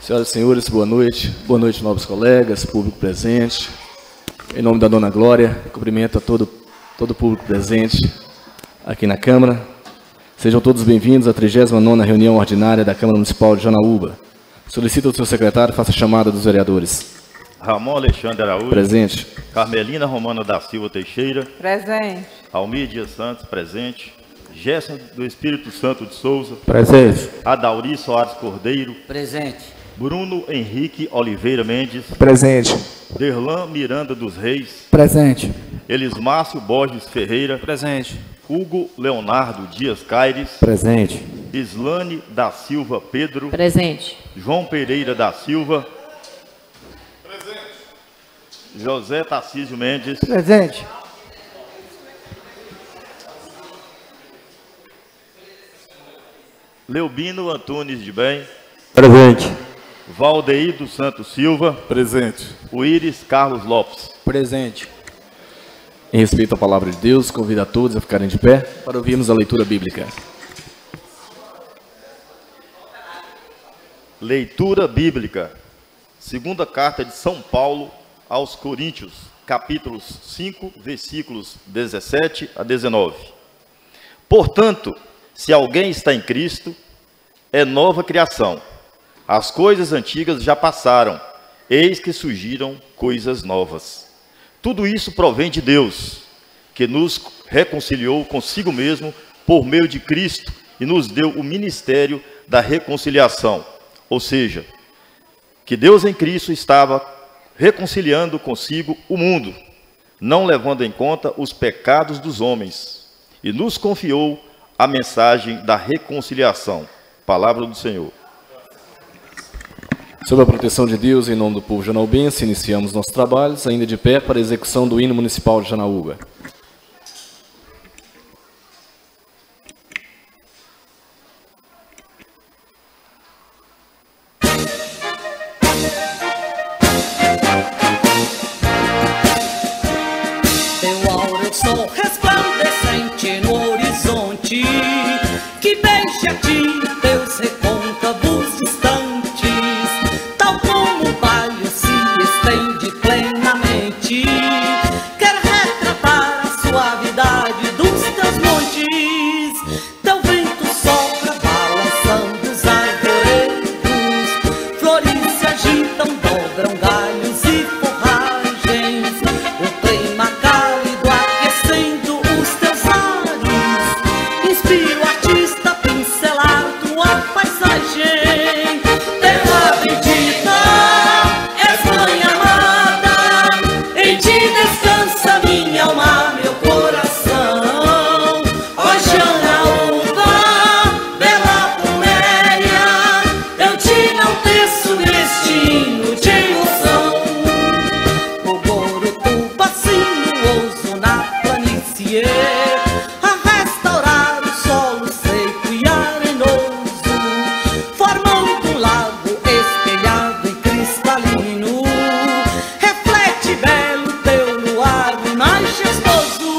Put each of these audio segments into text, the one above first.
Senhoras e senhores, boa noite, nobres colegas, público presente. Em nome da Dona Glória, cumprimento a todo o público presente aqui na Câmara. Sejam todos bem-vindos à 39ª reunião ordinária da Câmara Municipal de Janaúba. Solicito ao senhor secretário, faça a chamada dos vereadores. Ramon Alexandre Araújo. Presente. Carmelina Romana da Silva Teixeira. Presente. Almir Dias Santos, presente. Gerson do Espírito Santo de Souza. Presente. Adauri Soares Cordeiro. Presente. Bruno Henrique Oliveira Mendes. Presente. Derlan Miranda dos Reis. Presente. Elismárcio Borges Ferreira. Presente. Hugo Leonardo Dias Caires. Presente. Islane da Silva Pedro. Presente. João Pereira da Silva. Presente. José Tarcísio Mendes. Presente. Leubino Antunes de Bem. Presente. Valdeir dos Santos Silva. Presente. Uíris Carlos Lopes. Presente. Em respeito à palavra de Deus, convido a todos a ficarem de pé para ouvirmos a leitura bíblica. Leitura bíblica. Segunda carta de São Paulo aos Coríntios, capítulos 5, versículos 17 a 19. Portanto, se alguém está em Cristo, é nova criação. As coisas antigas já passaram, eis que surgiram coisas novas. Tudo isso provém de Deus, que nos reconciliou consigo mesmo por meio de Cristo e nos deu o ministério da reconciliação. Ou seja, que Deus em Cristo estava reconciliando consigo o mundo, não levando em conta os pecados dos homens, e nos confiou a mensagem da reconciliação. Palavra do Senhor. Sob a proteção de Deus, em nome do povo janaubense, iniciamos nossos trabalhos, ainda de pé, para a execução do hino municipal de Janaúba. Teu áureo sol resplandecente no horizonte, que beija a ti teus recôncavos distantes, tal como o palho se estende plenamente, quer retratar a suavidade dos teus montes. Teu vento sopra balançando os arvoredos, flores se agitam, dobram galhos e forragens, o clima cálido aquecendo os teus ares, inspira o artista a pincelar tua paisagem. Terra bendita, és mãe amada, em ti descansa minha alma, meu coração. Ó Janaúba, bela Pluméria, eu te enalteço neste hino de emoção. O Borutuba sinuoso na planície, a restaurar o solo seco e arenoso, formando um lago espelhado e cristalino. Reflete belo teu luar majestoso.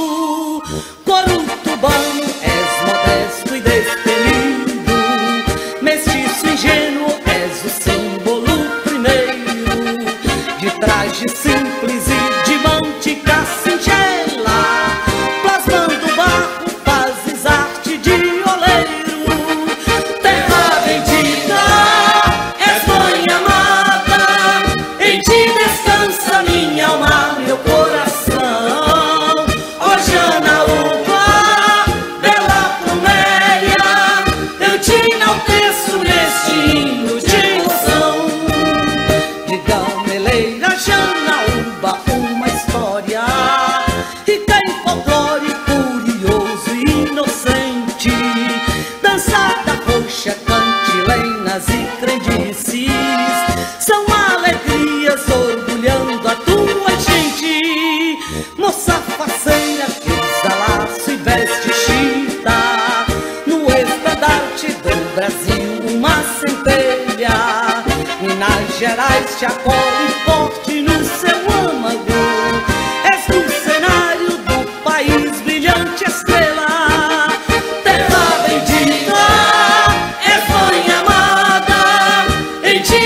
Corutubano, és modesto e destemido, mestiço ingênuo, és o símbolo primeiro, de traje simples e de mantica singela, plasmando barro, fazes arte de oleiro. Terra bendita, és mãe amada, em ti descansa minha alma, meu coração. Ó Janaúba, bela Pluméria, eu te enalteço neste hino de emoção. De Gameleira, Janaúba, uma história rica em folclore, curioso e inocente, dançada roxa, cantilenas e crendices, são alegrias orgulhando a tua gente. Moça faceira que usa laço e veste chita, no estandarte do Brasil uma centelha, Minas Gerais te acolhe forte no seu âmago, és no cenário do país brilhante estrela. Terra bendita, és mãe amada, em ti descansa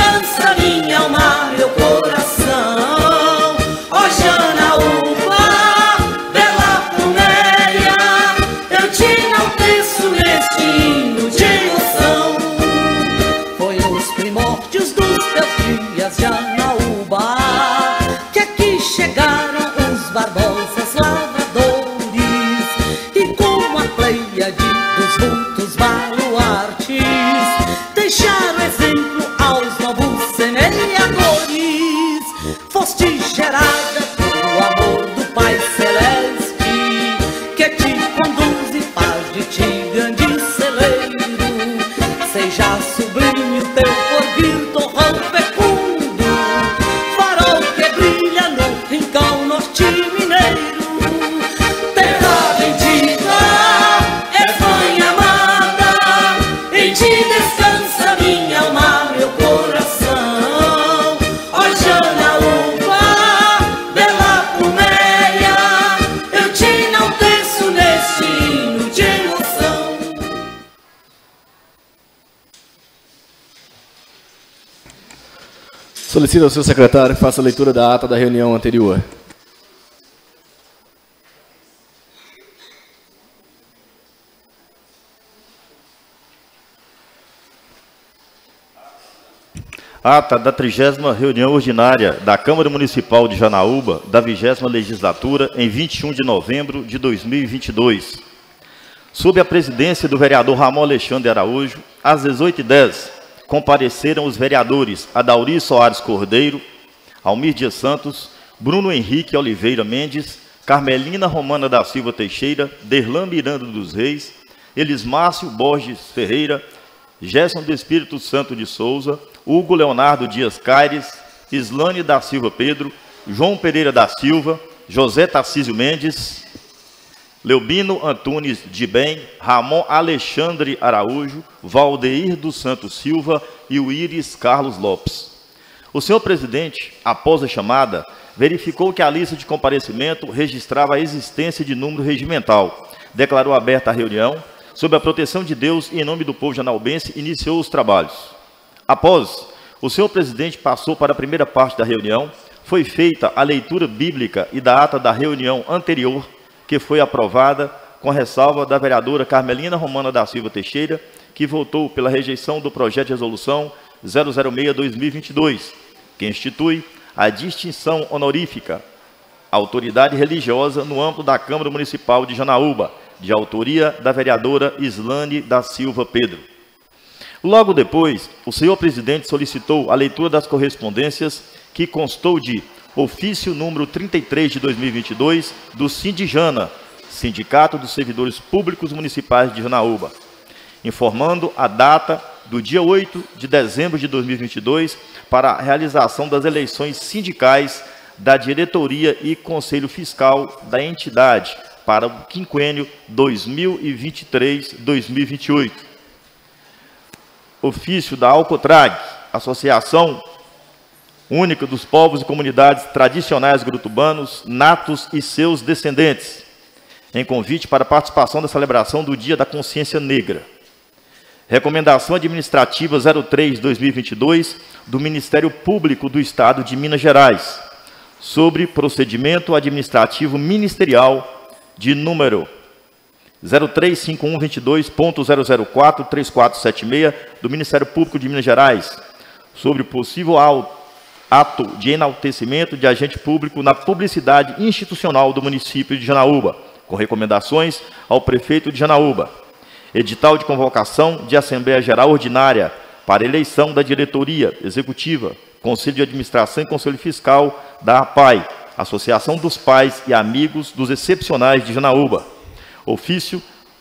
descansa minha alma, meu coração. Ó Janaúba, bela Pluméia, eu te enalteço neste hino de emoção. Foi nos primórdios dos teus dias, Janaúba, que aqui chegaram os Barbosas lavradores, e como a pleiade dos vultos baluartes, deixaram exemplo aos novos semeadores. Foste gerada pelo amor do Pai Celeste, que te conduz e faz de ti grande celeiro. Seja sublime o teu porvir, torrão fecundo, farol que brilha no rincão norte mineiro. Terra bendita, és mãe amada, em ti descansa minha alma, meu coração. Ó Janaúba, bela Pluméia, eu te enalteço neste hino de emoção. Solicito ao seu secretário que faça a leitura da ata da reunião anterior. Ata da 30ª reunião ordinária da Câmara Municipal de Janaúba, da 20ª legislatura, em 21 de novembro de 2022. Sob a presidência do vereador Ramon Alexandre Araújo, às 18h10, compareceram os vereadores Adauri Soares Cordeiro, Almir Dias Santos, Bruno Henrique Oliveira Mendes, Carmelina Romana da Silva Teixeira, Derlan Miranda dos Reis, Elismárcio Borges Ferreira, Gerson do Espírito Santo de Souza, Hugo Leonardo Dias Caires, Islane da Silva Pedro, João Pereira da Silva, José Tarcísio Mendes, Leobino Antunes de Bem, Ramon Alexandre Araújo, Valdeir dos Santos Silva e o Íris Carlos Lopes. O senhor presidente, após a chamada, verificou que a lista de comparecimento registrava a existência de número regimental. Declarou aberta a reunião, sob a proteção de Deus e em nome do povo janaubense, iniciou os trabalhos. Após, o senhor presidente passou para a primeira parte da reunião, foi feita a leitura bíblica e da ata da reunião anterior, que foi aprovada com ressalva da vereadora Carmelina Romana da Silva Teixeira, que votou pela rejeição do projeto de resolução 006-2022, que institui a distinção honorífica autoridade religiosa no âmbito da Câmara Municipal de Janaúba, de autoria da vereadora Islane da Silva Pedro. Logo depois, o senhor presidente solicitou a leitura das correspondências que constou de ofício número 33 de 2022 do Sindijana, Sindicato dos Servidores Públicos Municipais de Janaúba, informando a data do dia 8 de dezembro de 2022 para a realização das eleições sindicais da diretoria e conselho fiscal da entidade para o quinquênio 2023-2028. Ofício da Alcotrag, Associação Única dos Povos e Comunidades Tradicionais Grutubanos, natos e seus descendentes, em convite para a participação da celebração do Dia da Consciência Negra. Recomendação Administrativa 03-2022 do Ministério Público do Estado de Minas Gerais, sobre procedimento administrativo ministerial de número 035122.0043476 do Ministério Público de Minas Gerais, sobre possível ato de enaltecimento de agente público na publicidade institucional do município de Janaúba, com recomendações ao prefeito de Janaúba. Edital de convocação de Assembleia Geral Ordinária para eleição da diretoria executiva, Conselho de Administração e Conselho Fiscal da APAI, Associação dos Pais e Amigos dos Excepcionais de Janaúba. Ofício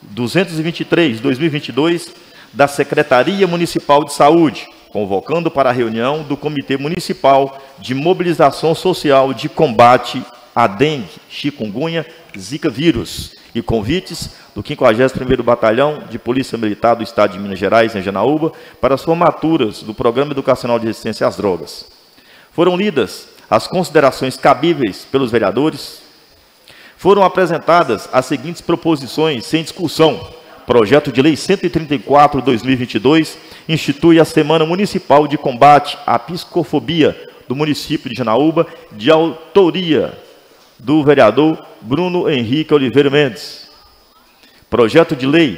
223/2022 da Secretaria Municipal de Saúde, convocando para a reunião do Comitê Municipal de Mobilização Social de Combate à Dengue, Chikungunya, Zika vírus, e convites do 51º Batalhão de Polícia Militar do Estado de Minas Gerais, em Janaúba, para as formaturas do Programa Educacional de Resistência às Drogas. Foram lidas as considerações cabíveis pelos vereadores. Foram apresentadas as seguintes proposições sem discussão Projeto de Lei 134/2022 institui a Semana Municipal de Combate à Psicofobia do município de Janaúba, de autoria do vereador Bruno Henrique Oliveira Mendes. Projeto de Lei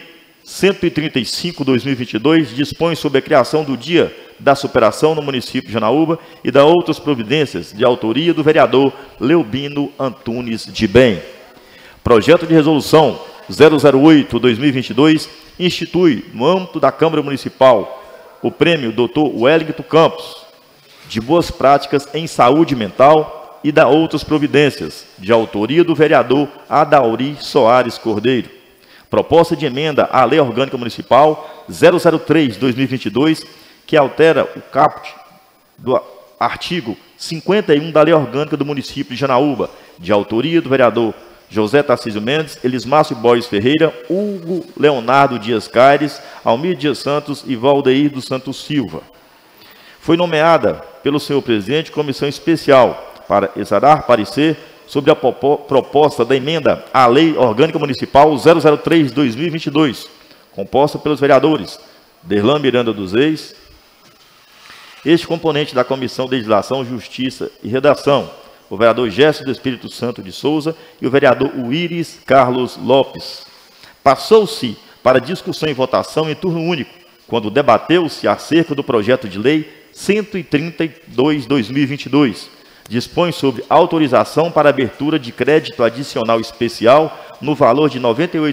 135/2022 dispõe sobre a criação do Dia da Superação no município de Janaúba e da outras providências, de autoria do vereador Leubino Antunes de Bem. Projeto de Resolução 008/2022 institui, no âmbito da Câmara Municipal, o Prêmio Dr. Wellington Campos, de Boas Práticas em Saúde Mental e da outras providências, de autoria do vereador Adauri Soares Cordeiro. Proposta de emenda à Lei Orgânica Municipal 003/2022, que altera o caput do artigo 51 da Lei Orgânica do município de Janaúba, de autoria do vereador José Tarcísio Mendes, Elismácio Borges Ferreira, Hugo Leonardo Dias Caires, Almir Dias Santos e Valdeir dos Santos Silva. Foi nomeada pelo senhor presidente comissão especial para exarar parecer sobre a proposta da emenda à Lei Orgânica Municipal 003/2022, composta pelos vereadores Derlan Miranda dos Reis, este componente da Comissão de Legislação, Justiça e Redação, o vereador Gerson do Espírito Santo de Souza e o vereador Uíris Carlos Lopes. Passou-se para discussão e votação em turno único, quando debateu-se acerca do projeto de lei 132/2022, dispõe sobre autorização para abertura de crédito adicional especial no valor de R$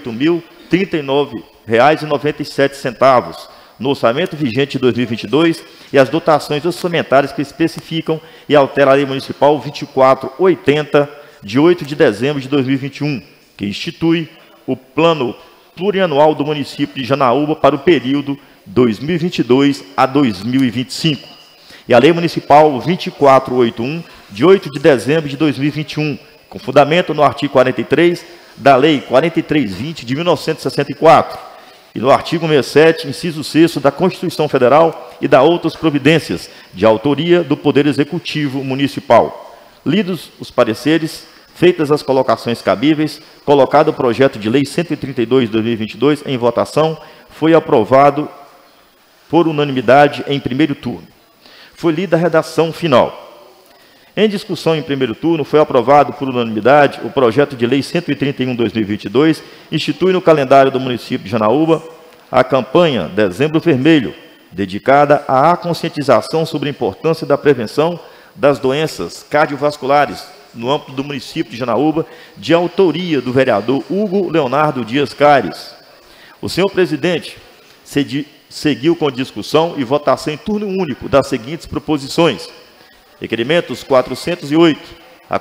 98.039,97 no orçamento vigente de 2022 e as dotações orçamentárias que especificam e altera a Lei Municipal 2480, de 8 de dezembro de 2021, que institui o Plano Plurianual do município de Janaúba para o período 2022 a 2025. E a Lei Municipal 2481, de 8 de dezembro de 2021, com fundamento no artigo 43 da Lei 4320 de 1964, e no artigo 67, inciso 6º da Constituição Federal e da outras providências, de autoria do Poder Executivo Municipal. Lidos os pareceres, feitas as colocações cabíveis, colocado o projeto de lei 132/2022 em votação, foi aprovado por unanimidade em primeiro turno. Foi lida a redação final. Em discussão em primeiro turno, foi aprovado por unanimidade o projeto de lei 131/2022, institui no calendário do município de Janaúba a campanha Dezembro Vermelho, dedicada à conscientização sobre a importância da prevenção das doenças cardiovasculares no âmbito do município de Janaúba, de autoria do vereador Hugo Leonardo Dias Caires. O senhor presidente seguiu com discussão e votação em turno único das seguintes proposições: requerimentos 408 a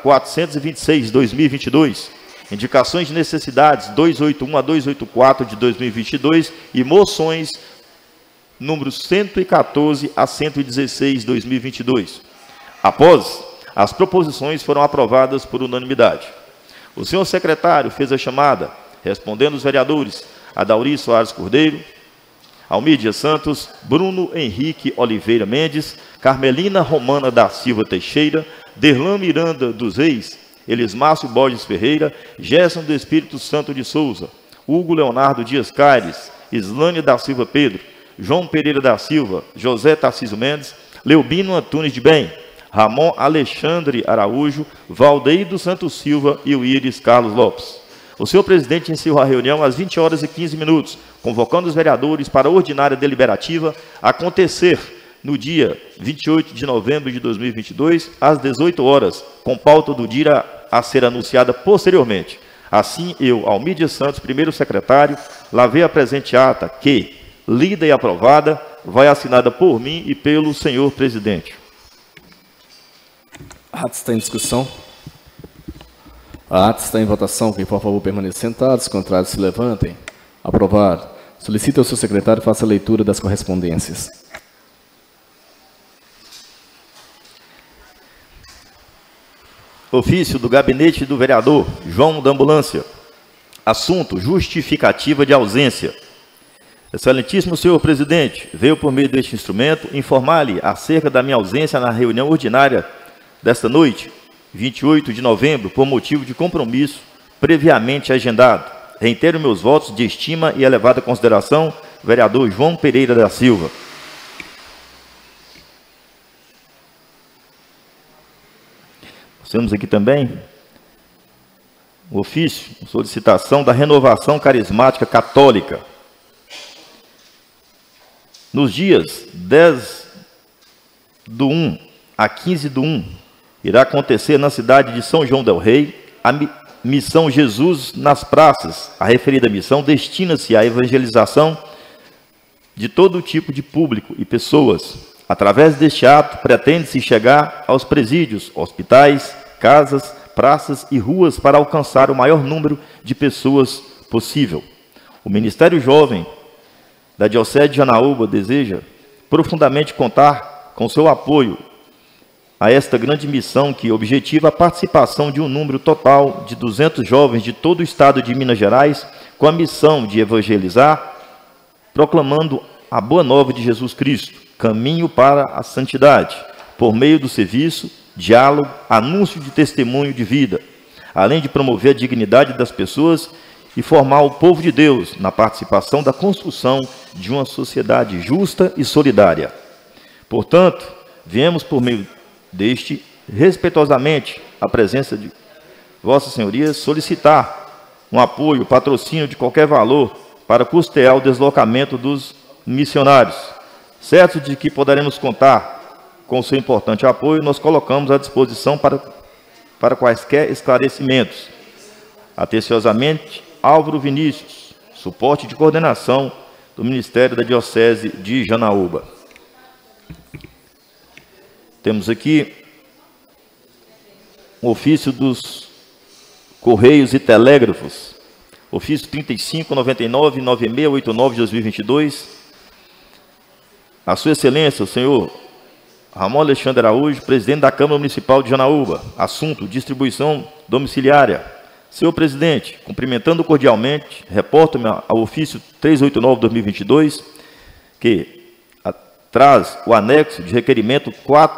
426/2022, indicações de necessidades 281 a 284 de 2022 e moções números 114 a 116/2022. Após, as proposições foram aprovadas por unanimidade. O senhor secretário fez a chamada, respondendo os vereadores Adauri Soares Cordeiro, Almir Dias Santos, Bruno Henrique Oliveira Mendes, Carmelina Romana da Silva Teixeira, Derlan Miranda dos Reis, Elismácio Borges Ferreira, Gerson do Espírito Santo de Souza, Hugo Leonardo Dias Caires, Islânia da Silva Pedro, João Pereira da Silva, José Tarcísio Mendes, Leubino Antunes de Bem, Ramon Alexandre Araújo, Valdeir dos Santos Silva e Uíris Carlos Lopes. O senhor presidente encerrou a reunião às 20h15, convocando os vereadores para a ordinária deliberativa acontecer no dia 28 de novembro de 2022, às 18 horas, com pauta do dia a ser anunciada posteriormente. Assim, eu, Almir Dias Santos, primeiro secretário, lavei a presente ata que, lida e aprovada, vai assinada por mim e pelo senhor presidente. A ata está em discussão. A ata está em votação. Quem for a favor, permaneça sentados. Contrários, se levantem. Aprovado. Solicito ao seu secretário faça a leitura das correspondências. Ofício do gabinete do vereador João da Ambulância. Assunto: justificativa de ausência. Excelentíssimo senhor presidente, veio por meio deste instrumento informar-lhe acerca da minha ausência na reunião ordinária desta noite, 28 de novembro, por motivo de compromisso previamente agendado. Reitero meus votos de estima e elevada consideração, vereador João Pereira da Silva. Temos aqui também o ofício, solicitação da Renovação Carismática Católica. Nos dias 10/1 a 15/1, irá acontecer na cidade de São João del Rei a Missão Jesus nas Praças. A referida missão destina-se à evangelização de todo tipo de público e pessoas. Através deste ato, pretende-se chegar aos presídios, hospitais, casas, praças e ruas para alcançar o maior número de pessoas possível. O Ministério Jovem da Diocese de Janaúba deseja profundamente contar com seu apoio a esta grande missão que objetiva a participação de um número total de 200 jovens de todo o estado de Minas Gerais com a missão de evangelizar, proclamando a boa nova de Jesus Cristo, caminho para a santidade, por meio do serviço, diálogo, anúncio de testemunho de vida, além de promover a dignidade das pessoas e formar o povo de Deus na participação da construção de uma sociedade justa e solidária. Portanto, viemos por meio deste, respeitosamente, a presença de Vossa Senhoria, solicitar um apoio, patrocínio de qualquer valor para custear o deslocamento dos missionários. Certo de que poderemos contar com o seu importante apoio, nós colocamos à disposição para quaisquer esclarecimentos. Atenciosamente, Álvaro Vinícius, suporte de coordenação do Ministério da Diocese de Janaúba. Temos aqui um ofício dos Correios e Telégrafos, ofício 3599-9689 de 2022. A Sua Excelência, o senhor Ramon Alexandre Araújo, presidente da Câmara Municipal de Janaúba. Assunto: distribuição domiciliária. Senhor presidente, cumprimentando cordialmente, reporto-me ao ofício 389/2022, que traz o anexo de requerimento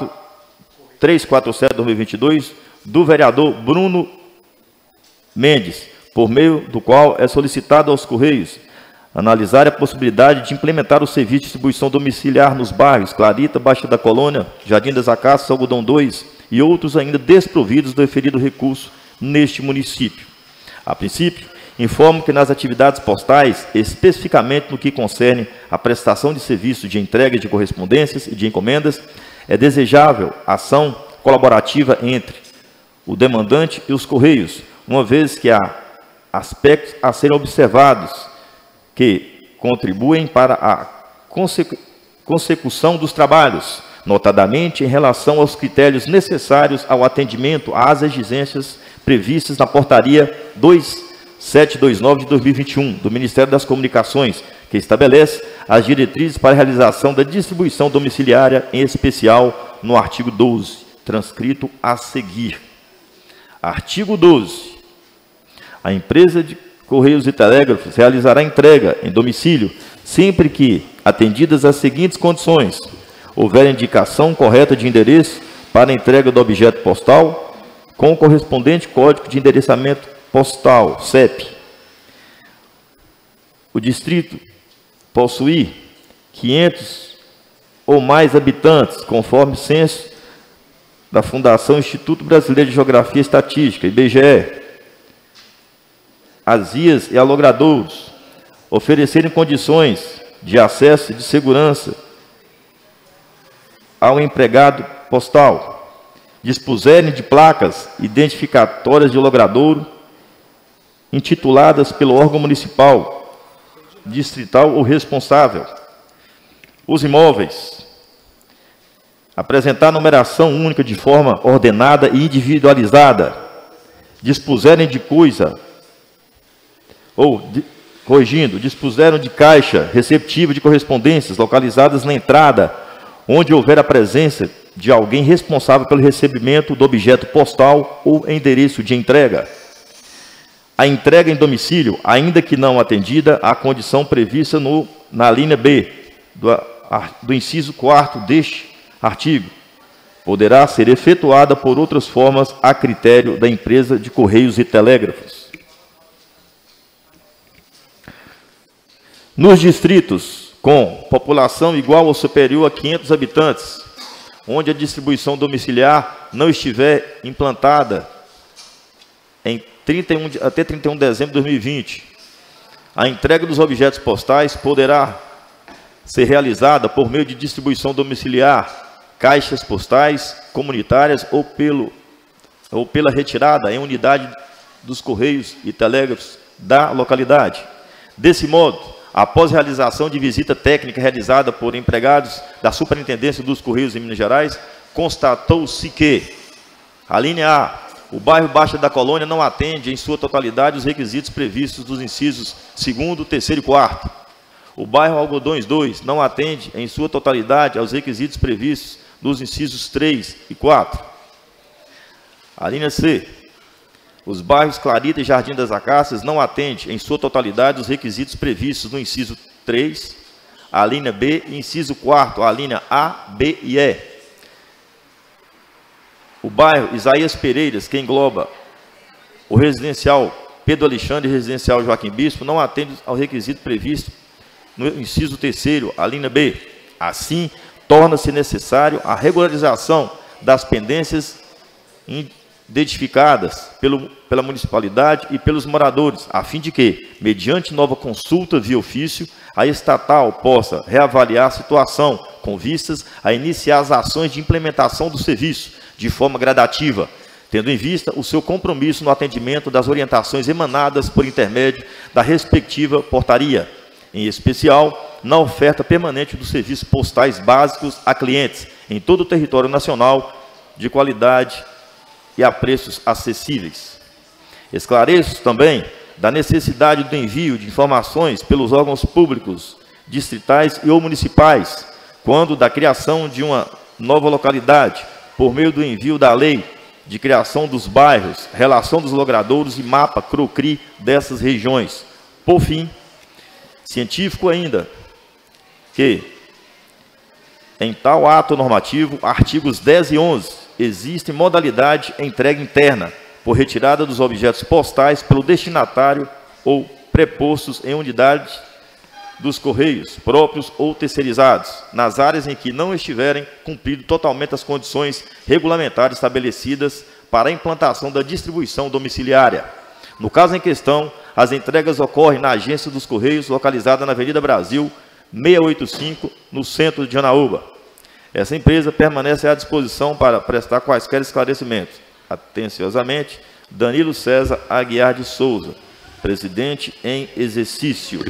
347/2022 do vereador Bruno Mendes, por meio do qual é solicitado aos Correios analisar a possibilidade de implementar o serviço de distribuição domiciliar nos bairros Clarita, Baixa da Colônia, Jardim das Acácias, Algodão 2 e outros ainda desprovidos do referido recurso neste município. A princípio, informo que nas atividades postais, especificamente no que concerne a prestação de serviços de entrega de correspondências e de encomendas, é desejável a ação colaborativa entre o demandante e os Correios, uma vez que há aspectos a serem observados que contribuem para a consecução dos trabalhos, notadamente em relação aos critérios necessários ao atendimento às exigências previstas na Portaria 2729 de 2021 do Ministério das Comunicações, que estabelece as diretrizes para a realização da distribuição domiciliária, em especial no artigo 12, transcrito a seguir. Artigo 12. A empresa de Correios e Telégrafos realizará entrega em domicílio sempre que, atendidas as seguintes condições: houver indicação correta de endereço para a entrega do objeto postal, com o correspondente código de endereçamento postal, CEP. O distrito possuir 500 ou mais habitantes, conforme censo da Fundação Instituto Brasileiro de Geografia e Estatística, IBGE. As vias e alogradouros oferecerem condições de acesso e de segurança ao empregado postal, dispuserem de placas identificatórias de logradouro intituladas pelo órgão municipal, distrital ou responsável. Os imóveis apresentar numeração única de forma ordenada e individualizada, dispuserem de coisa dispuseram de caixa receptiva de correspondências localizadas na entrada, onde houver a presença de alguém responsável pelo recebimento do objeto postal ou endereço de entrega. A entrega em domicílio, ainda que não atendida à condição prevista na linha B do inciso 4º deste artigo, poderá ser efetuada por outras formas a critério da empresa de Correios e Telégrafos. Nos distritos com população igual ou superior a 500 habitantes, onde a distribuição domiciliar não estiver implantada até 31 de dezembro de 2020, a entrega dos objetos postais poderá ser realizada por meio de distribuição domiciliar, caixas postais comunitárias ou pela retirada em unidade dos Correios e Telégrafos da localidade. Desse modo, após realização de visita técnica realizada por empregados da Superintendência dos Correios em Minas Gerais, constatou-se que, a linha A, o bairro Baixa da Colônia não atende em sua totalidade os requisitos previstos dos incisos 2º, 3º e 4º. O bairro Algodões 2 não atende em sua totalidade aos requisitos previstos dos incisos 3 e 4. A linha C, os bairros Clarita e Jardim das Acácias não atendem em sua totalidade os requisitos previstos no inciso 3, a linha B e inciso 4º, a linha A, B e E. O bairro Isaías Pereiras, que engloba o residencial Pedro Alexandre e o residencial Joaquim Bispo, não atende ao requisito previsto no inciso 3º, a linha B. Assim, torna-se necessário a regularização das pendências identificadas pela municipalidade e pelos moradores, a fim de que, mediante nova consulta via ofício, a estatal possa reavaliar a situação com vistas a iniciar as ações de implementação do serviço de forma gradativa, tendo em vista o seu compromisso no atendimento das orientações emanadas por intermédio da respectiva portaria, em especial na oferta permanente dos serviços postais básicos a clientes em todo o território nacional, de qualidade e a preços acessíveis. Esclareço também da necessidade do envio de informações pelos órgãos públicos, distritais e ou municipais, quando da criação de uma nova localidade, por meio do envio da lei de criação dos bairros, relação dos logradouros e mapa CROCRI dessas regiões. Por fim, científico ainda, que em tal ato normativo, artigos 10 e 11, existe modalidade entrega interna, por retirada dos objetos postais pelo destinatário ou prepostos em unidades dos Correios, próprios ou terceirizados, nas áreas em que não estiverem cumprido totalmente as condições regulamentares estabelecidas para a implantação da distribuição domiciliária. No caso em questão, as entregas ocorrem na Agência dos Correios, localizada na Avenida Brasil, 685, no centro de Janaúba. Essa empresa permanece à disposição para prestar quaisquer esclarecimentos. Atenciosamente, Danilo César Aguiar de Souza, presidente em exercício.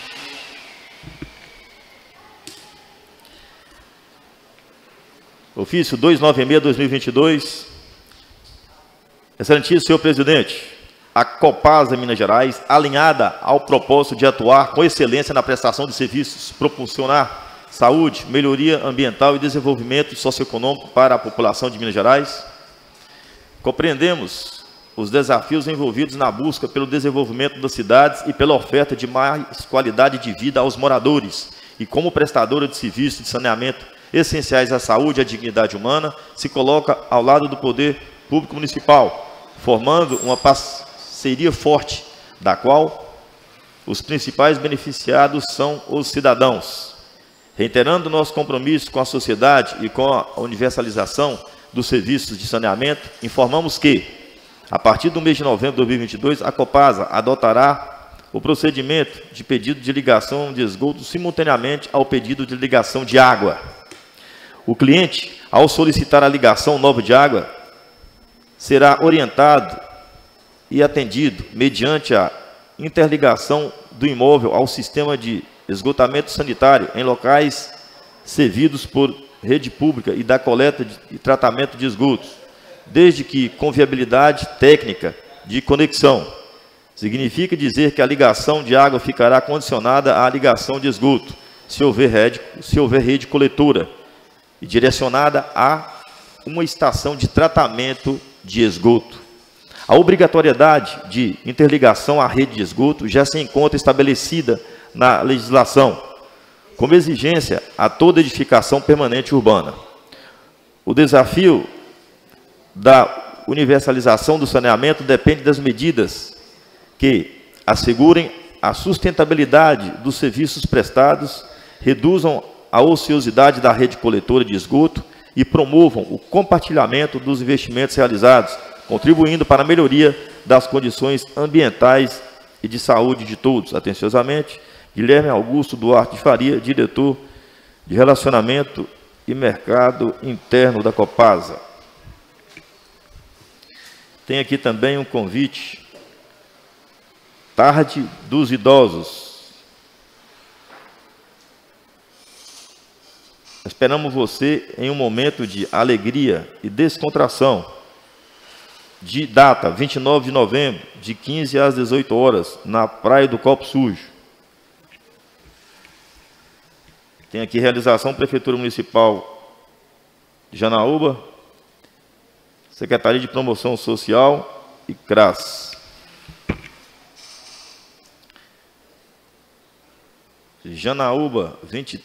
Ofício 296/2022. Excelentíssimo senhor presidente, a Copasa Minas Gerais, alinhada ao propósito de atuar com excelência na prestação de serviços, proporcionar saúde, melhoria ambiental e desenvolvimento socioeconômico para a população de Minas Gerais, compreendemos os desafios envolvidos na busca pelo desenvolvimento das cidades e pela oferta de mais qualidade de vida aos moradores, e como prestadora de serviços de saneamento essenciais à saúde e à dignidade humana, se coloca ao lado do poder público municipal, formando uma parceria forte, da qual os principais beneficiados são os cidadãos. Reiterando nosso compromisso com a sociedade e com a universalização dos serviços de saneamento, informamos que, a partir do mês de novembro de 2022, a Copasa adotará o procedimento de pedido de ligação de esgoto simultaneamente ao pedido de ligação de água. O cliente, ao solicitar a ligação nova de água, será orientado e atendido mediante a interligação do imóvel ao sistema de esgotamento sanitário em locais servidos por rede pública e da coleta e tratamento de esgotos, desde que com viabilidade técnica de conexão. Significa dizer que a ligação de água ficará condicionada à ligação de esgoto, se houver rede coletora, e direcionada a uma estação de tratamento de esgoto. A obrigatoriedade de interligação à rede de esgoto já se encontra estabelecida na legislação, como exigência a toda edificação permanente urbana. O desafio da universalização do saneamento depende das medidas que assegurem a sustentabilidade dos serviços prestados, reduzam a ociosidade da rede coletora de esgoto e promovam o compartilhamento dos investimentos realizados, contribuindo para a melhoria das condições ambientais e de saúde de todos. Atenciosamente, Guilherme Augusto Duarte de Faria, diretor de Relacionamento e Mercado Interno da Copasa. Tem aqui também um convite. Tarde dos Idosos. Esperamos você em um momento de alegria e descontração. De data, 29 de novembro, de 15 às 18 horas, na Praia do Copo Sujo. Tem aqui realização Prefeitura Municipal de Janaúba, Secretaria de Promoção Social e CRAS. Janaúba,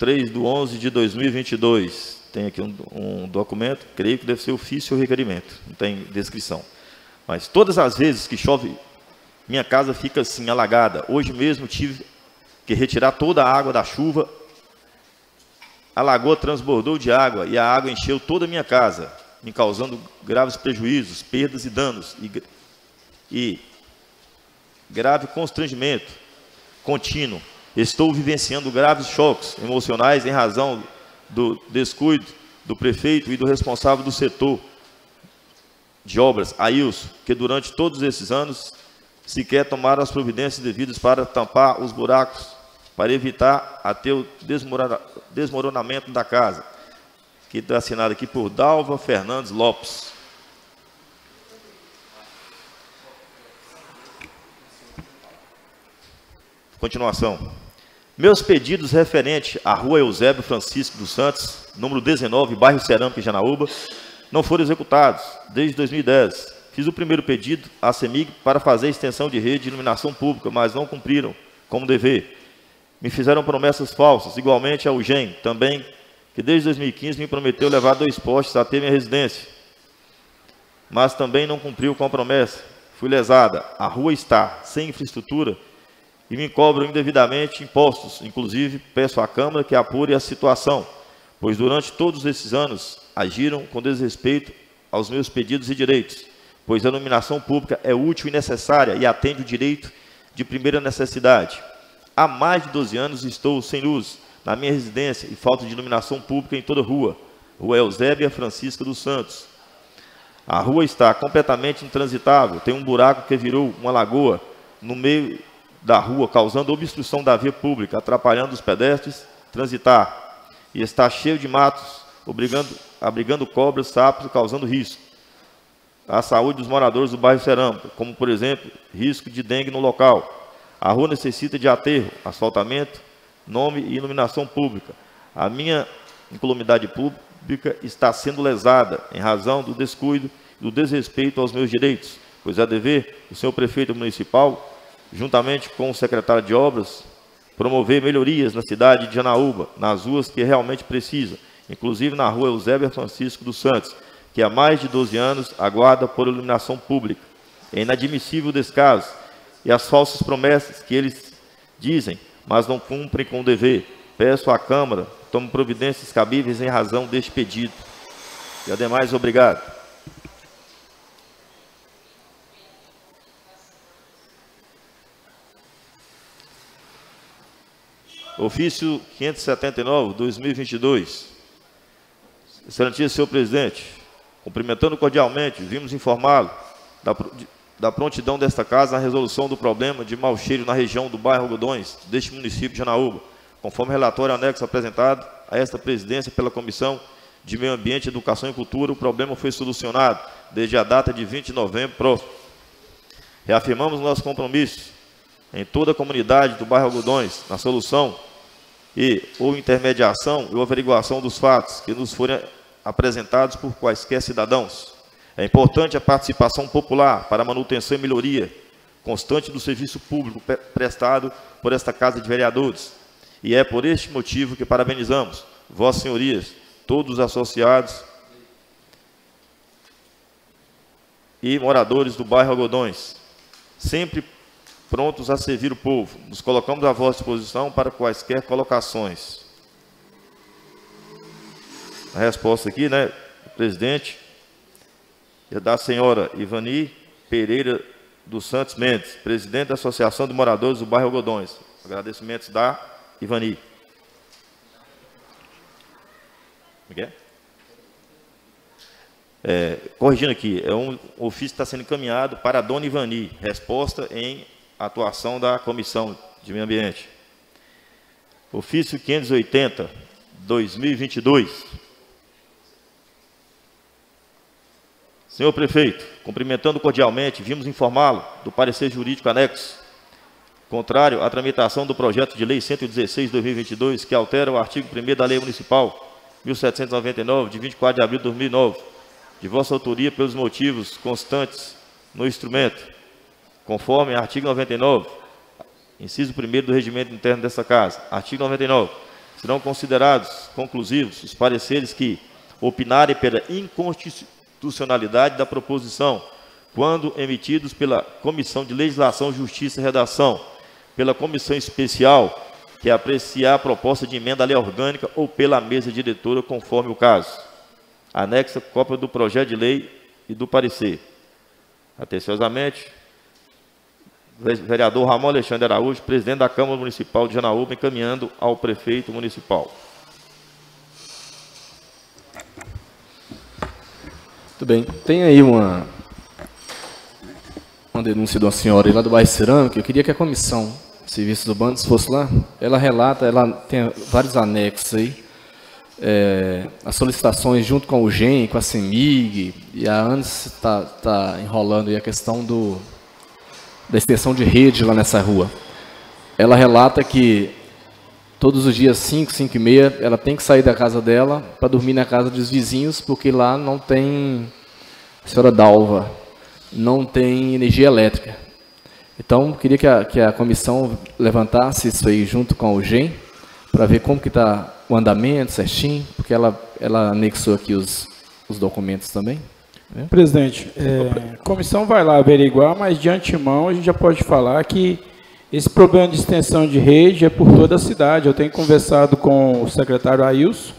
23/11/2022. Tem aqui um documento, creio que deve ser ofício ou requerimento, não tem descrição. Mas todas as vezes que chove, minha casa fica assim, alagada. Hoje mesmo tive que retirar toda a água da chuva. A lagoa transbordou de água e a água encheu toda a minha casa, me causando graves prejuízos, perdas e danos e grave constrangimento contínuo. Estou vivenciando graves choques emocionais em razão do descuido do prefeito e do responsável do setor de obras, Ailson, que durante todos esses anos sequer tomaram as providências devidas para tampar os buracos, para evitar até o desmoronamento da casa, que está assinado aqui por Dalva Fernandes Lopes. Continuação. Meus pedidos referentes à Rua Eusébio Francisco dos Santos, número 19, bairro Cerâmica, Janaúba, não foram executados desde 2010. Fiz o primeiro pedido à CEMIG para fazer extensão de rede de iluminação pública, mas não cumpriram como dever. Me fizeram promessas falsas, igualmente ao GEM, também, que desde 2015 me prometeu levar 2 postes até minha residência, mas também não cumpriu com a promessa. Fui lesada. A rua está sem infraestrutura e me cobram indevidamente impostos. Inclusive, peço à Câmara que apure a situação, pois durante todos esses anos agiram com desrespeito aos meus pedidos e direitos, pois a iluminação pública é útil e necessária e atende o direito de primeira necessidade. Há mais de 12 anos estou sem luz na minha residência e falta de iluminação pública em toda a rua. Rua Eusébia Francisca dos Santos. A rua está completamente intransitável, tem um buraco que virou uma lagoa no meio da rua, causando obstrução da via pública, atrapalhando os pedestres transitar. E está cheio de matos, abrigando cobras, sapos, causando risco à saúde dos moradores do bairro Cerâmica, como, por exemplo, risco de dengue no local. A rua necessita de aterro, asfaltamento, nome e iluminação pública. A minha incolumidade pública está sendo lesada em razão do descuido e do desrespeito aos meus direitos, pois é dever do senhor prefeito municipal, juntamente com o secretário de obras, promover melhorias na cidade de Janaúba, nas ruas que realmente precisa, inclusive na rua Eusébio Francisco dos Santos, que há mais de 12 anos aguarda por iluminação pública. É inadmissível o descaso e as falsas promessas que eles dizem, mas não cumprem com o dever. Peço à Câmara que tome providências cabíveis em razão deste pedido. E ademais, obrigado. Ofício 579, 2022. Excelentíssimo senhor presidente, cumprimentando cordialmente, vimos informá-lo da prontidão desta casa na resolução do problema de mau cheiro na região do bairro Algodões, deste município de Janaúba, conforme relatório anexo apresentado a esta presidência pela Comissão de Meio Ambiente, Educação e Cultura. O problema foi solucionado desde a data de 20 de novembro próximo. Reafirmamos nosso compromisso em toda a comunidade do bairro Algodões, na solução ou intermediação ou averiguação dos fatos que nos forem apresentados por quaisquer cidadãos. É importante a participação popular para a manutenção e melhoria constante do serviço público prestado por esta Casa de Vereadores. E é por este motivo que parabenizamos, vossas senhorias, todos os associados e moradores do bairro Algodões, sempre prontos a servir o povo. Nos colocamos à vossa disposição para quaisquer colocações. A resposta aqui, né, presidente, é da senhora Ivani Pereira dos Santos Mendes, presidente da Associação de Moradores do Bairro Algodões. Agradecimentos da Ivani. Corrigindo aqui, é um ofício que está sendo encaminhado para a dona Ivani, resposta em atuação da Comissão de Meio Ambiente. Ofício 580, 2022. Senhor prefeito, cumprimentando cordialmente, vimos informá-lo do parecer jurídico anexo, contrário à tramitação do projeto de lei 116/2022, que altera o artigo 1º da Lei Municipal 1799, de 24 de abril de 2009, de vossa autoria pelos motivos constantes no instrumento, conforme artigo 99, inciso 1º do regimento interno desta Casa. Artigo 99. Serão considerados conclusivos os pareceres que opinarem pela inconstitucionalidade da proposição, quando emitidos pela Comissão de Legislação, Justiça e Redação, pela Comissão Especial, que apreciar a proposta de emenda à lei orgânica, ou pela mesa diretora, conforme o caso. Anexa cópia do projeto de lei e do parecer. Atenciosamente, vereador Ramon Alexandre Araújo, presidente da Câmara Municipal de Janaúba, encaminhando ao prefeito municipal. Muito bem. Tem aí uma denúncia de uma senhora aí lá do bairro Cerâmica. Eu queria que a comissão de serviços urbanos fosse lá. Ela relata, ela tem vários anexos aí, as solicitações junto com o GEM, com a CEMIG, e há anos está enrolando aí a questão da extensão de rede lá nessa rua. Ela relata que todos os dias 5, 5 e meia, ela tem que sair da casa dela para dormir na casa dos vizinhos, porque lá não tem, senhora Dalva, não tem energia elétrica. Então, queria que a comissão levantasse isso aí junto com o GEM, para ver como que está o andamento certinho, porque ela anexou aqui os documentos também. Presidente, a comissão vai lá averiguar, mas de antemão a gente já pode falar que esse problema de extensão de rede é por toda a cidade. Eu tenho conversado com o secretário Ailson,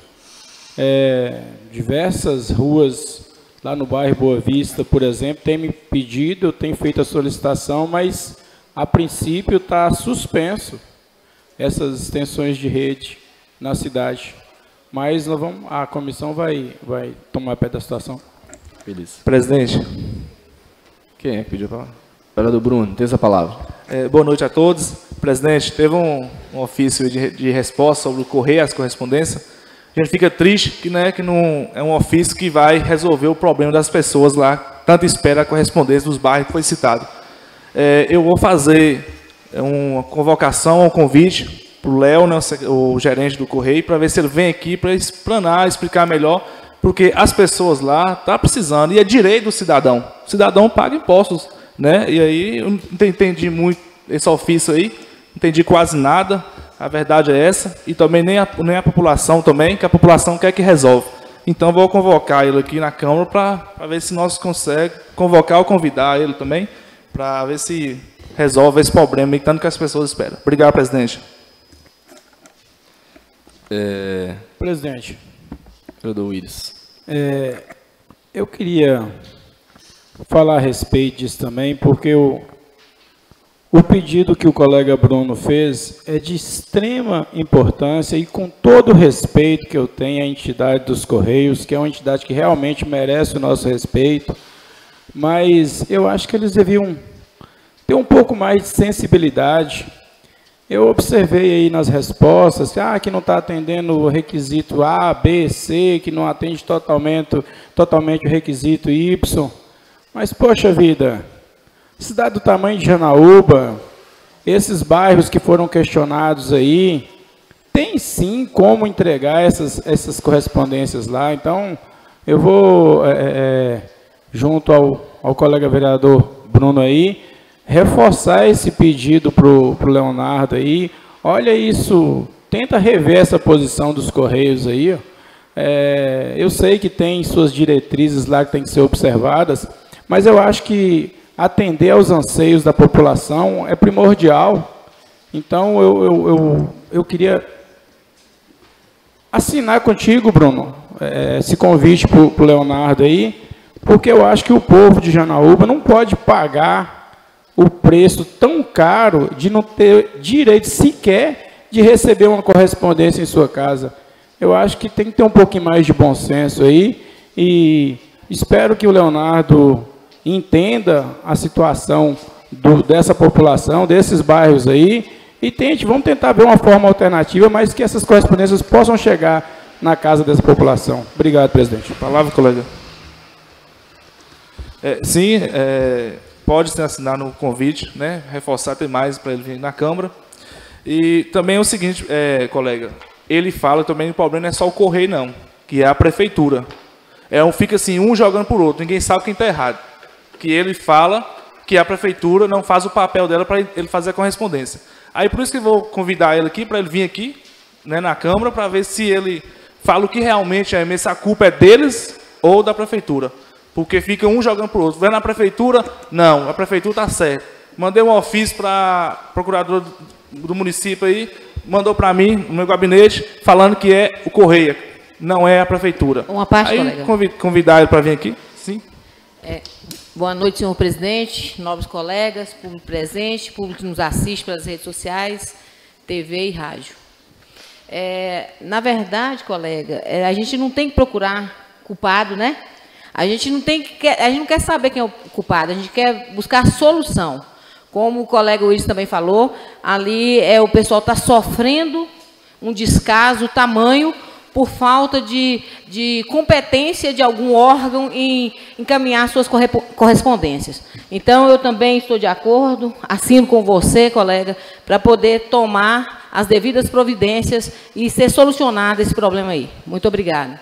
diversas ruas lá no bairro Boa Vista, por exemplo, tem me pedido, eu tenho feito a solicitação, mas a princípio está suspenso essas extensões de rede na cidade. Mas a comissão vai tomar pé da situação. Beleza. Presidente. Quem é que pediu a palavra? Vereador Bruno, tem essa palavra. Boa noite a todos. Presidente, teve um ofício de resposta sobre o correio, as correspondências. A gente fica triste que não é um ofício que vai resolver o problema das pessoas lá, tanto espera a correspondência dos bairros que foi citado. Eu vou fazer uma convocação, um convite para o Léo, o gerente do correio, para ver se ele vem aqui para explanar, explicar melhor, porque as pessoas lá estão precisando, e é direito do cidadão. O cidadão paga impostos, né? E aí eu não entendi muito esse ofício aí, não entendi quase nada. A verdade é essa, e também nem a população também, que a população quer que resolve. Então vou convocar ele aqui na Câmara para ver se nós conseguimos convocar ou convidar ele também, para ver se resolve esse problema, e tanto que as pessoas esperam. Obrigado, presidente. Presidente, Vereador Willis. eu queria falar a respeito disso também, porque o pedido que o colega Bruno fez é de extrema importância, e com todo o respeito que eu tenho à entidade dos Correios, que é uma entidade que realmente merece o nosso respeito, mas eu acho que eles deviam ter um pouco mais de sensibilidade. Eu observei aí nas respostas que não está atendendo o requisito A, B, C, que não atende totalmente o requisito Y. Mas, poxa vida, cidade do tamanho de Janaúba, esses bairros que foram questionados aí, tem sim como entregar essas correspondências lá. Então, eu vou, junto ao colega vereador Bruno aí, reforçar esse pedido para o Leonardo aí. Olha isso, tenta rever essa posição dos Correios aí. Eu sei que tem suas diretrizes lá que tem que ser observadas, mas eu acho que atender aos anseios da população é primordial. Então, eu queria assinar contigo, Bruno, esse convite para o Leonardo aí, porque eu acho que o povo de Janaúba não pode pagar o preço tão caro de não ter direito sequer de receber uma correspondência em sua casa. Eu acho que tem que ter um pouquinho mais de bom senso aí, e espero que o Leonardo entenda a situação dessa população, desses bairros aí, e vamos tentar ver uma forma alternativa, mas que essas correspondências possam chegar na casa dessa população. Obrigado, presidente. Palavra, colega. Sim, pode se assinar no convite, né? Reforçar até mais para ele vir na Câmara. E também é o seguinte, colega, ele fala também que o problema não é só o Correio, não, que é a prefeitura. Fica assim, um jogando por outro, ninguém sabe quem está errado. Que ele fala que a prefeitura não faz o papel dela para ele fazer a correspondência. Aí por isso que eu vou convidar ele aqui, para ele vir aqui, né, na Câmara, para ver se ele fala o que realmente é, se a culpa é deles ou da prefeitura. Porque fica um jogando para o outro. Vai na prefeitura, não, a prefeitura está certa. Mandei um ofício para o procurador do município aí, mandou para mim, no meu gabinete, falando que é o Correia, não é a prefeitura. Uma parte, aí, colega. Convidar ele para vir aqui, sim. Boa noite, senhor presidente, nobres colegas, público presente, público que nos assiste pelas redes sociais, TV e rádio. Na verdade, colega, a gente não tem que procurar culpado, né? A gente não quer saber quem é o culpado, a gente quer buscar solução. Como o colega Wilson também falou, ali o pessoal está sofrendo um descaso tamanho por falta de competência de algum órgão em encaminhar suas correspondências. Então, eu também estou de acordo, assino com você, colega, para poder tomar as devidas providências e ser solucionado esse problema aí. Muito obrigada.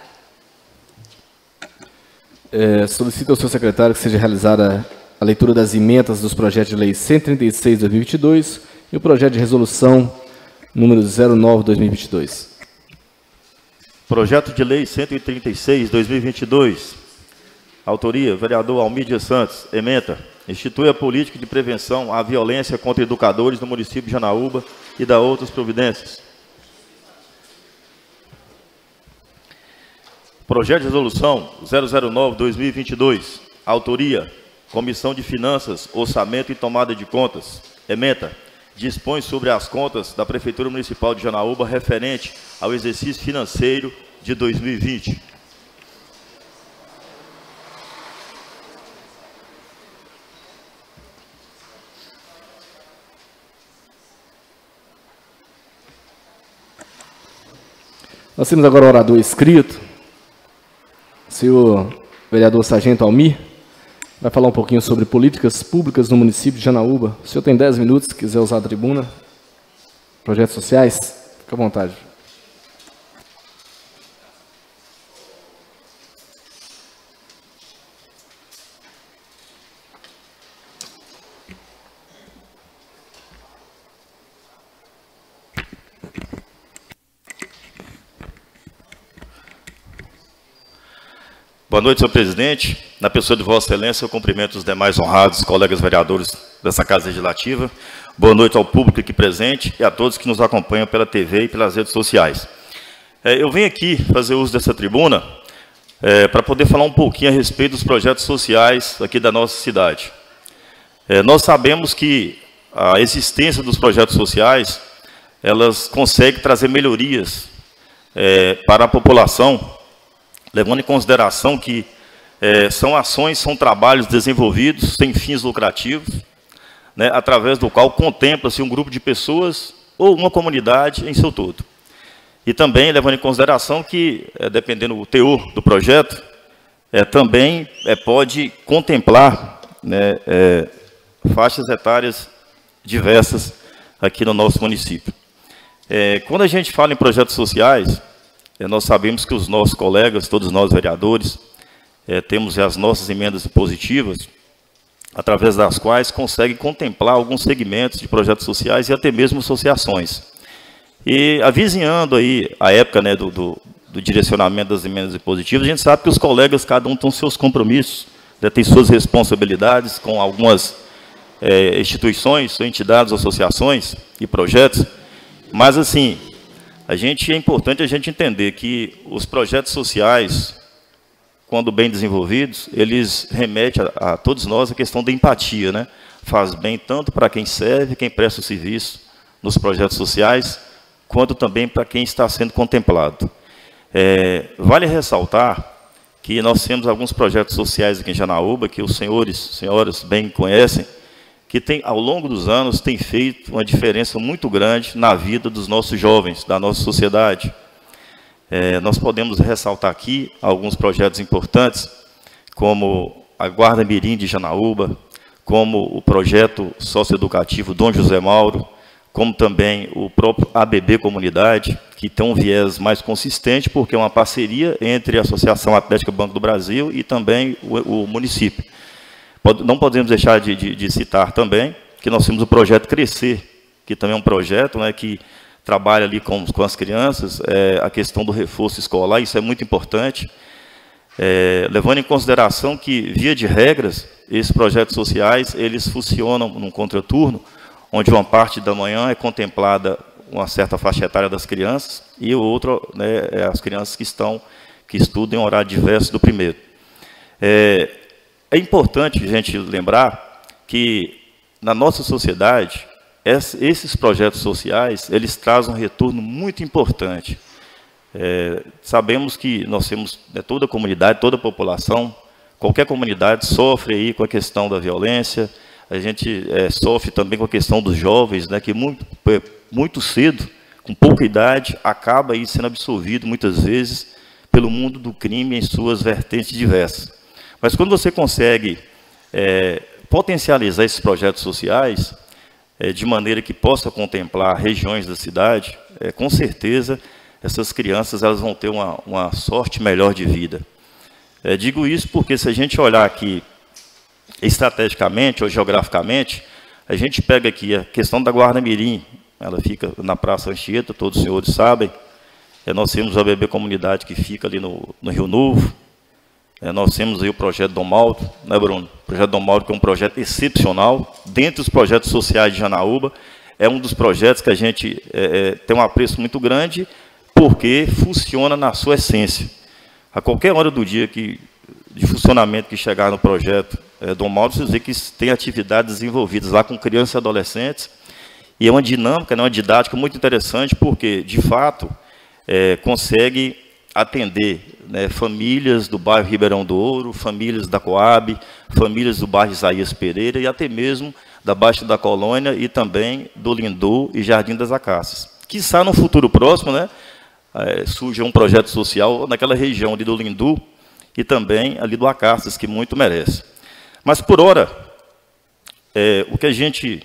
Solicito ao senhor secretário que seja realizada a leitura das emendas dos projetos de lei 136 de 2022 e o projeto de resolução número 09 de 2022. Projeto de lei 136 de 2022. Autoria, vereador Almídia Santos. Ementa. Institui a política de prevenção à violência contra educadores no município de Janaúba e dá outras providências. Projeto de resolução 009 de 2022. Autoria, Comissão de Finanças, Orçamento e Tomada de Contas. Ementa. Dispõe sobre as contas da Prefeitura Municipal de Janaúba referente ao exercício financeiro de 2020. Nós temos agora o orador escrito, o senhor vereador Sargento Almir, vai falar um pouquinho sobre políticas públicas no município de Janaúba. O senhor tem 10 minutos, se quiser usar a tribuna. Projetos sociais, fica à vontade. Boa noite, senhor presidente. Na pessoa de Vossa Excelência, eu cumprimento os demais honrados colegas vereadores dessa Casa Legislativa. Boa noite ao público aqui presente e a todos que nos acompanham pela TV e pelas redes sociais. Eu venho aqui fazer uso dessa tribuna para poder falar um pouquinho a respeito dos projetos sociais aqui da nossa cidade. Nós sabemos que a existência dos projetos sociais, elas conseguem trazer melhorias para a população, levando em consideração que são ações, são trabalhos desenvolvidos sem fins lucrativos, né, através do qual contempla-se um grupo de pessoas ou uma comunidade em seu todo. E também levando em consideração que, dependendo do teor do projeto, também pode contemplar, né, faixas etárias diversas aqui no nosso município. Quando a gente fala em projetos sociais, nós sabemos que os nossos colegas, todos nós vereadores, temos as nossas emendas positivas, através das quais conseguem contemplar alguns segmentos de projetos sociais e até mesmo associações. E avizinhando aí a época, né, do direcionamento das emendas positivas, a gente sabe que os colegas, cada um tem seus compromissos tem suas responsabilidades com algumas instituições, entidades, associações e projetos, mas assim, é importante a gente entender que os projetos sociais, quando bem desenvolvidos, eles remetem a todos nós a questão da empatia, né? Faz bem tanto para quem serve, quem presta o serviço nos projetos sociais, quanto também para quem está sendo contemplado. Vale ressaltar que nós temos alguns projetos sociais aqui em Janaúba, que os senhoras bem conhecem, que ao longo dos anos tem feito uma diferença muito grande na vida dos nossos jovens, da nossa sociedade. Nós podemos ressaltar aqui alguns projetos importantes, como a Guarda Mirim de Janaúba, como o projeto socioeducativo Dom José Mauro, como também o próprio ABB Comunidade, que tem um viés mais consistente, porque é uma parceria entre a Associação Atlética Banco do Brasil e também o município. Não podemos deixar de citar também que nós temos o projeto Crescer, que também é um projeto, né, que trabalha ali com as crianças, a questão do reforço escolar, isso é muito importante, levando em consideração que, via de regras, esses projetos sociais, eles funcionam num contraturno, onde uma parte da manhã é contemplada uma certa faixa etária das crianças, e o outro, né, as crianças que estudam em horário diverso do primeiro. É importante a gente lembrar que, na nossa sociedade, esses projetos sociais, eles trazem um retorno muito importante. Sabemos que nós temos toda a comunidade, toda a população, qualquer comunidade sofre aí com a questão da violência, a gente sofre também com a questão dos jovens, né, que muito cedo, com pouca idade, acaba aí sendo absorvido, muitas vezes, pelo mundo do crime em suas vertentes diversas. Mas quando você consegue potencializar esses projetos sociais, de maneira que possa contemplar regiões da cidade, com certeza, essas crianças elas vão ter uma sorte melhor de vida. Digo isso porque, se a gente olhar aqui, estrategicamente ou geograficamente, a gente pega aqui a questão da Guarda Mirim, ela fica na Praça Anchieta, todos os senhores sabem. Nós temos a ABB Comunidade, que fica ali no Rio Novo. Nós temos aí o projeto Dom Mauro, né, Bruno? O projeto Dom Mauro, que é um projeto excepcional, dentre os projetos sociais de Janaúba, é um dos projetos que a gente tem um apreço muito grande, porque funciona na sua essência. A qualquer hora do dia de funcionamento que chegar no projeto Dom Mauro, você vê que tem atividades desenvolvidas lá com crianças e adolescentes, e é uma dinâmica, uma didática muito interessante, porque, de fato, consegue atender, né, famílias do bairro Ribeirão do Ouro, famílias da Coab, famílias do bairro Isaías Pereira, e até mesmo da Baixa da Colônia, e também do Lindu e Jardim das Acácias. Quiçá, no futuro próximo, né, surge um projeto social naquela região ali do Lindu, e também ali do Acácias, que muito merece. Mas, por hora, o que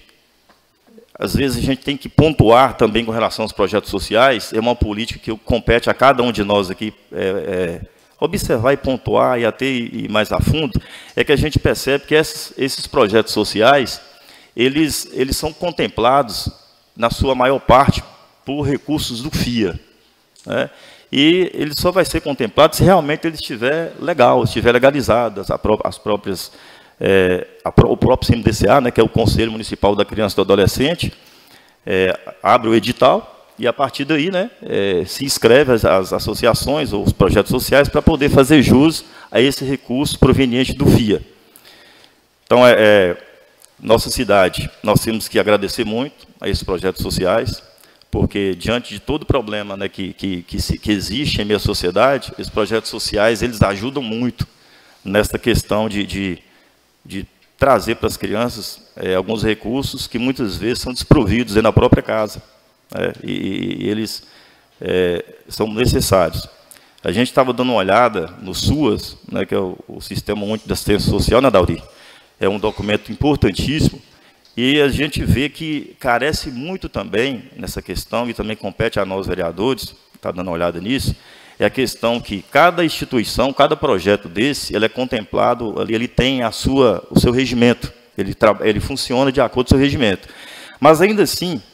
às vezes a gente tem que pontuar também com relação aos projetos sociais, é uma política que compete a cada um de nós aqui observar e pontuar e até ir mais a fundo, é que a gente percebe que esses projetos sociais, eles são contemplados, na sua maior parte, por recursos do FIA, né? E ele só vai ser contemplado se realmente ele estiver legal, estiver legalizado, o próprio CMDCA, né, que é o Conselho Municipal da Criança e do Adolescente, abre o edital e, a partir daí, né, se inscreve as associações ou os projetos sociais para poder fazer jus a esse recurso proveniente do FIA. Então, nossa cidade, nós temos que agradecer muito a esses projetos sociais, porque, diante de todo o problema, né, que existe em minha sociedade, esses projetos sociais eles ajudam muito nesta questão de trazer para as crianças alguns recursos que muitas vezes são desprovidos na própria casa, né, e eles são necessários. A gente estava dando uma olhada no SUAS, né, que é o Sistema Único de Assistência Social, né, Dauri? É um documento importantíssimo, e a gente vê que carece muito também nessa questão, e também compete a nós, vereadores, está dando uma olhada nisso, é a questão que cada instituição, cada projeto desse, ele é contemplado, ali ele tem o seu regimento, ele funciona de acordo com o seu regimento. Mas, ainda assim,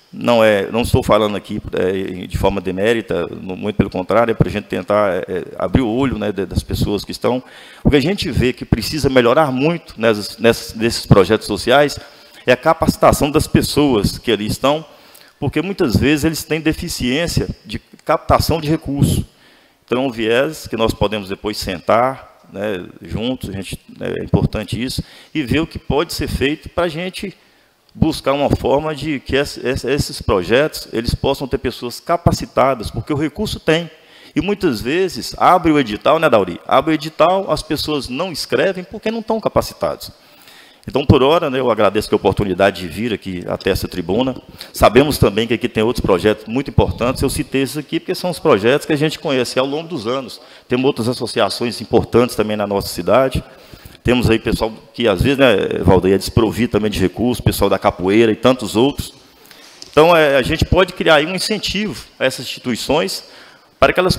não estou falando aqui de forma demérita, muito pelo contrário, é para a gente tentar abrir o olho, né, das pessoas que estão, porque a gente vê que precisa melhorar muito nesses projetos sociais, é a capacitação das pessoas que ali estão, porque muitas vezes eles têm deficiência de captação de recursos. Então, é um viés que nós podemos depois sentar, né, juntos, é importante isso, e ver o que pode ser feito para a gente buscar uma forma de que esses projetos eles possam ter pessoas capacitadas, porque o recurso tem. E muitas vezes abre o edital, né, Dauri? Abre o edital, as pessoas não escrevem porque não estão capacitados. Então, por hora, né, eu agradeço a oportunidade de vir aqui até essa tribuna. Sabemos também que aqui tem outros projetos muito importantes. Eu citei esses aqui porque são os projetos que a gente conhece ao longo dos anos. Temos outras associações importantes também na nossa cidade. Temos aí pessoal que, às vezes, né, Valdeir, é desprovido também de recursos, pessoal da capoeira e tantos outros. Então, a gente pode criar aí um incentivo a essas instituições para que elas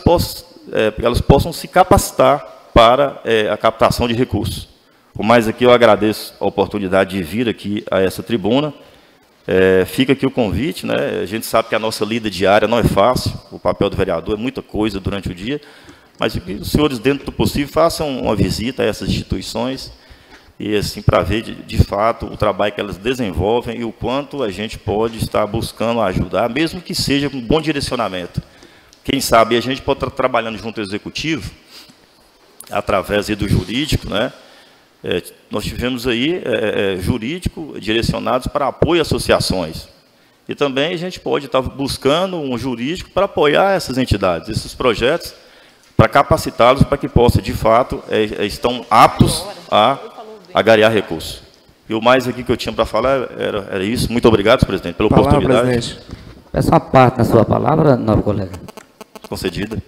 possam se capacitar para a captação de recursos. Por mais aqui, eu agradeço a oportunidade de vir aqui a essa tribuna. Fica aqui o convite, né? A gente sabe que a nossa lida diária não é fácil, o papel do vereador é muita coisa durante o dia, mas que os senhores, dentro do possível, façam uma visita a essas instituições e assim para ver, de fato, o trabalho que elas desenvolvem e o quanto a gente pode estar buscando ajudar, mesmo que seja com um bom direcionamento. Quem sabe a gente pode estar trabalhando junto ao executivo, através aí do jurídico, né? Nós tivemos aí jurídico direcionados para apoio a associações. E também a gente pode estar buscando um jurídico para apoiar essas entidades, esses projetos, para capacitá-los para que possam, de fato, estão aptos a agariar recursos. E o mais aqui que eu tinha para falar era isso. Muito obrigado, presidente, pela oportunidade. Presidente. Peço uma parte na sua palavra, nobre colega. Concedida.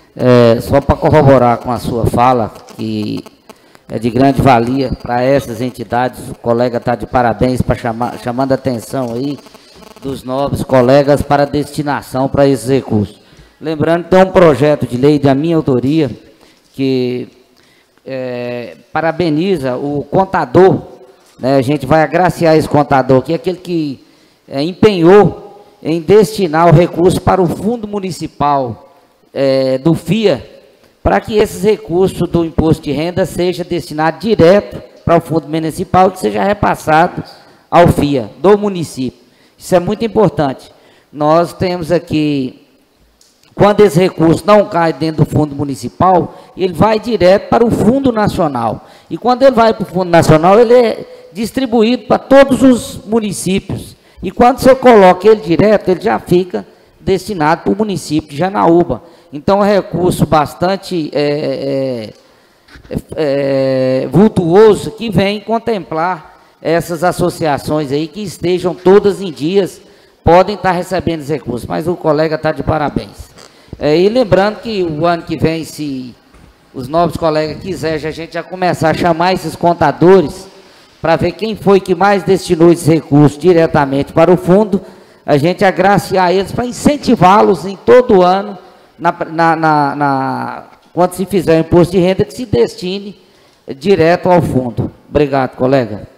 Só para corroborar com a sua fala, que é de grande valia para essas entidades, o colega está de parabéns para chamando a atenção aí dos nobres colegas para destinação para esses recursos. Lembrando que tem um projeto de lei da minha autoria que parabeniza o contador, né? A gente vai agraciar esse contador, que é aquele que empenhou em destinar o recurso para o Fundo Municipal do FIA, para que esses recursos do imposto de renda seja destinado direto para o Fundo Municipal, que seja repassado ao FIA do município. Isso é muito importante. Nós temos aqui, quando esse recurso não cai dentro do Fundo Municipal, ele vai direto para o Fundo Nacional. E quando ele vai para o Fundo Nacional, ele é distribuído para todos os municípios. E quando você coloca ele direto, ele já fica destinado para o município de Janaúba. Então, é um recurso bastante vultuoso que vem contemplar essas associações aí que estejam todas em dias, podem estar recebendo esse recurso, mas o colega está de parabéns. E lembrando que o ano que vem, se os nobres colegas quiserem, a gente já começar a chamar esses contadores para ver quem foi que mais destinou esses recursos diretamente para o fundo, a gente agraciar eles para incentivá-los em todo ano, quando se fizer o imposto de renda, que se destine direto ao fundo. Obrigado, colega.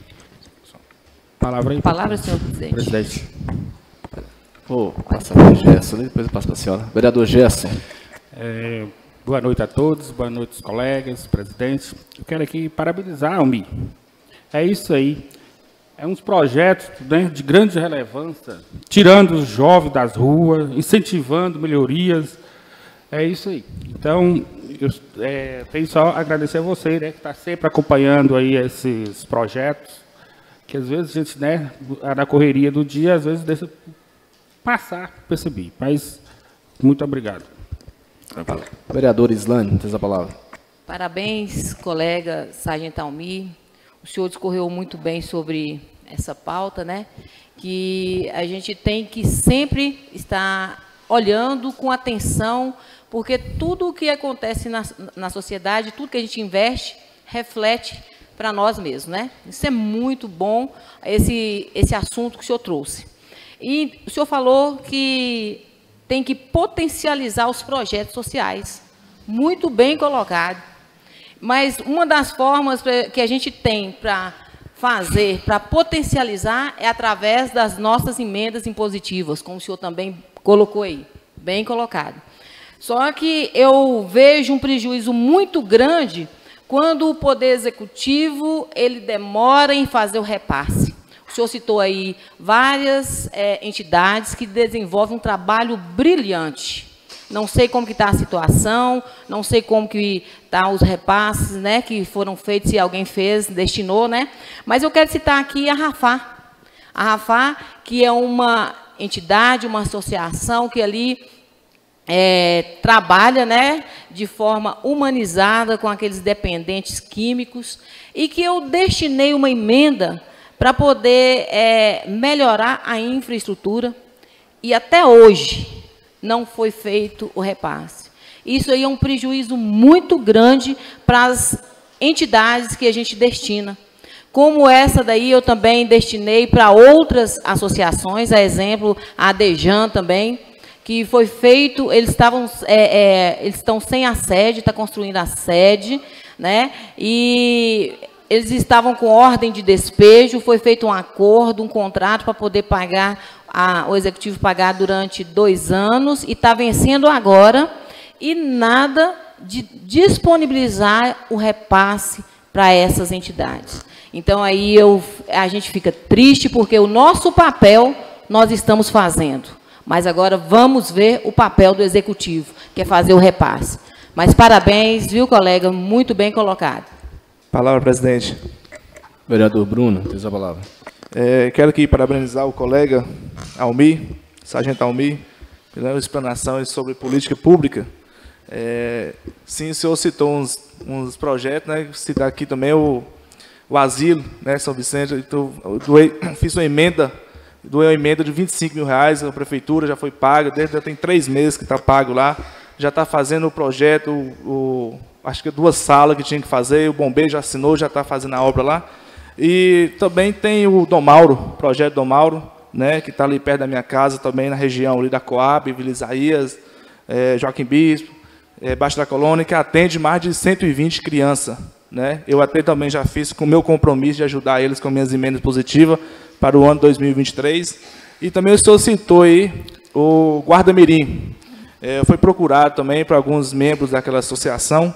Palavra, senhor presidente. Presidente. Vou passar para o Gerson, depois eu passo para a senhora. Vereador Gerson. Boa noite a todos, boa noite aos colegas, presidente. Eu quero aqui parabenizar o MI. É isso aí. É uns projetos, né, de grande relevância, tirando os jovens das ruas, incentivando melhorias. É isso aí. Então, eu tenho só a agradecer a você, né, que está sempre acompanhando aí esses projetos, que às vezes a gente, né, na correria do dia, às vezes deixa passar, percebi. Mas, muito obrigado. Vereador Islane, tem a palavra. Parabéns, colega Sargento Almir. O senhor discorreu muito bem sobre essa pauta, né? Que a gente tem que sempre estar olhando com atenção, porque tudo o que acontece na sociedade, tudo que a gente investe, reflete para nós mesmos, né? Isso é muito bom, esse assunto que o senhor trouxe. E o senhor falou que tem que potencializar os projetos sociais. Muito bem colocado. Mas uma das formas que a gente tem para fazer para potencializar é através das nossas emendas impositivas, como o senhor também colocou aí, bem colocado. Só que eu vejo um prejuízo muito grande quando o Poder Executivo ele demora em fazer o repasse. O senhor citou aí várias entidades que desenvolvem um trabalho brilhante. Não sei como que está a situação, não sei como que estão os repasses, né, que foram feitos, se alguém fez, destinou, né? Mas eu quero citar aqui a Rafar. A Rafar, que é uma entidade, uma associação que ali trabalha, né, de forma humanizada com aqueles dependentes químicos e que eu destinei uma emenda para poder melhorar a infraestrutura e até hoje não foi feito o repasse. Isso aí é um prejuízo muito grande para as entidades que a gente destina. Como essa daí eu também destinei para outras associações, a exemplo, a Dejan também, que foi feito, eles estão sem a sede, está construindo a sede, né? E eles estavam com ordem de despejo, foi feito um acordo, um contrato para poder pagar, o executivo pagar durante 2 anos, e está vencendo agora, e nada de disponibilizar o repasse para essas entidades. Então, aí a gente fica triste, porque o nosso papel nós estamos fazendo, mas agora vamos ver o papel do executivo, que é fazer o repasse. Mas parabéns, viu, colega? Muito bem colocado. Palavra, presidente. Vereador Bruno, tens a palavra. Quero aqui parabenizar o colega Almir, sargento Almir, pela explanação sobre política pública. Sim, o senhor citou uns projetos, né? Citar aqui também o asilo, né, São Vicente. Então, fiz uma emenda, doei uma emenda de R$25 mil, a prefeitura já foi paga, já tem 3 meses que está pago lá, já está fazendo o projeto, acho que 2 salas que tinha que fazer, o bombeiro já assinou, já está fazendo a obra lá. E também tem o Dom Mauro, projeto Dom Mauro, né, que está ali perto da minha casa, também na região ali da Coab, Vila Isaías, Joaquim Bispo, Baixo da Colônia, que atende mais de 120 crianças. Né? Eu até também já fiz com o meu compromisso de ajudar eles com minhas emendas positivas para o ano 2023. E também o senhor citou aí o Guarda-Mirim. Foi procurado também para alguns membros daquela associação,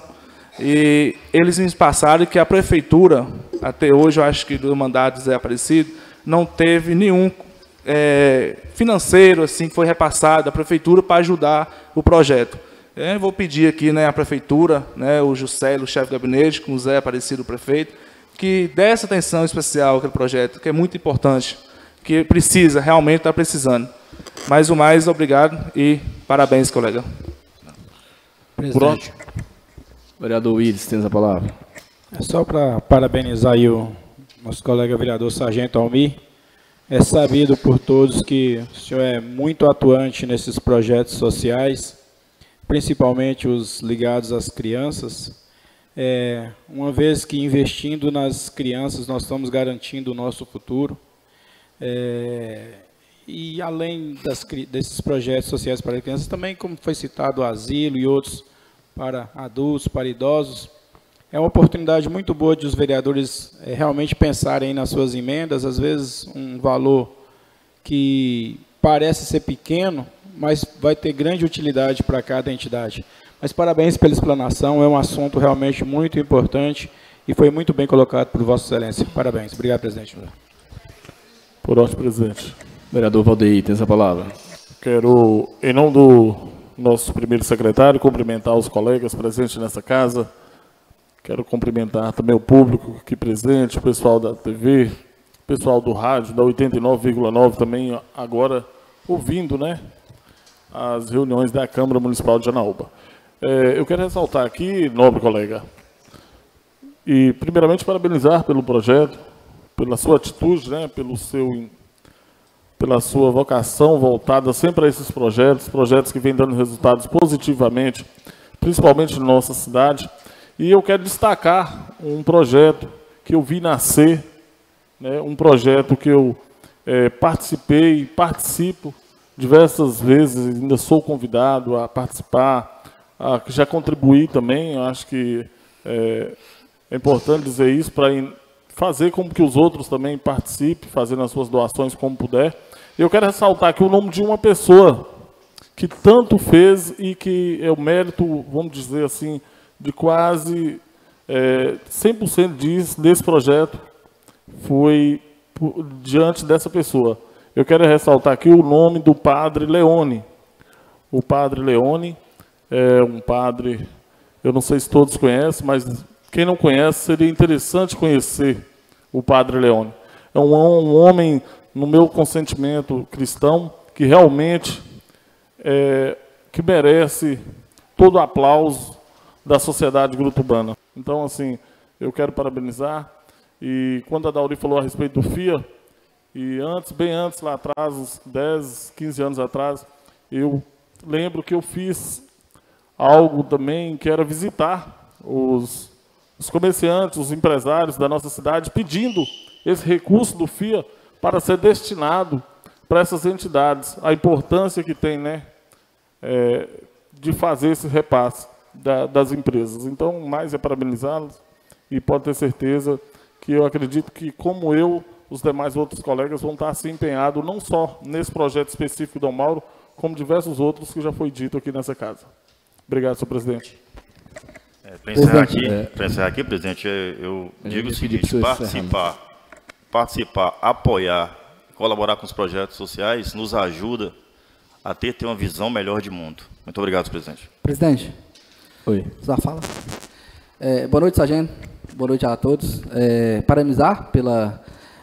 e eles me passaram que a prefeitura, até hoje, eu acho que do mandato de Zé Aparecido, não teve nenhum financeiro assim que foi repassado da prefeitura para ajudar o projeto. Eu vou pedir aqui, né, à prefeitura, né, o Juscelio, o chefe de gabinete, com o Zé Aparecido, o prefeito, que dê essa atenção especial àquele projeto, que é muito importante, que precisa, realmente está precisando. Mais uma vez, obrigado e parabéns, colega. Presidente. Vereador Willis, tens a palavra. É só para parabenizar aí o nosso colega vereador Sargento Almir. É sabido por todos que o senhor é muito atuante nesses projetos sociais, principalmente os ligados às crianças. Uma vez que investindo nas crianças, nós estamos garantindo o nosso futuro. E além desses projetos sociais para crianças, também, como foi citado, o asilo e outros para adultos, para idosos, é uma oportunidade muito boa de os vereadores realmente pensarem nas suas emendas, às vezes um valor que parece ser pequeno, mas vai ter grande utilidade para cada entidade. Mas parabéns pela explanação, é um assunto realmente muito importante e foi muito bem colocado por Vossa Excelência. Parabéns. Obrigado, presidente. Por ordem, presidente. Vereador Valdeir, tens a palavra. Quero, em nome do nosso primeiro secretário, cumprimentar os colegas presentes nessa casa. Quero cumprimentar também o público aqui presente, o pessoal da TV, o pessoal do rádio, da 89,9 também, agora ouvindo, né, as reuniões da Câmara Municipal de Janaúba. Eu quero ressaltar aqui, nobre colega, e primeiramente parabenizar pelo projeto, pela sua atitude, né, pela sua vocação voltada sempre a esses projetos que vêm dando resultados positivamente, principalmente na nossa cidade. E eu quero destacar um projeto que eu vi nascer, né, um projeto que eu participei e participo diversas vezes, ainda sou convidado a participar, que já contribuí também. Eu acho que é importante dizer isso para fazer como que os outros também participem, fazendo as suas doações como puder. Eu quero ressaltar aqui o nome de uma pessoa que tanto fez e que é o mérito, vamos dizer assim, de quase 100% desse projeto foi diante dessa pessoa. Eu quero ressaltar aqui o nome do padre Leone. O padre Leone é um padre, eu não sei se todos conhecem, mas quem não conhece, seria interessante conhecer o padre Leone. É um homem, no meu consentimento cristão, que realmente que merece todo o aplauso da sociedade grutubana. Então, assim, eu quero parabenizar. E quando a Dauri falou a respeito do FIA, e antes, bem antes, lá atrás, uns 10, 15 anos atrás, eu lembro que eu fiz algo também que era visitar os comerciantes, os empresários da nossa cidade, pedindo esse recurso do FIA para ser destinado para essas entidades. A importância que tem, né, de fazer esse repasse das empresas. Então, mais é parabenizá-los e pode ter certeza que eu acredito que, como eu, os demais outros colegas vão estar assim empenhados, não só nesse projeto específico do Mauro, como diversos outros que já foi dito aqui nessa casa. Obrigado, senhor presidente. Para encerrar aqui, presidente, eu digo o seguinte: participar, apoiar, colaborar com os projetos sociais nos ajuda a ter uma visão melhor de mundo. Muito obrigado, presidente. Presidente. Oi. Sua fala. Boa noite, sargento. Boa noite a todos. Parabenizar pela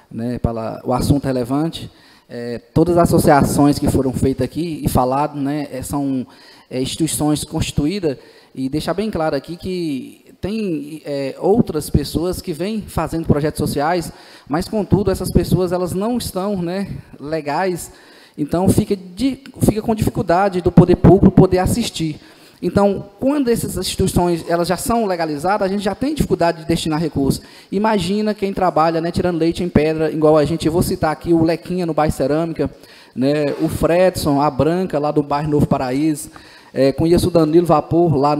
o assunto relevante. Todas as associações que foram feitas aqui e falado, né, são instituições constituídas, e deixar bem claro aqui que tem outras pessoas que vêm fazendo projetos sociais, mas, contudo, essas pessoas elas não estão, né, legais, então fica com dificuldade do poder público poder assistir. Então, quando essas instituições elas já são legalizadas, a gente já tem dificuldade de destinar recursos. Imagina quem trabalha, né, tirando leite em pedra, igual a gente, eu vou citar aqui o Lequinha, no bairro Cerâmica, né, o Fredson, a Branca, lá do bairro Novo Paraíso, conheço o Danilo Vapor, lá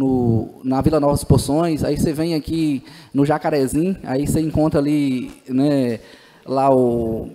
na Vila Novas Poções, aí você vem aqui no Jacarezinho, aí você encontra ali, né, lá o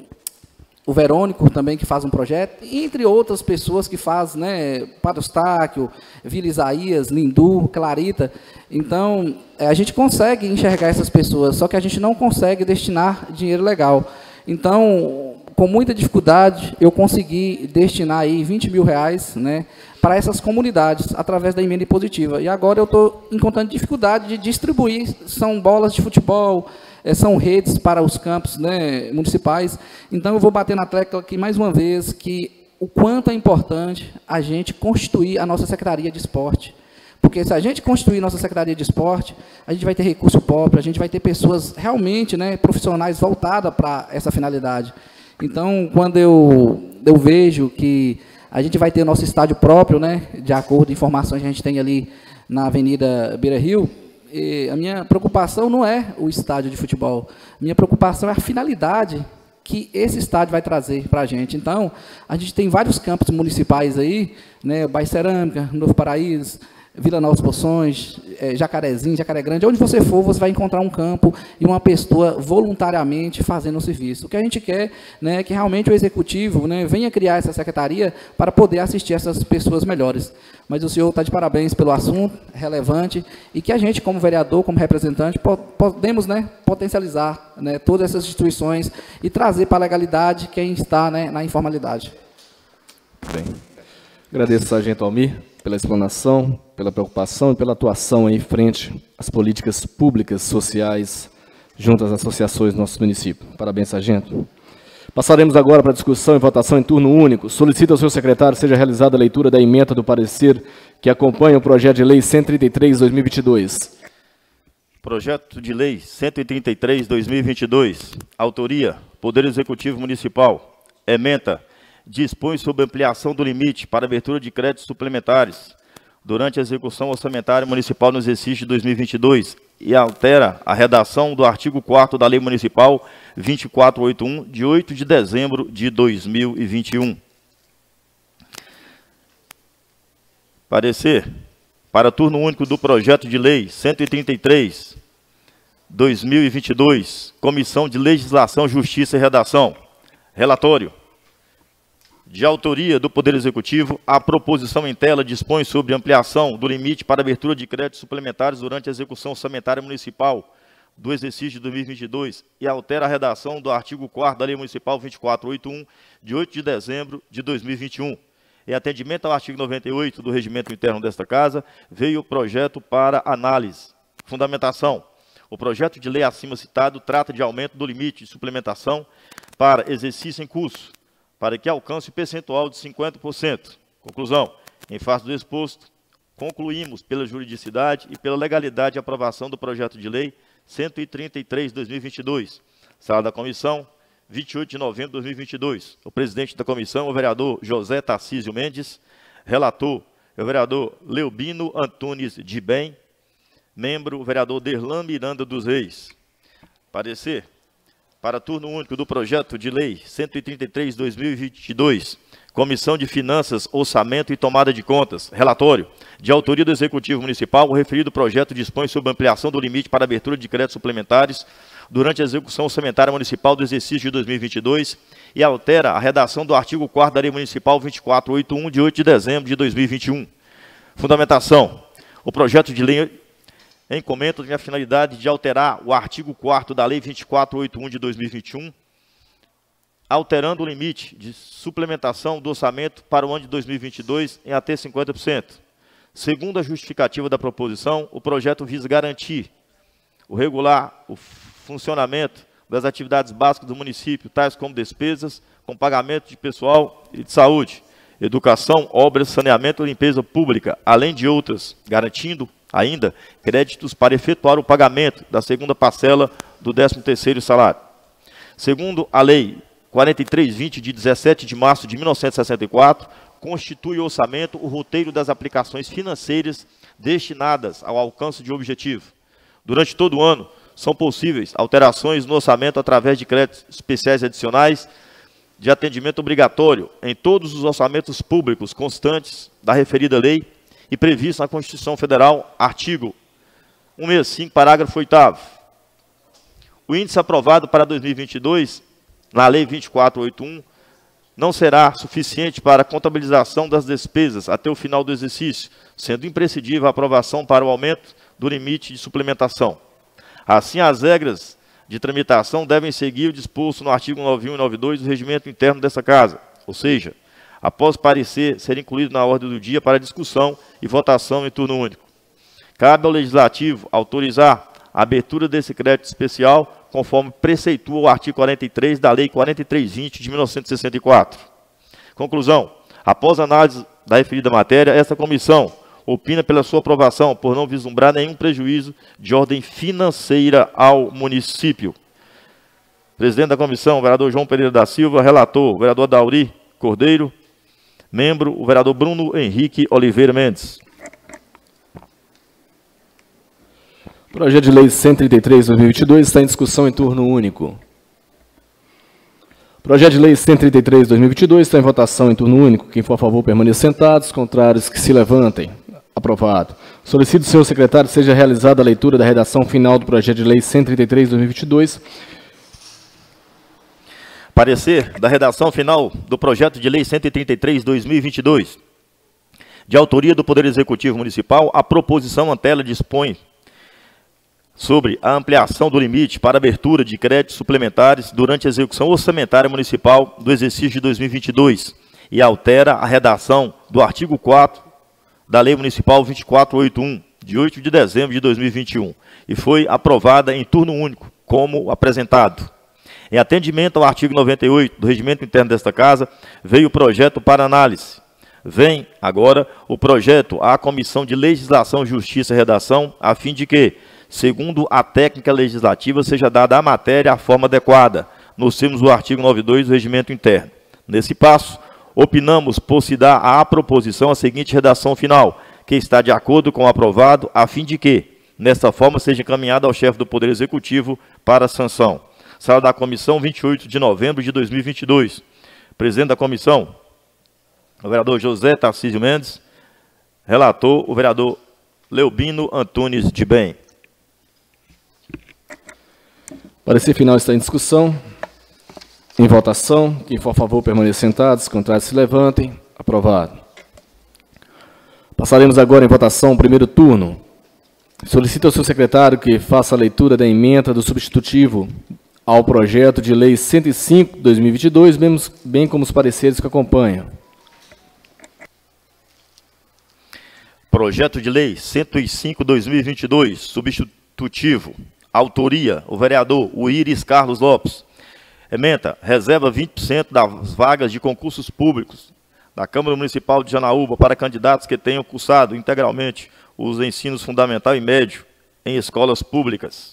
Verônico também, que faz um projeto, entre outras pessoas que fazem, né, Padre Eustáquio, Vila Isaías, Lindu, Clarita. Então, a gente consegue enxergar essas pessoas, só que a gente não consegue destinar dinheiro legal. Então, com muita dificuldade, eu consegui destinar aí 20 mil reais, né, para essas comunidades, através da emenda impositiva. E agora eu estou encontrando dificuldade de distribuir, são bolas de futebol, são redes para os campos, né, municipais. Então, eu vou bater na tecla aqui mais uma vez que o quanto é importante a gente constituir a nossa Secretaria de Esporte. Porque se a gente constituir nossa Secretaria de Esporte, a gente vai ter recurso próprio, a gente vai ter pessoas realmente, né, profissionais voltadas para essa finalidade. Então, quando eu vejo que a gente vai ter nosso estádio próprio, né, de acordo com informações que a gente tem ali na Avenida Beira Rio, a minha preocupação não é o estádio de futebol, minha preocupação é a finalidade que esse estádio vai trazer para a gente. Então, a gente tem vários campos municipais aí, né, Bairro Cerâmica, Novo Paraíso, Vila Novas Poções, Jacarezinho, Jacaré Grande, onde você for, você vai encontrar um campo e uma pessoa voluntariamente fazendo o serviço. O que a gente quer, né, é que realmente o executivo, né, venha criar essa secretaria para poder assistir essas pessoas melhores. Mas o senhor está de parabéns pelo assunto, relevante, e que a gente, como vereador, como representante, podemos, né, potencializar, né, todas essas instituições e trazer para a legalidade quem está, né, na informalidade. Bem, agradeço ao sargento Almir pela explanação, pela preocupação e pela atuação em frente às políticas públicas sociais junto às associações do nosso município. Parabéns, sargento. Passaremos agora para a discussão e votação em turno único. Solicito ao senhor secretário seja realizada a leitura da ementa do parecer que acompanha o projeto de lei 133/2022. Projeto de lei 133/2022. Autoria: Poder Executivo Municipal. Ementa: dispõe sobre ampliação do limite para abertura de créditos suplementares durante a execução orçamentária municipal no exercício de 2022 e altera a redação do artigo 4º da Lei Municipal 2481, de 8 de dezembro de 2021. Parecer: para turno único do projeto de lei 133, 2022, Comissão de Legislação, Justiça e Redação. Relatório. De autoria do Poder Executivo, a proposição em tela dispõe sobre ampliação do limite para abertura de créditos suplementares durante a execução orçamentária municipal do exercício de 2022 e altera a redação do artigo 4º da Lei Municipal 2481, de 8 de dezembro de 2021. Em atendimento ao artigo 98 do Regimento Interno desta Casa, veio o projeto para análise. Fundamentação. O projeto de lei acima citado trata de aumento do limite de suplementação para exercício em curso, para que alcance o percentual de 50%. Conclusão. Em face do exposto, concluímos pela juridicidade e pela legalidade a aprovação do projeto de lei 133/2022. Sala da Comissão, 28 de novembro de 2022. O presidente da comissão, o vereador José Tarcísio Mendes. Relator, o vereador Leobino Antunes de Bem. Membro, o vereador Derlan Miranda dos Reis. Parecer. Para turno único do projeto de lei 133/2022, Comissão de Finanças, Orçamento e Tomada de Contas. Relatório. De autoria do Executivo Municipal, o referido projeto dispõe sobre ampliação do limite para abertura de créditos suplementares durante a execução orçamentária municipal do exercício de 2022 e altera a redação do artigo 4º da Lei Municipal 2481, de 8 de dezembro de 2021. Fundamentação. O projeto de lei em comento tem a finalidade de alterar o artigo 4º da Lei 2481 de 2021, alterando o limite de suplementação do orçamento para o ano de 2022 em até 50%. Segundo a justificativa da proposição, o projeto visa garantir o funcionamento das atividades básicas do município, tais como despesas com pagamento de pessoal e de saúde, educação, obras, saneamento e limpeza pública, além de outras, garantindo ainda créditos para efetuar o pagamento da segunda parcela do 13º salário. Segundo a Lei 4320, de 17 de março de 1964, constitui o orçamento o roteiro das aplicações financeiras destinadas ao alcance de objetivo. Durante todo o ano, são possíveis alterações no orçamento através de créditos especiais adicionais de atendimento obrigatório em todos os orçamentos públicos constantes da referida lei e previsto na Constituição Federal, artigo 165, parágrafo 8º. O índice aprovado para 2022, na Lei 2481, não será suficiente para a contabilização das despesas até o final do exercício, sendo imprescindível a aprovação para o aumento do limite de suplementação. Assim, as regras de tramitação devem seguir o disposto no artigo 91 e 92 do Regimento Interno dessa Casa, ou seja, após parecer ser incluído na ordem do dia para discussão e votação em turno único. Cabe ao Legislativo autorizar a abertura desse crédito especial, conforme preceitua o artigo 43 da Lei 4320 de 1964. Conclusão. Após análise da referida matéria, esta comissão opina pela sua aprovação, por não vislumbrar nenhum prejuízo de ordem financeira ao município. Presidente da comissão, o vereador João Pereira da Silva. Relator, o vereador Dauri Cordeiro. Membro, o vereador Bruno Henrique Oliveira Mendes. Projeto de lei 133/2022 está em discussão em turno único. Projeto de lei 133/2022 está em votação em turno único. Quem for a favor, permaneça sentado. Os contrários, que se levantem. Aprovado. Solicito, senhor secretário, que seja realizada a leitura da redação final do projeto de lei 133/2022. Parecer da redação final do projeto de lei 133/2022. De autoria do Poder Executivo Municipal, a proposição antela dispõe sobre a ampliação do limite para abertura de créditos suplementares durante a execução orçamentária municipal do exercício de 2022 e altera a redação do artigo 4º da Lei Municipal 2481, de 8 de dezembro de 2021, e foi aprovada em turno único, como apresentado. Em atendimento ao artigo 98 do Regimento Interno desta Casa, veio o projeto para análise. Vem agora o projeto à Comissão de Legislação, Justiça e Redação, a fim de que, segundo a técnica legislativa, seja dada à matéria a forma adequada, nos termos do artigo 92 do Regimento Interno. Nesse passo, opinamos por se dar à proposição a seguinte redação final, que está de acordo com o aprovado, a fim de que, nesta forma, seja encaminhada ao chefe do Poder Executivo para sanção. Sala da Comissão, 28 de novembro de 2022. Presidente da Comissão, o vereador José Tarcísio Mendes. Relator, o vereador Leobino Antunes de Bem. Parecer final está em discussão. Em votação. Quem for a favor, permaneça sentados. Contrários, se levantem. Aprovado. Passaremos agora em votação o primeiro turno. Solicito ao seu secretário que faça a leitura da emenda do substitutivo ao projeto de lei 105/2022, bem como os pareceres que acompanham. Projeto de lei 105/2022, substitutivo. Autoria, o vereador Uíris Carlos Lopes. Ementa, reserva 20% das vagas de concursos públicos da Câmara Municipal de Janaúba para candidatos que tenham cursado integralmente os ensinos fundamental e médio em escolas públicas.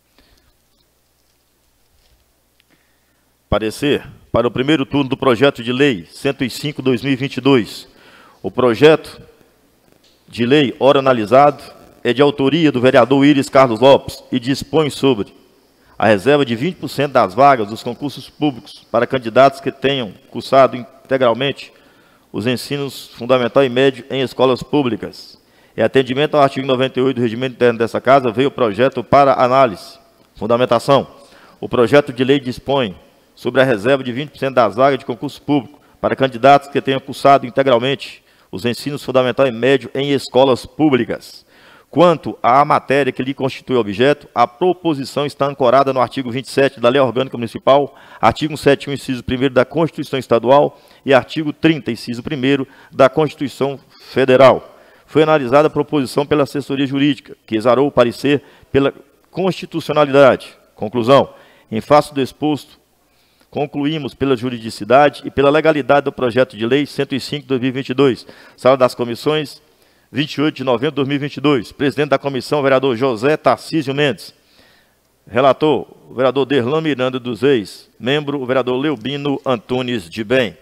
Parecer para o primeiro turno do projeto de lei 105/2022. O projeto de lei, ora analisado, é de autoria do vereador Uíris Carlos Lopes e dispõe sobre a reserva de 20% das vagas dos concursos públicos para candidatos que tenham cursado integralmente os ensinos fundamental e médio em escolas públicas. Em atendimento ao artigo 98 do Regimento Interno dessa Casa, veio o projeto para análise. Fundamentação. O projeto de lei dispõe sobre a reserva de 20% das vagas de concurso público para candidatos que tenham cursado integralmente os ensinos fundamental e médio em escolas públicas. Quanto à matéria que lhe constitui objeto, a proposição está ancorada no artigo 27 da Lei Orgânica Municipal, artigo 71, inciso 1º da Constituição Estadual e artigo 30, inciso 1º da Constituição Federal. Foi analisada a proposição pela assessoria jurídica, que exarou o parecer pela constitucionalidade. Conclusão. Em face do exposto, concluímos pela juridicidade e pela legalidade do projeto de lei 105/2022. Sala das Comissões, 28 de novembro de 2022. Presidente da comissão, vereador José Tarcísio Mendes. Relator, o vereador Derlan Miranda dos Reis. Membro, o vereador Leubino Antunes de Bem.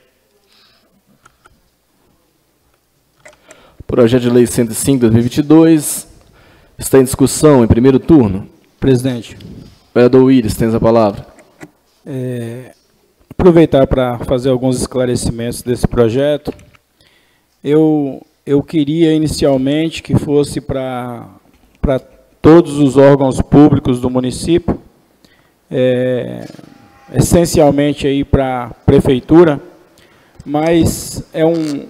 Projeto de lei 105/2022 está em discussão em primeiro turno. Presidente. Vereador Uíris, tens a palavra. Aproveitar para fazer alguns esclarecimentos desse projeto. Eu queria inicialmente que fosse para todos os órgãos públicos do município, essencialmente aí para a prefeitura, mas é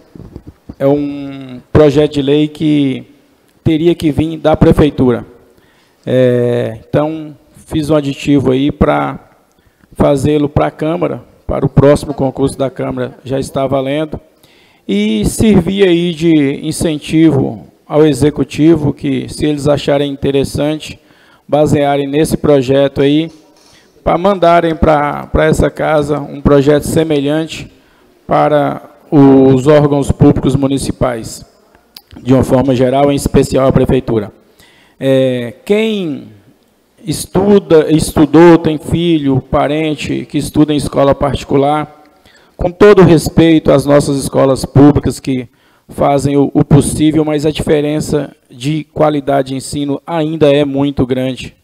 um projeto de lei que teria que vir da prefeitura. Então, fiz um aditivo aí para fazê-lo para a Câmara, para o próximo concurso da Câmara já está valendo, e servir aí de incentivo ao Executivo, que se eles acharem interessante, basearem nesse projeto aí, para mandarem para essa casa um projeto semelhante para os órgãos públicos municipais, de uma forma geral, em especial a Prefeitura. Quem estudou, tem filho, parente que estuda em escola particular, com todo respeito às nossas escolas públicas que fazem o possível, mas a diferença de qualidade de ensino ainda é muito grande.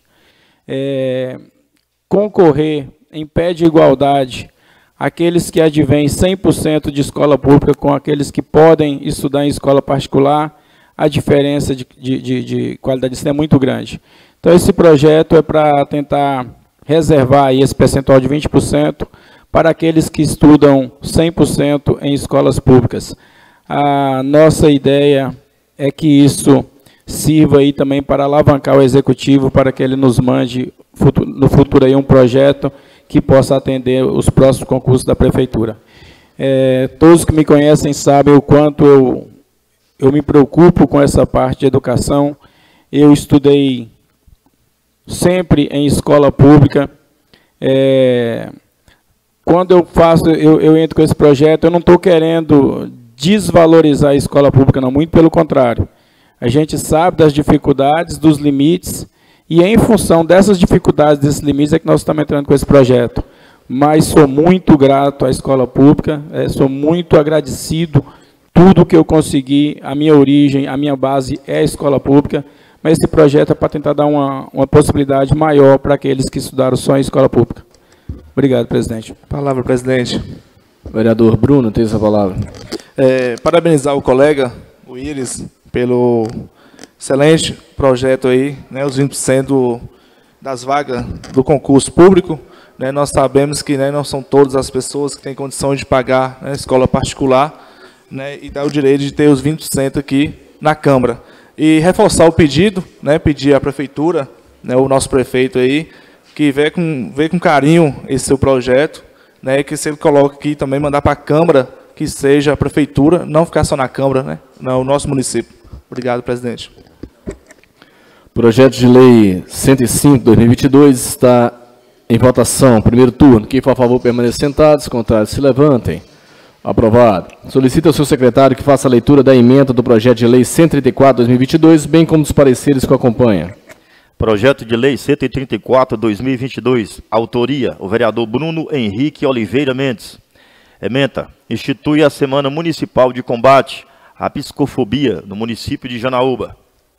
Concorrer em pé de igualdade aqueles que advêm 100% de escola pública com aqueles que podem estudar em escola particular, a diferença de qualidade de ensino é muito grande. Então, esse projeto é para tentar reservar aí esse percentual de 20% para aqueles que estudam 100% em escolas públicas. A nossa ideia é que isso sirva aí também para alavancar o Executivo, para que ele nos mande no futuro aí um projeto que possa atender os próximos concursos da Prefeitura. Todos que me conhecem sabem o quanto eu me preocupo com essa parte de educação. Eu estudei sempre em escola pública. Quando eu entro com esse projeto, eu não estou querendo desvalorizar a escola pública, não, muito pelo contrário. A gente sabe das dificuldades, dos limites, e em função dessas dificuldades, desses limites, é que nós estamos entrando com esse projeto. Mas sou muito grato à escola pública, sou muito agradecido, tudo que eu consegui, a minha origem, a minha base é a escola pública, mas esse projeto é para tentar dar uma possibilidade maior para aqueles que estudaram só em escola pública. Obrigado, presidente. Palavra, presidente. Vereador Bruno, tem essa palavra. Parabenizar o colega, o Uíris, pelo excelente projeto aí, né, os 20% das vagas do concurso público, né, nós sabemos que, né, não são todas as pessoas que têm condição de pagar, né, escola particular, né, e dá o direito de ter os 20% aqui na Câmara. E reforçar o pedido, né, pedir à Prefeitura, né, o nosso prefeito aí, que vê com carinho esse seu projeto, né, que se ele coloca aqui também, mandar para a Câmara, que seja a Prefeitura, não ficar só na Câmara, né, no nosso município. Obrigado, presidente. Projeto de Lei 105/2022 está em votação. Primeiro turno. Quem for a favor, permaneça sentados. Contrários, se levantem. Aprovado. Solicita ao seu secretário que faça a leitura da emenda do projeto de Lei 134/2022, bem como dos pareceres que o acompanham. Projeto de Lei 134/2022. Autoria, o vereador Bruno Henrique Oliveira Mendes. Ementa. Institui a Semana Municipal de Combate à Psicofobia no município de Janaúba.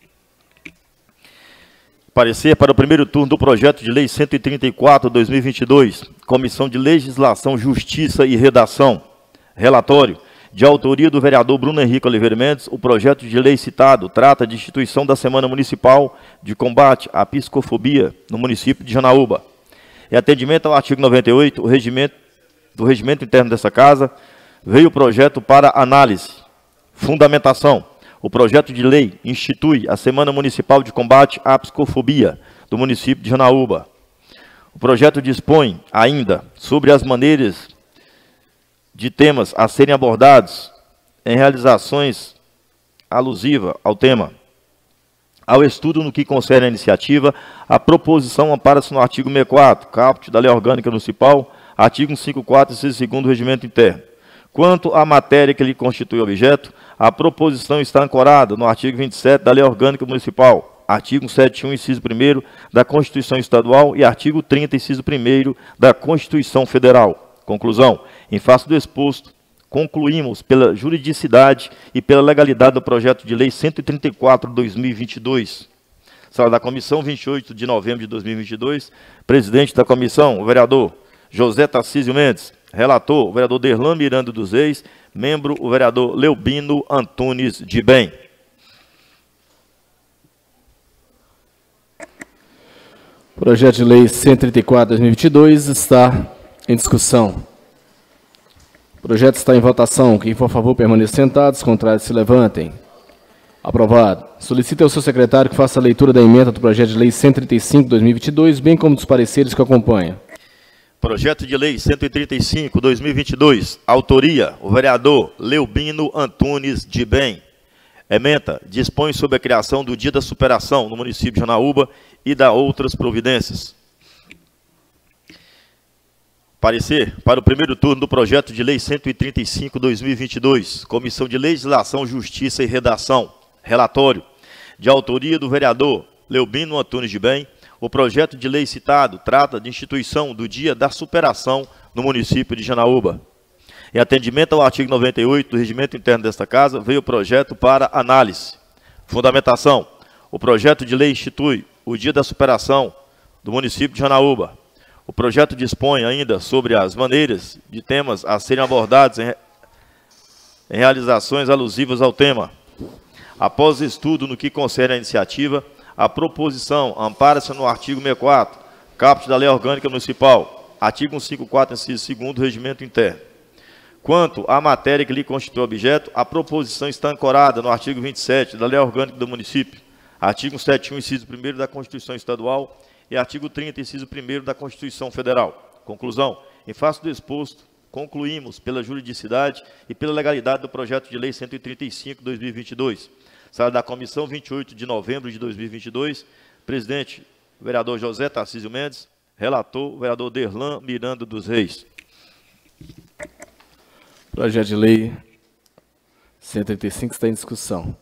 Parecer para o primeiro turno do projeto de Lei 134/2022. Comissão de Legislação, Justiça e Redação. Relatório. De autoria do vereador Bruno Henrique Oliveira Mendes, o projeto de lei citado trata de instituição da Semana Municipal de Combate à Psicofobia no município de Janaúba. Em atendimento ao artigo 98 do regimento interno dessa casa, veio o projeto para análise. Fundamentação. O projeto de lei institui a Semana Municipal de Combate à Psicofobia do município de Janaúba. O projeto dispõe ainda sobre as maneiras de temas a serem abordados em realizações alusivas ao tema. Ao estudo no que concerne a iniciativa, a proposição ampara-se no artigo 64, caput da Lei Orgânica Municipal, artigo 154, inciso 2º do Regimento Interno. Quanto à matéria que lhe constitui objeto, a proposição está ancorada no artigo 27 da Lei Orgânica Municipal, artigo 171, inciso 1º da Constituição Estadual e artigo 30, inciso 1º da Constituição Federal. Conclusão. Em face do exposto, concluímos pela juridicidade e pela legalidade do projeto de lei 134/2022. Sala da comissão, 28 de novembro de 2022. Presidente da comissão, o vereador José Tarcísio Mendes. Relator, o vereador Derlan Miranda dos Reis. Membro, o vereador Leubino Antunes de Bem. Projeto de Lei 134/2022 está em discussão. O projeto está em votação. Quem for a favor, permaneça sentados. Os contrários, se levantem. Aprovado. Solicita ao seu secretário que faça a leitura da emenda do projeto de lei 135/2022, bem como dos pareceres que acompanham. Projeto de lei 135/2022. Autoria, o vereador Leubino Antunes de Bem. Ementa. Dispõe sobre a criação do Dia da Superação no município de Janaúba e da outras providências. Parecer para o primeiro turno do projeto de lei 135/2022, Comissão de Legislação, Justiça e Redação. Relatório. De autoria do vereador Leubino Antunes de Bem, o projeto de lei citado trata de instituição do Dia da Superação no município de Janaúba. Em atendimento ao artigo 98 do regimento interno desta casa, veio o projeto para análise. Fundamentação. O projeto de lei institui o Dia da Superação do município de Janaúba. O projeto dispõe ainda sobre as maneiras de temas a serem abordados em realizações alusivas ao tema. Após estudo no que concerne à iniciativa, a proposição ampara-se no artigo 64, caput da Lei Orgânica Municipal, artigo 154, inciso 2º do Regimento Interno. Quanto à matéria que lhe constitui objeto, a proposição está ancorada no artigo 27 da Lei Orgânica do Município, artigo 171, inciso 1º da Constituição Estadual e artigo 30, inciso 1º da Constituição Federal. Conclusão. Em face do exposto, concluímos pela juridicidade e pela legalidade do projeto de lei 135/2022. Sala da comissão, 28 de novembro de 2022. Presidente, o vereador José Tarcísio Mendes. Relator, o vereador Derlan Miranda dos Reis. Projeto de lei 135 está em discussão.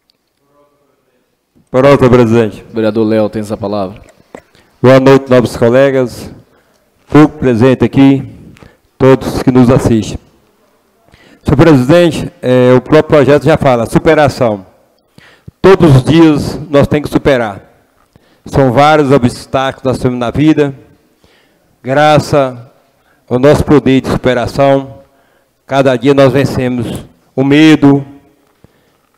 Pronto, presidente. Vereador Léo, tem essa palavra. Boa noite, nobres colegas, público presente aqui, todos que nos assistem. Senhor presidente, o próprio projeto já fala, superação. Todos os dias nós temos que superar. São vários obstáculos que nós temos na vida. Graças ao nosso poder de superação, cada dia nós vencemos o medo,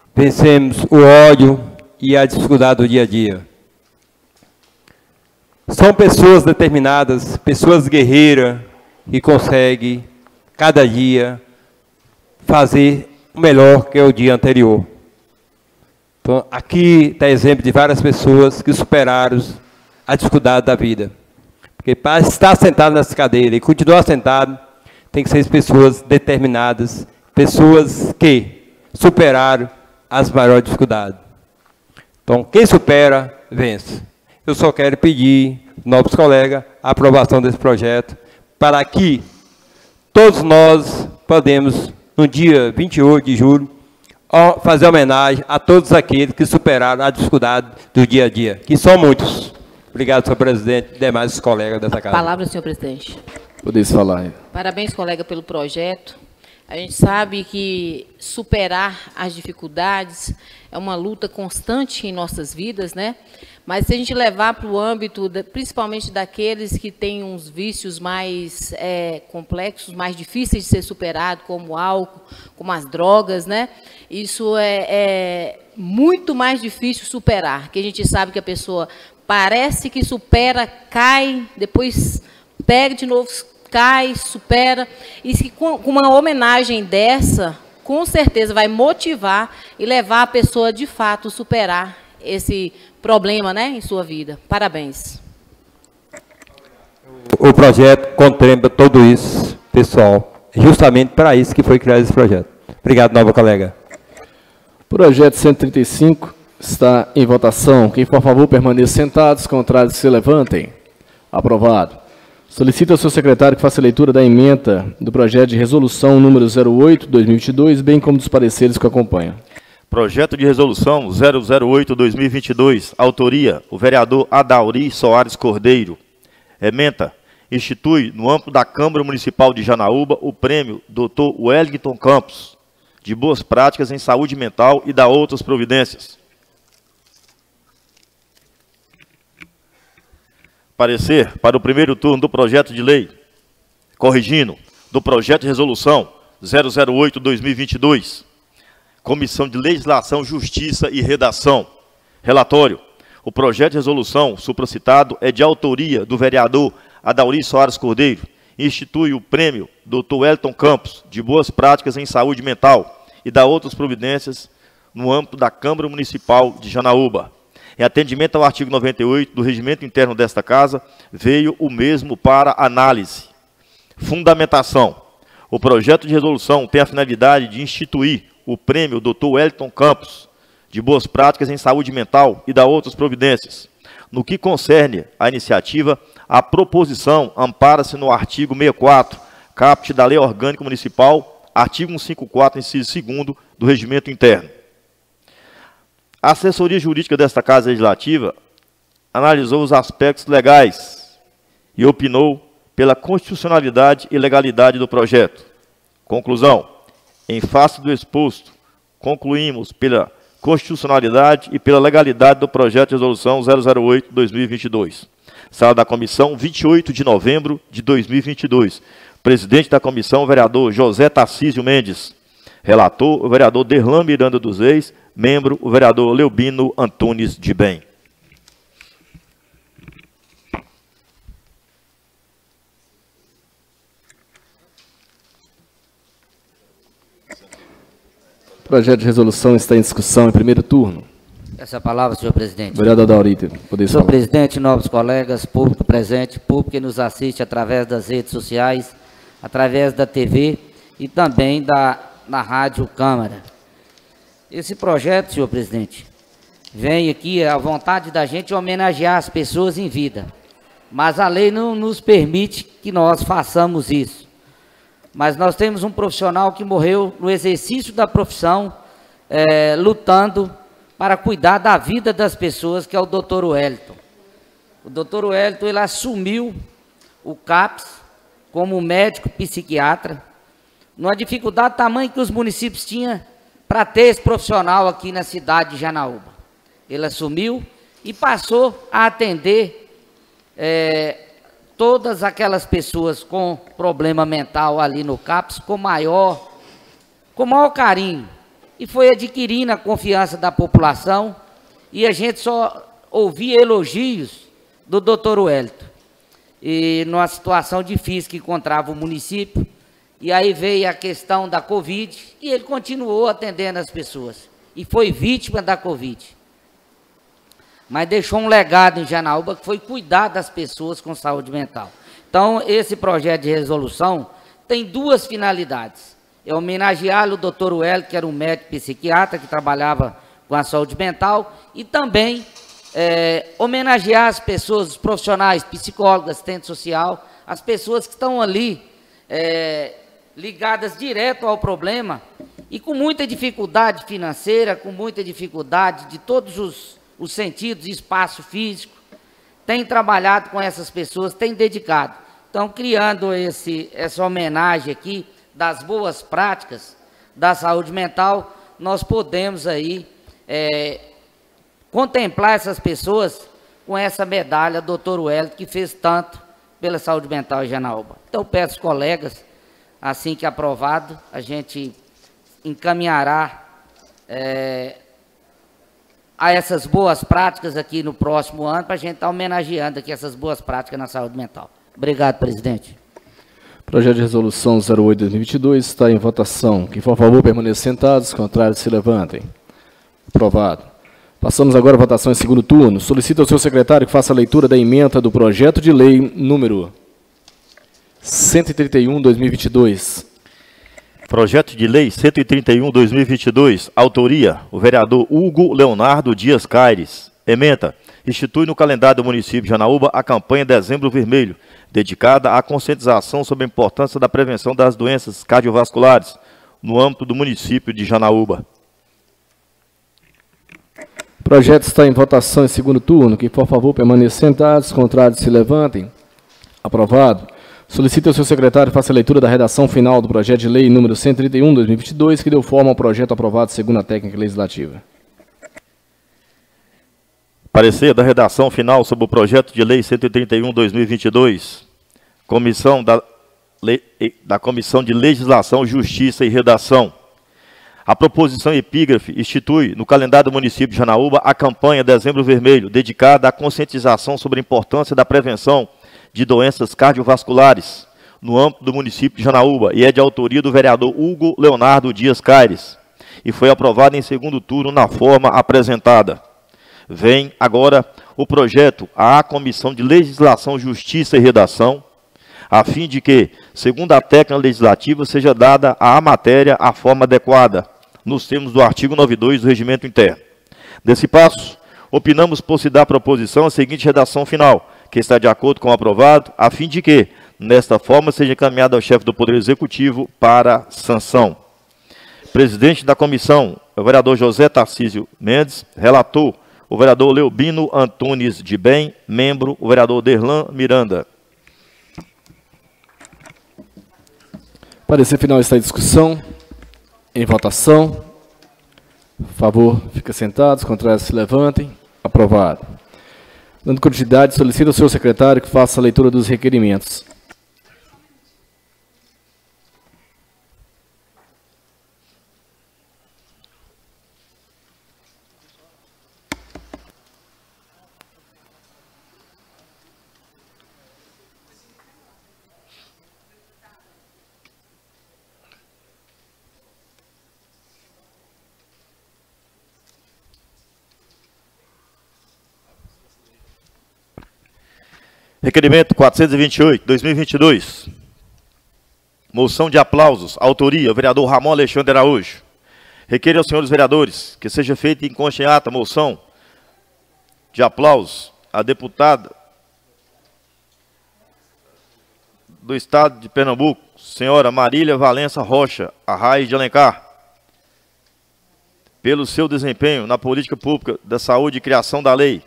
vencemos o ódio e a dificuldade do dia a dia. São pessoas determinadas, pessoas guerreiras, que conseguem, cada dia, fazer o melhor que é o dia anterior. Então, aqui está exemplo de várias pessoas que superaram a dificuldade da vida. Porque para estar sentado nessa cadeira e continuar sentado, tem que ser pessoas determinadas, pessoas que superaram as maiores dificuldades. Então, quem supera, vence. Eu só quero pedir, novos colegas, a aprovação desse projeto, para que todos nós podemos, no dia 28 de julho, fazer homenagem a todos aqueles que superaram a dificuldade do dia a dia, que são muitos. Obrigado, senhor presidente, e demais colegas dessa casa. Palavra, senhor presidente. Podeis falar. Parabéns, colega, pelo projeto. A gente sabe que superar as dificuldades é uma luta constante em nossas vidas, né? Mas se a gente levar para o âmbito, principalmente daqueles que têm uns vícios mais complexos, mais difíceis de ser superado, como o álcool, como as drogas, né? Isso é muito mais difícil superar, que a gente sabe que a pessoa parece que supera, cai, depois pega de novo, cai, supera, e se com uma homenagem dessa, com certeza vai motivar e levar a pessoa, de fato, a superar esse problema, né, em sua vida. Parabéns. O projeto contempla tudo isso, pessoal. É justamente para isso que foi criado esse projeto. Obrigado, nova colega. Projeto 135 está em votação. Quem for a favor, permaneça sentados. Contrários, se levantem. Aprovado. Solicito ao seu secretário que faça a leitura da emenda do projeto de resolução número 08/2022, bem como dos pareceres que acompanham. Projeto de resolução 008/2022, autoria, o vereador Adauri Soares Cordeiro. Ementa, institui, no âmbito da Câmara Municipal de Janaúba, o prêmio Dr. Wellington Campos, de boas práticas em saúde mental e da outras providências. Parecer para o primeiro turno do projeto de lei, corrigindo, do projeto de resolução 008/2022, Comissão de Legislação, Justiça e Redação. Relatório. O projeto de resolução supracitado é de autoria do vereador Adauri Soares Cordeiro e institui o prêmio Dr. Wellington Campos, de boas práticas em saúde mental e da outras providências no âmbito da Câmara Municipal de Janaúba. Em atendimento ao artigo 98 do Regimento Interno desta Casa, veio o mesmo para análise. Fundamentação. O projeto de resolução tem a finalidade de instituir o prêmio Dr. Wellington Campos, de boas práticas em saúde mental e da outras providências. No que concerne à iniciativa, a proposição ampara-se no artigo 64, caput da Lei Orgânica Municipal, artigo 154, inciso 2º do Regimento Interno. A assessoria jurídica desta Casa Legislativa analisou os aspectos legais e opinou pela constitucionalidade e legalidade do projeto. Conclusão. Em face do exposto, concluímos pela constitucionalidade e pela legalidade do projeto de resolução 008/2022. Sala da Comissão, 28 de novembro de 2022. Presidente da Comissão, o vereador José Tarcísio Mendes. Relator, o vereador Derlan Miranda dos Reis. Membro, o vereador Leubino Antunes de Bem. O projeto de resolução está em discussão em primeiro turno. Essa palavra, senhor presidente. Vereador Adauri, poder Senhor falar. presidente, novos colegas, público presente, público que nos assiste através das redes sociais, através da TV e também na Rádio Câmara. Esse projeto, senhor presidente, vem aqui a vontade da gente homenagear as pessoas em vida, mas a lei não nos permite que nós façamos isso. Mas nós temos um profissional que morreu no exercício da profissão, lutando para cuidar da vida das pessoas, que é o Dr. Wellington. O Dr. Wellington, ele assumiu o CAPS como médico psiquiatra, numa dificuldade tamanha que os municípios tinham para ter esse profissional aqui na cidade de Janaúba. Ele assumiu e passou a atender todas aquelas pessoas com problema mental ali no CAPS com maior carinho. E foi adquirindo a confiança da população, e a gente só ouvia elogios do Dr. Wellington. E numa situação difícil que encontrava o município, e aí veio a questão da Covid, e ele continuou atendendo as pessoas, e foi vítima da Covid. Mas deixou um legado em Janaúba, que foi cuidar das pessoas com saúde mental. Então, esse projeto de resolução tem duas finalidades. É homenagear o Dr. Wellington, que era um médico psiquiatra, que trabalhava com a saúde mental, e também homenagear as pessoas, os profissionais, psicólogos, assistente social, as pessoas que estão ali ligadas direto ao problema e com muita dificuldade financeira, com muita dificuldade de todos os sentidos, espaço físico, tem trabalhado com essas pessoas, tem dedicado. Então, criando essa homenagem aqui das boas práticas da saúde mental, nós podemos aí contemplar essas pessoas com essa medalha, Dr. Wellington, que fez tanto pela saúde mental em Janaúba. Então, peço aos colegas, assim que aprovado, a gente encaminhará a essas boas práticas aqui no próximo ano, para a gente estar homenageando aqui essas boas práticas na saúde mental. Obrigado, presidente. Projeto de resolução 08/2022 está em votação. Quem for a favor, permaneça sentados, contrários se levantem. Aprovado. Passamos agora à votação em segundo turno. Solicito ao seu secretário que faça a leitura da ementa do projeto de lei número 131/2022. Projeto de lei 131/2022, autoria, o vereador Hugo Leonardo Dias Caires. Ementa, institui no calendário do município de Janaúba a campanha Dezembro Vermelho, dedicada à conscientização sobre a importância da prevenção das doenças cardiovasculares no âmbito do município de Janaúba. O projeto está em votação em segundo turno. Quem for a favor, permaneça sentados, contrários se levantem. Aprovado. Solicito ao seu secretário que faça a leitura da redação final do projeto de lei número 131/2022, que deu forma ao projeto aprovado segundo a técnica legislativa. Parecer da redação final sobre o projeto de lei 131/2022, da Comissão de Legislação, Justiça e Redação. A proposição epígrafe institui no calendário do município de Janaúba a campanha Dezembro Vermelho, dedicada à conscientização sobre a importância da prevenção de doenças cardiovasculares no âmbito do município de Janaúba, e é de autoria do vereador Hugo Leonardo Dias Caires, e foi aprovado em segundo turno na forma apresentada. Vem agora o projeto à Comissão de Legislação, Justiça e Redação, a fim de que, segundo a técnica legislativa, seja dada à matéria a forma adequada, nos termos do artigo 92 do Regimento Interno. Desse passo, opinamos por se dar à proposição a seguinte redação final, que está de acordo com o aprovado, a fim de que, nesta forma, seja encaminhado ao chefe do Poder Executivo para sanção. Presidente da comissão, o vereador José Tarcísio Mendes. Relator, o vereador Leobino Antunes de Bem. Membro, o vereador Derlan Miranda. Parecer final está em discussão. Em votação. Por favor, fiquem sentados, contrários se levantem. Aprovado. Dando continuidade, solicito ao seu secretário que faça a leitura dos requerimentos. Requerimento 428/2022. Moção de aplausos. Autoria, o vereador Ramon Alexandre Araújo. Requer aos senhores vereadores que seja feita em consta em ata moção de aplausos à deputada do Estado de Pernambuco, senhora Marília Valença Rocha Arraes de Alencar, pelo seu desempenho na política pública da saúde e criação da lei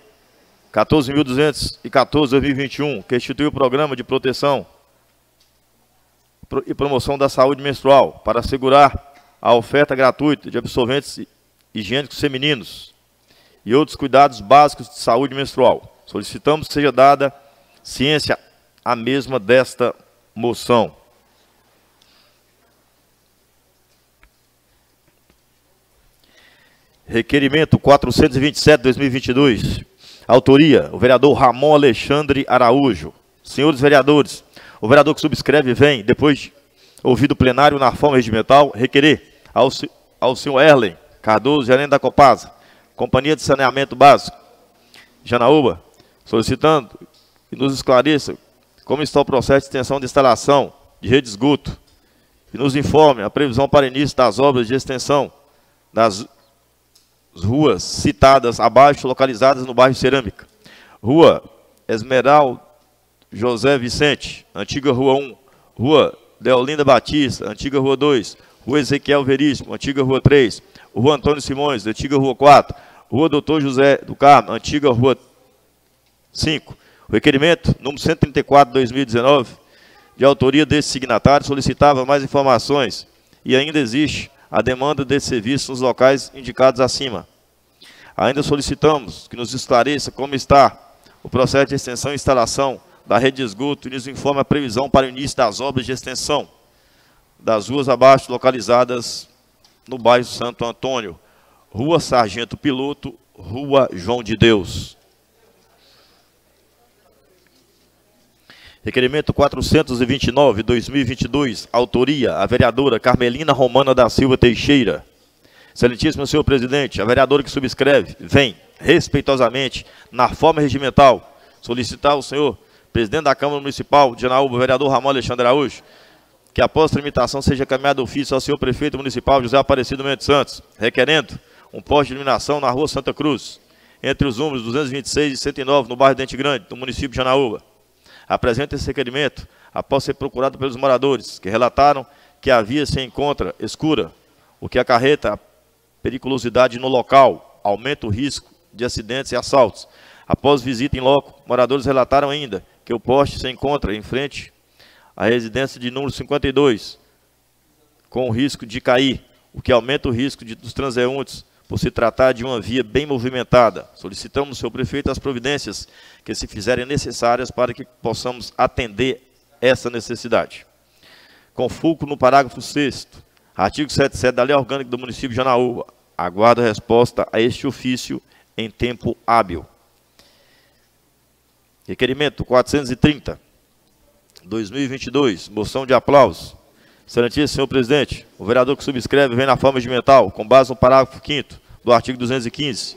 14.214/2021, que institui o Programa de Proteção e Promoção da Saúde Menstrual, para assegurar a oferta gratuita de absorventes higiênicos femininos e outros cuidados básicos de saúde menstrual. Solicitamos que seja dada ciência à mesma desta moção. Requerimento 427/2022. Autoria, o vereador Ramon Alexandre Araújo. Senhores vereadores, o vereador que subscreve vem, depois de ouvido o plenário na forma regimental, requerer ao senhor Erlen Cardoso, gerente da Copasa, Companhia de Saneamento Básico, Janaúba, solicitando que nos esclareça como está o processo de extensão de instalação de rede de esgoto e nos informe a previsão para início das obras de extensão das ruas citadas abaixo, localizadas no bairro Cerâmica. Rua Esmeral José Vicente, antiga Rua 1, Rua Deolinda Batista, antiga Rua 2, Rua Ezequiel Veríssimo, antiga Rua 3, Rua Antônio Simões, antiga Rua 4, Rua Doutor José do Carmo, antiga Rua 5. O requerimento, número 134 de 2019, de autoria desse signatário, solicitava mais informações e ainda existe a demanda desse serviço nos locais indicados acima. Ainda solicitamos que nos esclareça como está o processo de extensão e instalação da rede de esgoto e nos informe a previsão para o início das obras de extensão das ruas abaixo localizadas no bairro Santo Antônio, Rua Sargento Piloto, Rua João de Deus. Requerimento 429, 2022, autoria, a vereadora Carmelina Romana da Silva Teixeira. Excelentíssimo senhor presidente, a vereadora que subscreve vem, respeitosamente, na forma regimental, solicitar ao senhor presidente da Câmara Municipal de Janaúba, vereador Ramon Alexandre Araújo, que após tramitação seja caminhado ofício ao senhor prefeito municipal José Aparecido Mendes Santos, requerendo um poste de iluminação na rua Santa Cruz, entre os números 226 e 109, no bairro Dente Grande, no município de Janaúba. Apresenta esse requerimento após ser procurado pelos moradores, que relataram que a via se encontra escura, o que acarreta a periculosidade no local, aumenta o risco de acidentes e assaltos. Após visita em loco, moradores relataram ainda que o poste se encontra em frente à residência de número 52, com o risco de cair, o que aumenta o risco dos transeuntes, por se tratar de uma via bem movimentada. Solicitamos ao senhor prefeito as providências que se fizerem necessárias para que possamos atender essa necessidade. Com fulcro no parágrafo 6º, artigo 77 da Lei Orgânica do município de Janaúba, aguardo a resposta a este ofício em tempo hábil. Requerimento 430, 2022, moção de aplauso. Excelentíssimo senhor presidente, o vereador que subscreve vem na forma regimental, com base no parágrafo 5º do artigo 215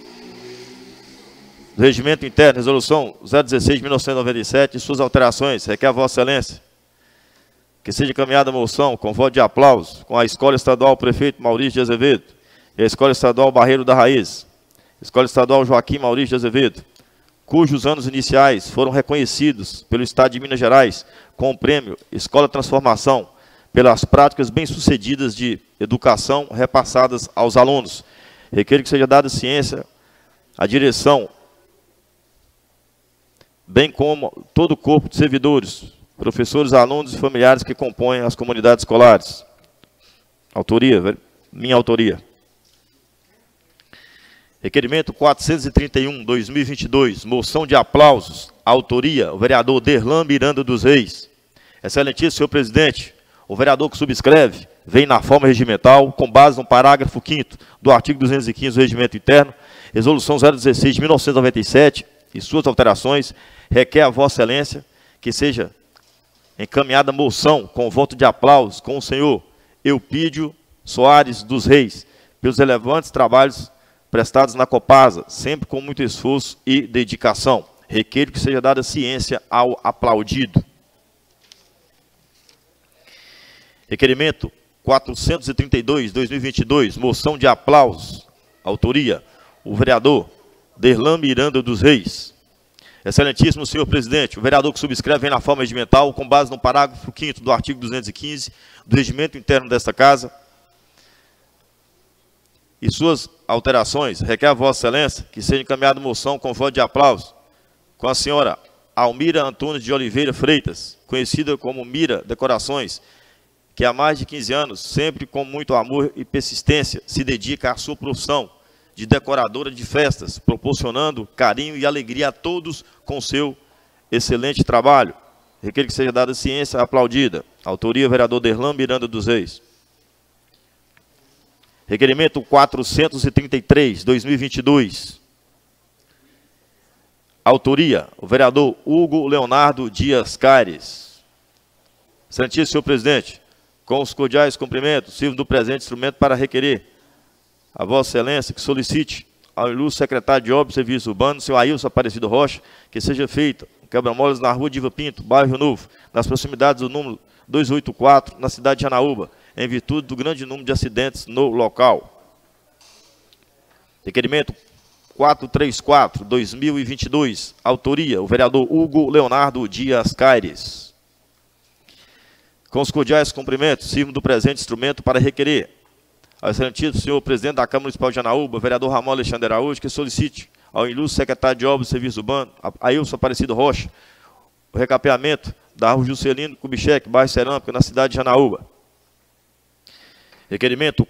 do Regimento Interno, resolução 016 de 1997 e suas alterações, requer a vossa excelência que seja encaminhada a moção com voto de aplauso com a Escola Estadual Prefeito Maurício de Azevedo e a Escola Estadual Barreiro da Raiz, Escola Estadual Joaquim Maurício de Azevedo, cujos anos iniciais foram reconhecidos pelo Estado de Minas Gerais com o prêmio Escola Transformação, pelas práticas bem-sucedidas de educação repassadas aos alunos. Requer que seja dada ciência à direção, bem como todo o corpo de servidores, professores, alunos e familiares que compõem as comunidades escolares. Autoria, minha autoria. Requerimento 431, 2022, moção de aplausos, autoria, o vereador Derlan Miranda dos Reis. Excelentíssimo senhor presidente, o vereador que subscreve vem na forma regimental, com base no parágrafo 5º do artigo 215 do Regimento Interno, resolução 016 de 1997 e suas alterações, requer a vossa excelência que seja encaminhada moção com voto de aplauso com o senhor Eupídio Soares dos Reis, pelos relevantes trabalhos prestados na Copasa, sempre com muito esforço e dedicação. Requer que seja dada ciência ao aplaudido. Requerimento 432, 2022, moção de aplausos, autoria, o vereador Derlan Miranda dos Reis. Excelentíssimo senhor presidente, o vereador que subscreve vem na forma regimental, com base no parágrafo 5º do artigo 215 do Regimento Interno desta Casa, e suas alterações, requer a vossa excelência que seja encaminhada moção com voto de aplauso com a senhora Almira Antunes de Oliveira Freitas, conhecida como Mira Decorações, que há mais de 15 anos, sempre com muito amor e persistência, se dedica à sua profissão de decoradora de festas, proporcionando carinho e alegria a todos com seu excelente trabalho. Requer que seja dada ciência aplaudida. Autoria, vereador Derlan Miranda dos Reis. Requerimento 433, 2022. Autoria, o vereador Hugo Leonardo Dias Caires. Excelentíssimo senhor presidente, com os cordiais cumprimentos, sirvo do presente instrumento para requerer a Vossa Excelência que solicite ao ilustre secretário de Obras e Serviços Urbanos, senhor Ailson Aparecido Rocha, que seja feita um quebra-molas na rua Diva Pinto, bairro Rio Novo, nas proximidades do número 284, na cidade de Janaúba, em virtude do grande número de acidentes no local. Requerimento 434/2022, autoria, o vereador Hugo Leonardo Dias Caires. Com os cordiais cumprimentos, sirvo do presente instrumento para requerer ao excelentíssimo senhor presidente da Câmara Municipal de Janaúba, vereador Ramon Alexandre Araújo, que solicite ao ilustre secretário de Obras e Serviços Urbanos, Ailson Aparecido Rocha, o recapeamento da rua Juscelino Kubitschek, bairro Cerâmica, na cidade de Janaúba. Requerimento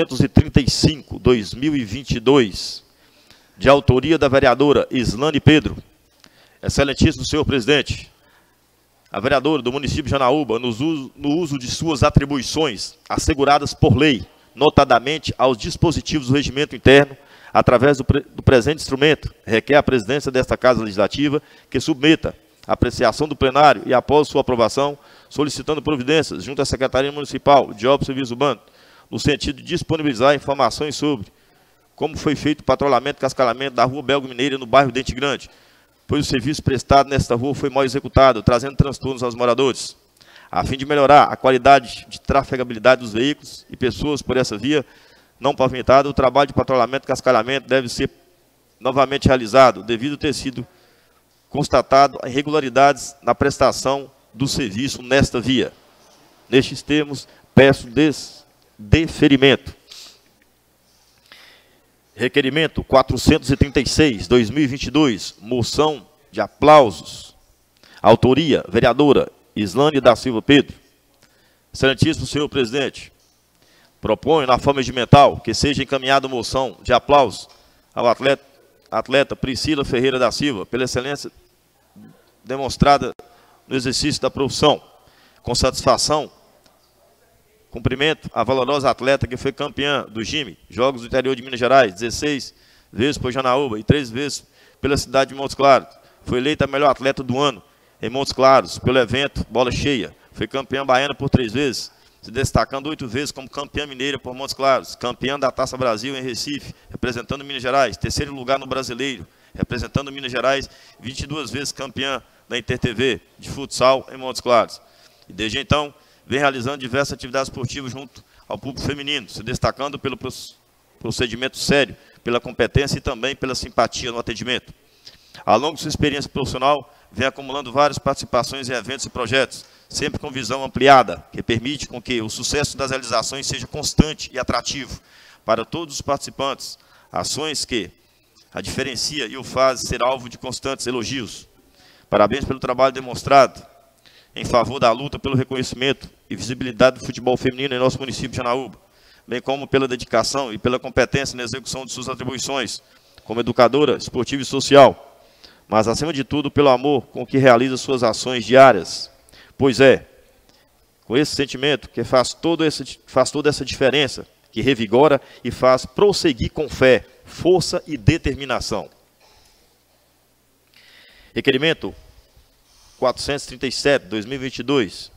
435/2022, de autoria da vereadora Islane Pedro. Excelentíssimo senhor presidente, a vereadora do município de Janaúba, no uso de suas atribuições asseguradas por lei, notadamente aos dispositivos do regimento interno, através do presente instrumento, requer à presidência desta Casa Legislativa que submeta a apreciação do plenário e, após sua aprovação, solicitando providências junto à Secretaria Municipal de Obras e Serviços Urbanos, no sentido de disponibilizar informações sobre como foi feito o patrulhamento e cascalhamento da rua Belga Mineira, no bairro Dente Grande, pois o serviço prestado nesta rua foi mal executado, trazendo transtornos aos moradores. A fim de melhorar a qualidade de trafegabilidade dos veículos e pessoas por essa via não pavimentada, o trabalho de patrulhamento e cascalhamento deve ser novamente realizado, devido ter sido constatado irregularidades na prestação do serviço nesta via. Nestes termos, peço deferimento. Requerimento 436/2022, moção de aplausos. Autoria, vereadora Islane da Silva Pedro. Excelentíssimo senhor presidente, proponho na forma regimental que seja encaminhada moção de aplausos ao atleta Priscila Ferreira da Silva, pela excelência demonstrada no exercício da profissão. Com satisfação, cumprimento a valorosa atleta que foi campeã do JIME, Jogos do Interior de Minas Gerais, 16 vezes por Janaúba e 3 vezes pela cidade de Montes Claros. Foi eleita a melhor atleta do ano em Montes Claros, pelo evento Bola Cheia. Foi campeã baiana por 3 vezes, se destacando 8 vezes como campeã mineira por Montes Claros, campeã da Taça Brasil em Recife, representando Minas Gerais, 3º lugar no Brasileiro, representando Minas Gerais, 22 vezes campeã da InterTV de futsal em Montes Claros. E desde então, vem realizando diversas atividades esportivas junto ao público feminino, se destacando pelo procedimento sério, pela competência e também pela simpatia no atendimento. Ao longo de sua experiência profissional, vem acumulando várias participações em eventos e projetos, sempre com visão ampliada, que permite com que o sucesso das realizações seja constante e atrativo para todos os participantes, ações que a diferencia e o faz ser alvo de constantes elogios. Parabéns pelo trabalho demonstrado em favor da luta pelo reconhecimento e visibilidade do futebol feminino em nosso município de Janaúba, bem como pela dedicação e pela competência na execução de suas atribuições como educadora, esportiva e social, mas, acima de tudo, pelo amor com que realiza suas ações diárias. Pois é, com esse sentimento que faz toda essa diferença, que revigora e faz prosseguir com fé, força e determinação. Requerimento 437/2022.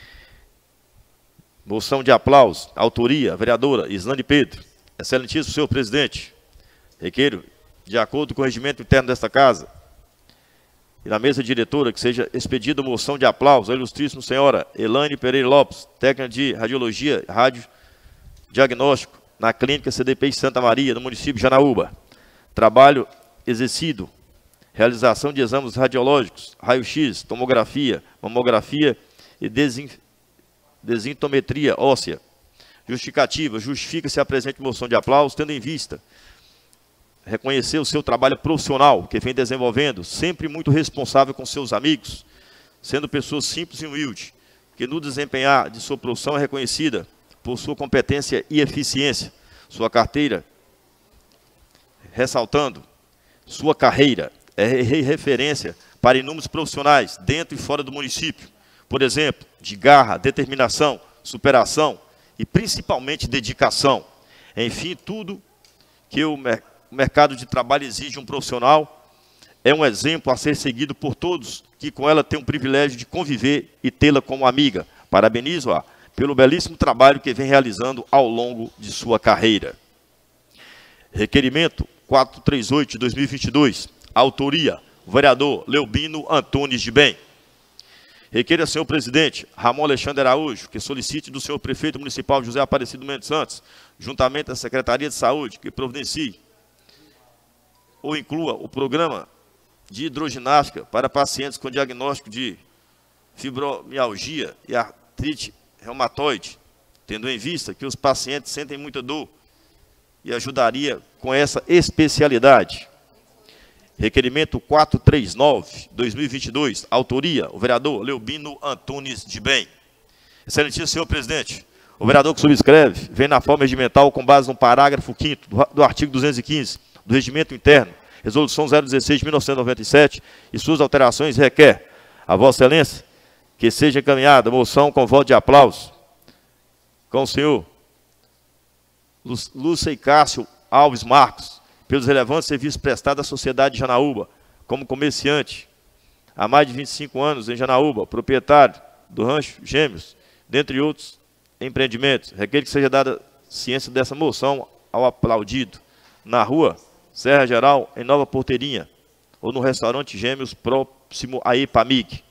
Moção de aplauso. Autoria, vereadora Islane Pedro. Excelentíssimo senhor presidente, requeiro, de acordo com o regimento interno desta casa, e na mesa diretora, que seja expedida moção de aplauso à ilustríssima senhora Elaine Pereira Lopes, técnica de radiologia e rádio diagnóstico na clínica CDPI Santa Maria, no município de Janaúba. Trabalho exercido, realização de exames radiológicos, raio-x, tomografia, mamografia e desintometria óssea. Justificativa, justifica-se a presente moção de aplauso, tendo em vista reconhecer o seu trabalho profissional que vem desenvolvendo, sempre muito responsável com seus amigos, sendo pessoa simples e humilde, que no desempenhar de sua profissão é reconhecida por sua competência e eficiência, sua carteira, ressaltando, sua carreira é referência para inúmeros profissionais dentro e fora do município, por exemplo, de garra, determinação, superação e principalmente dedicação. Enfim, tudo que o mercado de trabalho exige um profissional é um exemplo a ser seguido por todos que com ela têm o privilégio de conviver e tê-la como amiga. Parabenizo-a pelo belíssimo trabalho que vem realizando ao longo de sua carreira. Requerimento 438 de 2022. Autoria, o vereador Leubino Antunes de Bem. Requeira, senhor presidente, Ramon Alexandre Araújo, que solicite do senhor prefeito municipal José Aparecido Mendes Santos, juntamente à Secretaria de Saúde, que providencie ou inclua o programa de hidroginástica para pacientes com diagnóstico de fibromialgia e artrite reumatoide, tendo em vista que os pacientes sentem muita dor e ajudaria com essa especialidade. Requerimento 439, 2022, autoria, o vereador Leubino Antunes de Bem. Excelentíssimo senhor presidente, o vereador que subscreve vem na forma regimental com base no parágrafo 5º do artigo 215 do Regimento Interno, Resolução 016 de 1997 e suas alterações requer a Vossa Excelência que seja encaminhada moção com voto de aplauso com o senhor Lúcia Cássio Alves Marcos, pelos relevantes serviços prestados à sociedade de Janaúba, como comerciante há mais de 25 anos em Janaúba, proprietário do Rancho Gêmeos, dentre outros empreendimentos. Requer que seja dada ciência dessa moção ao aplaudido na rua Serra Geral, em Nova Porteirinha, ou no restaurante Gêmeos próximo a Ipamig.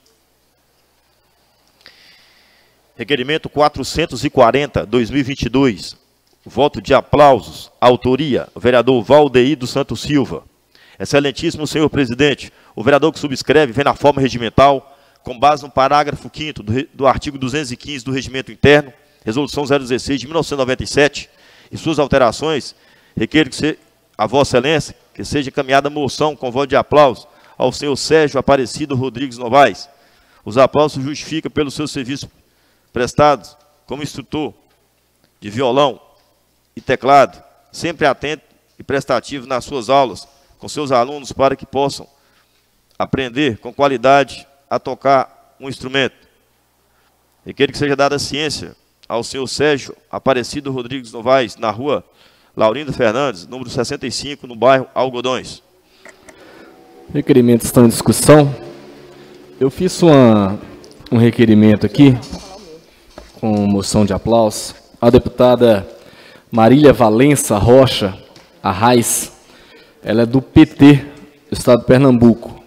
Requerimento 440, 2022. Voto de aplausos. Autoria, o vereador Valdeir dos Santos Silva. Excelentíssimo senhor presidente, o vereador que subscreve vem na forma regimental, com base no parágrafo 5º do artigo 215 do Regimento Interno, Resolução 016 de 1997, e suas alterações, requer que a Vossa Excelência que seja encaminhada moção com voto de aplauso ao senhor Sérgio Aparecido Rodrigues Novaes. Os aplausos justificam pelos seus serviços prestados como instrutor de violão e teclado, sempre atento e prestativo nas suas aulas com seus alunos para que possam aprender com qualidade a tocar um instrumento. Requer que seja dada ciência ao senhor Sérgio Aparecido Rodrigues Novaes, na rua Laurindo Fernandes, número 65, no bairro Algodões. Requerimentos estão em discussão. Eu fiz um requerimento aqui, com moção de aplauso. A deputada Marília Valença Rocha Arraes, ela é do PT, do estado de Pernambuco.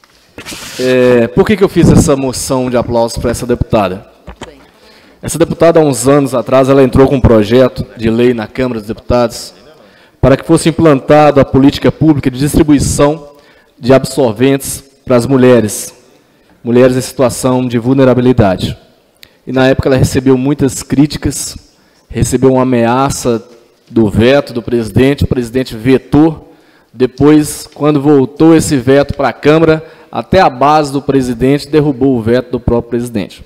Por que eu fiz essa moção de aplauso para essa deputada? Essa deputada, há uns anos atrás, ela entrou com um projeto de lei na Câmara dos Deputados para que fosse implantada a política pública de distribuição de absorventes para as mulheres em situação de vulnerabilidade. E na época ela recebeu muitas críticas, recebeu uma ameaça do veto do presidente, o presidente vetou. Depois, quando voltou esse veto para a Câmara, até a base do presidente derrubou o veto do próprio presidente.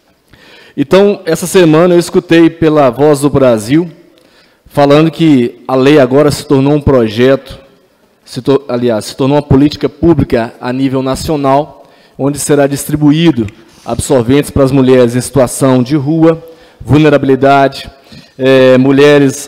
Então, essa semana eu escutei pela Voz do Brasil, falando que a lei agora se tornou um projeto, se tornou uma política pública a nível nacional, onde será distribuído absorventes para as mulheres em situação de rua, vulnerabilidade, mulheres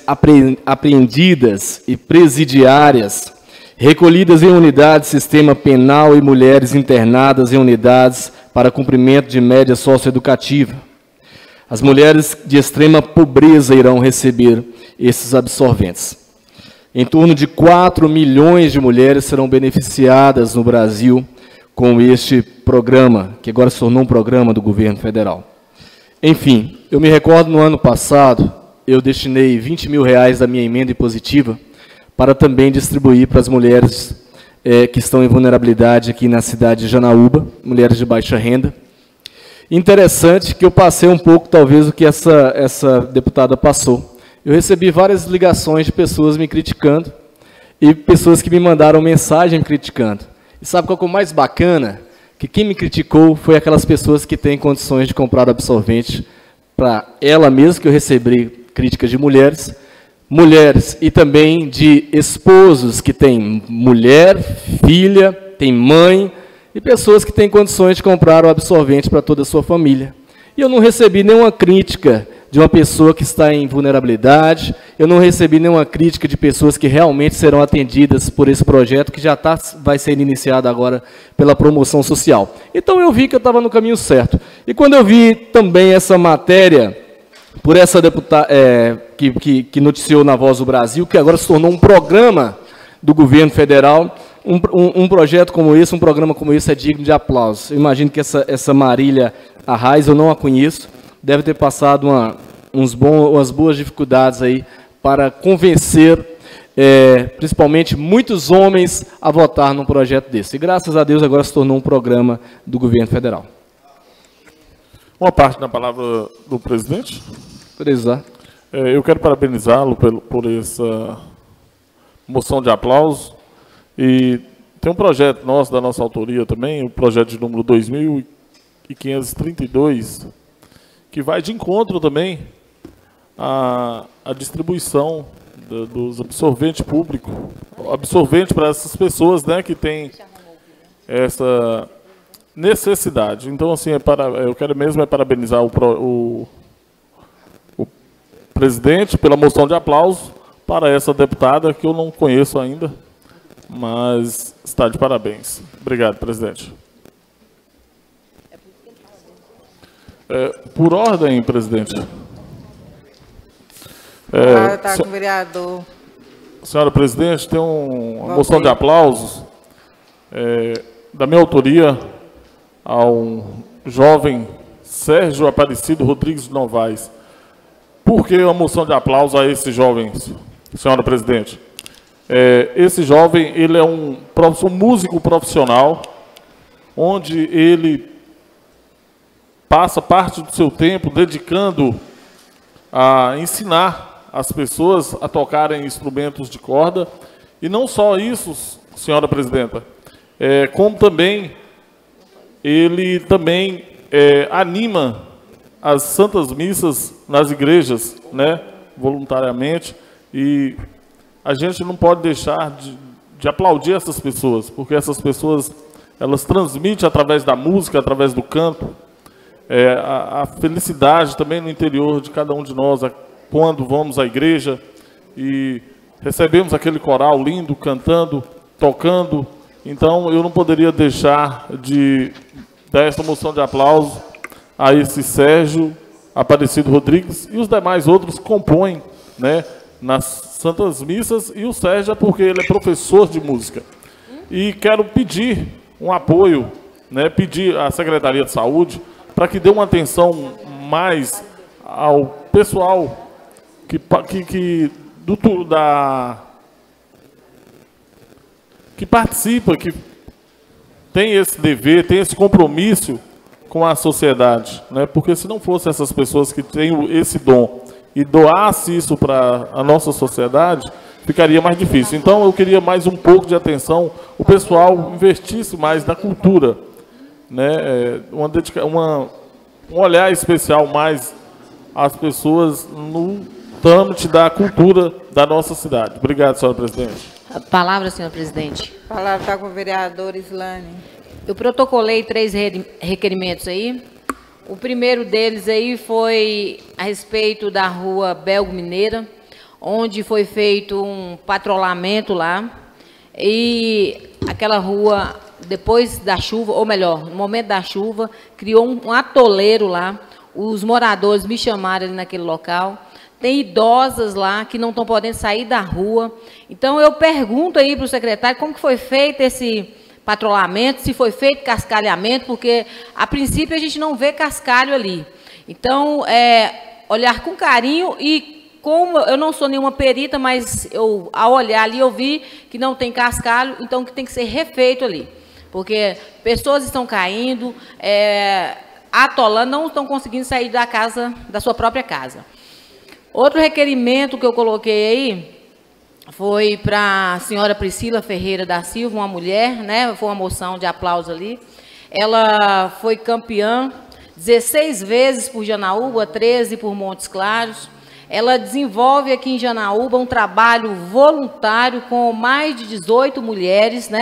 apreendidas e presidiárias, recolhidas em unidades do sistema penal e mulheres internadas em unidades para cumprimento de média socioeducativa. As mulheres de extrema pobreza irão receber esses absorventes. Em torno de 4 milhões de mulheres serão beneficiadas no Brasil com este programa, que agora se tornou um programa do governo federal. Enfim, eu me recordo no ano passado, eu destinei R$20 mil da minha emenda impositiva para também distribuir para as mulheres que estão em vulnerabilidade aqui na cidade de Janaúba, mulheres de baixa renda. Interessante que eu passei um pouco, talvez, o que essa deputada passou. Eu recebi várias ligações de pessoas me criticando e pessoas que me mandaram mensagem me criticando. E sabe qual que é o mais bacana? Que quem me criticou foi aquelas pessoas que têm condições de comprar absorvente para ela mesma, que eu recebi críticas de mulheres e também de esposos que têm mulher, filha, tem mãe, e pessoas que têm condições de comprar o absorvente para toda a sua família. E eu não recebi nenhuma crítica de uma pessoa que está em vulnerabilidade eu não recebi nenhuma crítica de pessoas que realmente serão atendidas por esse projeto, que já vai ser iniciado agora pela promoção social. Então eu vi que eu estava no caminho certo. E quando eu vi também essa matéria, por essa deputada que noticiou na Voz do Brasil, que agora se tornou um programa do governo federal, um projeto como esse, um programa como esse é digno de aplausos. Eu imagino que essa Marília Arraes, eu não a conheço, deve ter passado umas boas dificuldades aí para convencer, principalmente muitos homens, a votar num projeto desse. E graças a Deus agora se tornou um programa do governo federal. Uma parte da palavra do presidente. Precisar. Eu quero parabenizá-lo por essa moção de aplauso. E tem um projeto nosso, da nossa autoria também, o projeto de número 2532, que vai de encontro também à distribuição dos absorventes públicos, absorvente para essas pessoas, né, que têm essa necessidade. Então, assim, eu quero mesmo parabenizar o presidente pela moção de aplauso para essa deputada, que eu não conheço ainda, mas está de parabéns. Obrigado, presidente. Por ordem, presidente. Está com o vereador. Senhora presidente, tem uma moção de aplausos da minha autoria ao jovem Sérgio Aparecido Rodrigues de Novaes. Por que uma moção de aplauso a esse jovem, senhora presidente? Esse jovem, ele é um músico profissional, onde ele passa parte do seu tempo dedicando a ensinar as pessoas a tocarem instrumentos de corda. E não só isso, senhora presidenta, como também ele também anima as santas missas nas igrejas, né, voluntariamente. E a gente não pode deixar de aplaudir essas pessoas, porque essas pessoas, elas transmitem através da música, através do canto, a felicidade também no interior de cada um de nós, quando vamos à igreja e recebemos aquele coral lindo, cantando, tocando. Então, eu não poderia deixar de dar essa moção de aplauso a esse Sérgio Aparecido Rodrigues, e os demais outros compõem, né, nas Santas Missas, e o Sérgio é porque ele é professor de música. E quero pedir um apoio, né, pedir à Secretaria de Saúde para que dê uma atenção mais ao pessoal que participa, que tem esse dever, tem esse compromisso com a sociedade, né? Porque se não fossem essas pessoas que têm esse dom e doasse isso para a nossa sociedade, ficaria mais difícil. Então, eu queria mais um pouco de atenção, o pessoal investisse mais na cultura, né? Um olhar especial mais às pessoas no trâmite da cultura da nossa cidade. Obrigado, senhora presidente. A palavra, senhor presidente. A palavra está com o vereador Islane. Eu protocolei 3 requerimentos aí. O primeiro deles aí foi a respeito da rua Belgo Mineira, onde foi feito um patrulhamento lá. E aquela rua, depois da chuva, ou melhor, no momento da chuva, criou um atoleiro lá. Os moradores me chamaram ali naquele local. Tem idosas lá que não estão podendo sair da rua. Então, eu pergunto aí para o secretário como que foi feito esse patrulhamento, se foi feito cascalhamento, porque, a princípio, a gente não vê cascalho ali. Então, olhar com carinho e, como eu não sou nenhuma perita, mas ao olhar ali, eu vi que não tem cascalho, então que tem que ser refeito ali. Porque pessoas estão caindo, atolando, não estão conseguindo sair da sua própria casa. Outro requerimento que eu coloquei aí foi para a senhora Priscila Ferreira da Silva, uma mulher, né? Foi uma moção de aplauso ali. Ela foi campeã 16 vezes por Janaúba, 13 por Montes Claros. Ela desenvolve aqui em Janaúba um trabalho voluntário com mais de 18 mulheres, né?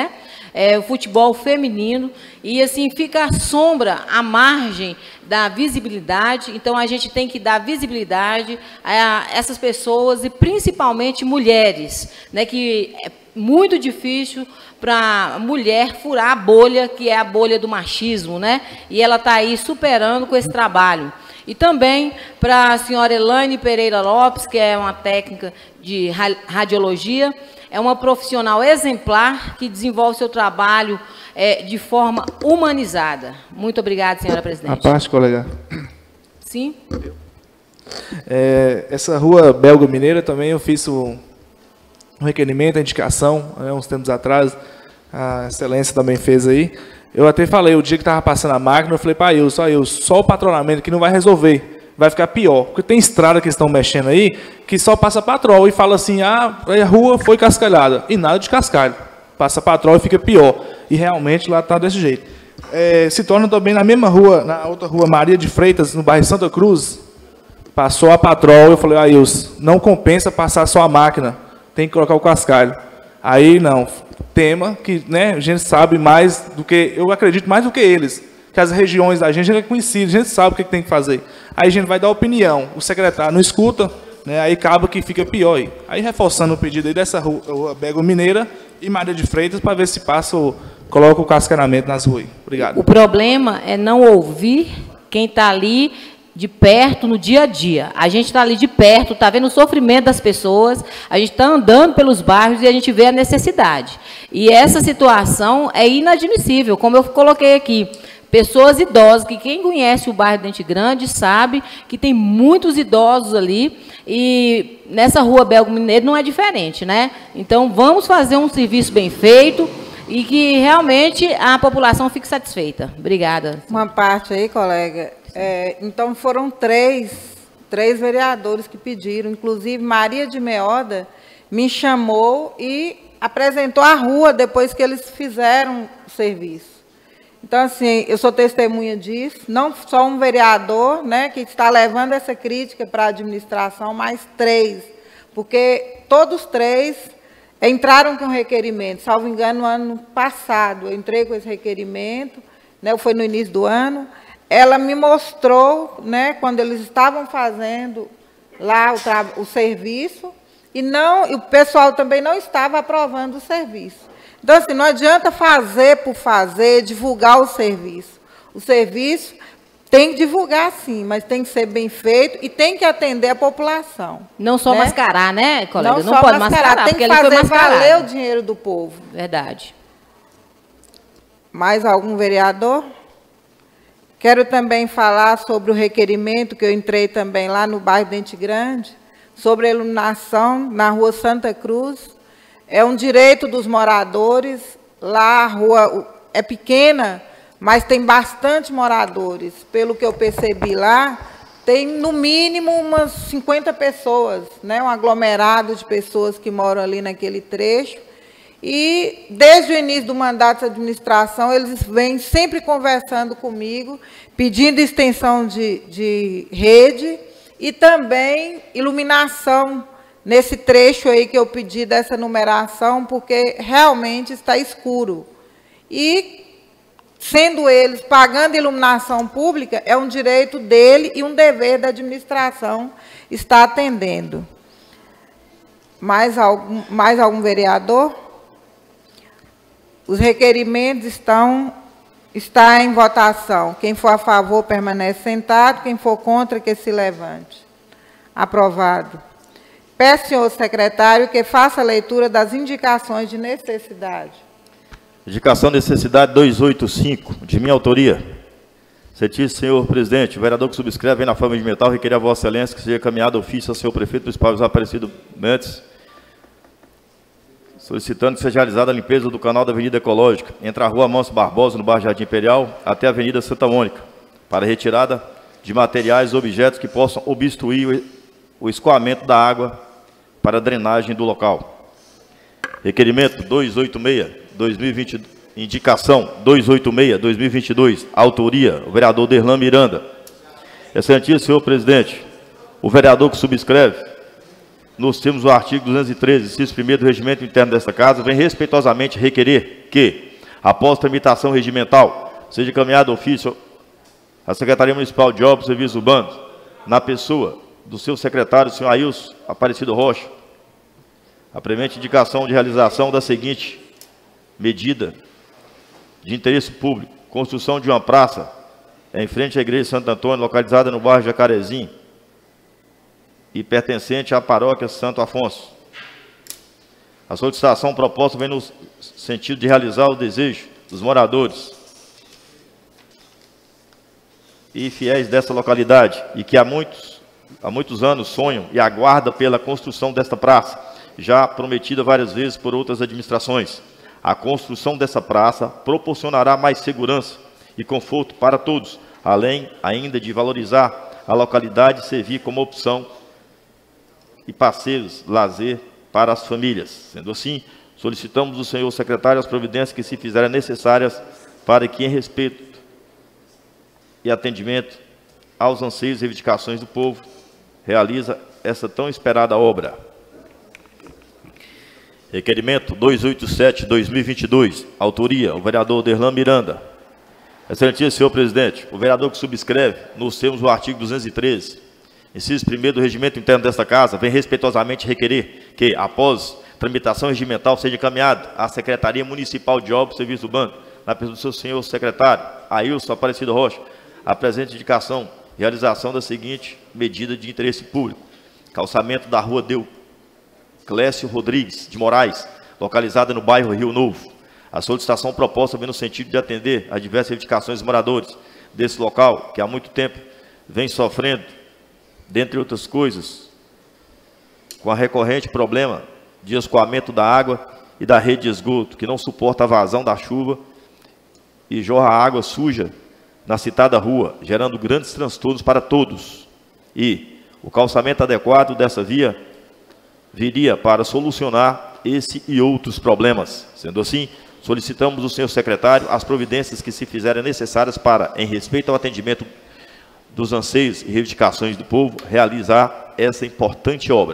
o futebol feminino, e assim fica à sombra, à margem da visibilidade. Então a gente tem que dar visibilidade a essas pessoas, e principalmente mulheres, né, que é muito difícil para a mulher furar a bolha, que é a bolha do machismo, né? E ela está aí superando com esse trabalho. E também para a senhora Elaine Pereira Lopes, que é uma técnica de radiologia, é uma profissional exemplar que desenvolve seu trabalho de forma humanizada. Muito obrigada, senhora presidente. A parte, colega. Sim. Essa rua Belga Mineira também eu fiz um requerimento, a indicação, uns tempos atrás, a excelência também fez aí. Eu até falei, o dia que estava passando a máquina, eu falei, pai, só o patrulhamento que não vai resolver, vai ficar pior. Porque tem estrada que estão mexendo aí, que só passa patrol e fala assim, a rua foi cascalhada. E nada de cascalho. Passa patrol e fica pior. E realmente lá está desse jeito. Se torna também na mesma rua, na outra rua Maria de Freitas, no bairro Santa Cruz, passou a patrol, eu falei, não compensa passar só a máquina, tem que colocar o cascalho. Aí não, tema que, né, a gente sabe mais do que, eu acredito mais do que eles, que as regiões da gente é conhecida, a gente sabe o que tem que fazer. Aí a gente vai dar opinião, o secretário não escuta, né, aí acaba que fica pior. Aí reforçando o pedido aí dessa rua Belga Mineira e Maria de Freitas, para ver se coloca o cascalhamento nas ruas. Obrigado. O problema é não ouvir quem está ali de perto no dia a dia. A gente está ali de perto, está vendo o sofrimento das pessoas, a gente está andando pelos bairros e a gente vê a necessidade. E essa situação é inadmissível, como eu coloquei aqui. Pessoas idosas, que quem conhece o bairro Dente Grande sabe que tem muitos idosos ali, e nessa rua Belga Mineiro não é diferente, né? Então, vamos fazer um serviço bem feito e que realmente a população fique satisfeita. Obrigada. Uma parte aí, colega. Então, foram três vereadores que pediram, inclusive Maria de Meoda me chamou e apresentou a rua depois que eles fizeram o serviço. Então, assim, eu sou testemunha disso, não só um vereador, né, que está levando essa crítica para a administração, mas três, porque todos três entraram com requerimento, salvo engano, no ano passado, eu entrei com esse requerimento, né, foi no início do ano. Ela me mostrou, né, quando eles estavam fazendo lá o serviço, e o pessoal também não estava aprovando o serviço. Então, assim, não adianta fazer por fazer, divulgar o serviço. O serviço tem que divulgar, sim, mas tem que ser bem feito e tem que atender a população. Não só, né, mascarar, né, colega? Não pode mascarar, tem que fazer valer o dinheiro do povo. Verdade. Mais algum vereador? Quero também falar sobre o requerimento que eu entrei também lá no bairro Dente Grande, sobre a iluminação na rua Santa Cruz. É um direito dos moradores. Lá a rua é pequena, mas tem bastante moradores. Pelo que eu percebi lá, tem no mínimo umas 50 pessoas, né? Um aglomerado de pessoas que moram ali naquele trecho. E, desde o início do mandato da administração, eles vêm sempre conversando comigo, pedindo extensão de rede e também iluminação nesse trecho aí que eu pedi dessa numeração, porque realmente está escuro. E, sendo eles pagando iluminação pública, é um direito dele e um dever da administração estar atendendo. Mais algum vereador? Os requerimentos estão em votação. Quem for a favor, permanece sentado. Quem for contra, que se levante. Aprovado. Peço, senhor secretário, que faça a leitura das indicações de necessidade. Indicação de necessidade 285, de minha autoria. Certíssimo senhor presidente, o vereador que subscreve vem na forma de metal requerer a vossa excelência que seja encaminhado ofício ao senhor prefeito municipal José Aparecido Mendes, solicitando que seja realizada a limpeza do canal da Avenida Ecológica, entre a Rua Amancio Barbosa, no bairro Jardim Imperial, até a Avenida Santa Mônica, para retirada de materiais e objetos que possam obstruir o escoamento da água para a drenagem do local. Requerimento 286/2022, indicação 286/2022, autoria, o vereador Derlan Miranda. Excelentíssimo senhor presidente, o vereador que subscreve, nos termos do artigo 213, inciso 1º do regimento interno desta casa, vem respeitosamente requerer que após tramitação regimental, seja encaminhado ofício à Secretaria Municipal de Obras e Serviços Urbanos, na pessoa do seu secretário, senhor Ailson Aparecido Rocha, a premente indicação de realização da seguinte medida de interesse público: construção de uma praça em frente à Igreja de Santo Antônio, localizada no bairro Jacarezinho e pertencente à paróquia Santo Afonso. A solicitação proposta vem no sentido de realizar o desejo dos moradores e fiéis dessa localidade, e que há muitos anos sonham e aguardam pela construção desta praça, já prometida várias vezes por outras administrações. A construção dessa praça proporcionará mais segurança e conforto para todos, além ainda de valorizar a localidade e servir como opção e passeios, lazer para as famílias. Sendo assim, solicitamos do senhor secretário as providências que se fizerem necessárias para que, em respeito e atendimento aos anseios e reivindicações do povo, realiza essa tão esperada obra. Requerimento 287/2022, autoria, o vereador Oderlan Miranda. Excelentíssimo senhor presidente, o vereador que subscreve, nos termos do artigo 213, inciso 1º do regimento interno desta casa, vem respeitosamente requerer que, após tramitação regimental, seja encaminhado à Secretaria Municipal de Obras e Serviços Urbanos, na pessoa do seu senhor secretário, Ailson Aparecido Rocha, a presente indicação, realização da seguinte medida de interesse público: calçamento da rua Clécio Rodrigues de Moraes, localizada no bairro Rio Novo. A solicitação proposta vem no sentido de atender a diversas reivindicações dos moradores desse local, que há muito tempo vem sofrendo, dentre outras coisas, com a recorrente problema de escoamento da água e da rede de esgoto, que não suporta a vazão da chuva e jorra água suja na citada rua, gerando grandes transtornos para todos. E o calçamento adequado dessa via viria para solucionar esse e outros problemas. Sendo assim, solicitamos do senhor secretário as providências que se fizerem necessárias para, em respeito ao atendimento dos anseios e reivindicações do povo, realizar essa importante obra.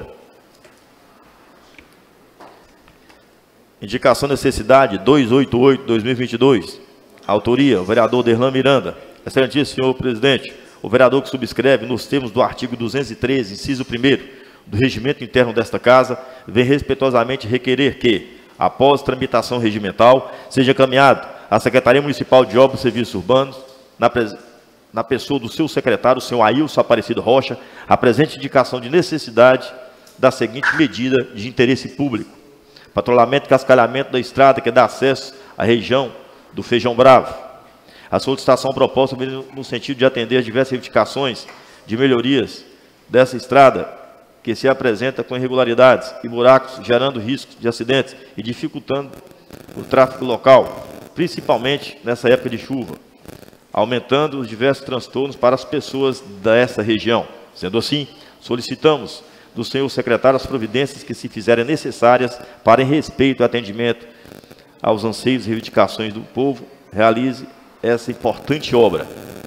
Indicação de necessidade 288/2022, autoria, o vereador Oderlan Miranda. Excelentíssimo senhor presidente, o vereador que subscreve, nos termos do artigo 213, inciso 1º do regimento interno desta casa, vem respeitosamente requerer que, após tramitação regimental, seja encaminhado à Secretaria Municipal de Obras e Serviços Urbanos, na pessoa do seu secretário, o senhor Ailson Aparecido Rocha, a presente indicação de necessidade da seguinte medida de interesse público: patrulhamento e cascalhamento da estrada que dá acesso à região do Feijão Bravo. A solicitação proposta vem no sentido de atender as diversas reivindicações de melhorias dessa estrada, que se apresenta com irregularidades e buracos, gerando riscos de acidentes e dificultando o tráfego local, principalmente nessa época de chuva, aumentando os diversos transtornos para as pessoas dessa região. Sendo assim, solicitamos do senhor secretário as providências que se fizerem necessárias para, em respeito e atendimento aos anseios e reivindicações do povo, realize essa importante obra.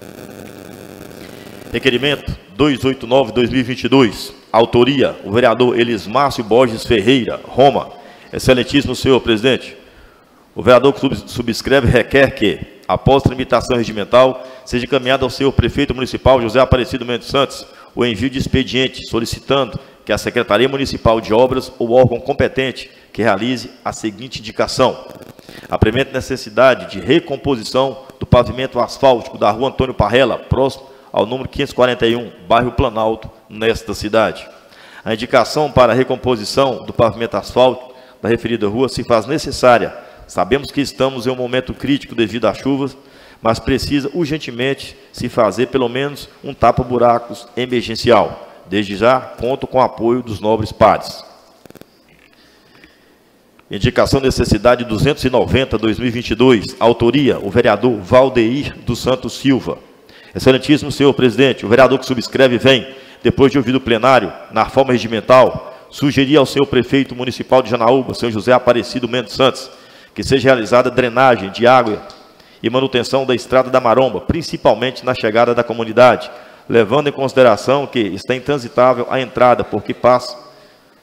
Requerimento 289/2022, autoria, o vereador Elismárcio Borges Ferreira, Roma. Excelentíssimo senhor presidente, o vereador que subscreve requer que, após tramitação regimental, seja encaminhado ao senhor prefeito municipal José Aparecido Mendes Santos o envio de expediente, solicitando que a Secretaria Municipal de Obras ou órgão competente que realize a seguinte indicação: a premente necessidade de recomposição do pavimento asfáltico da rua Antônio Parrella, próximo ao número 541, bairro Planalto, nesta cidade. A indicação para a recomposição do pavimento asfáltico da referida rua se faz necessária. Sabemos que estamos em um momento crítico devido às chuvas, mas precisa urgentemente se fazer pelo menos um tapa-buracos emergencial. Desde já, conto com o apoio dos nobres pares. Indicação de necessidade 290/2022, autoria, o vereador Valdeir dos Santos Silva. Excelentíssimo senhor presidente, o vereador que subscreve vem, depois de ouvido o plenário, na forma regimental, sugerir ao senhor prefeito municipal de Janaúba, senhor José Aparecido Mendes Santos, que seja realizada drenagem de água e manutenção da estrada da Maromba, principalmente na chegada da comunidade, levando em consideração que está intransitável a entrada, porque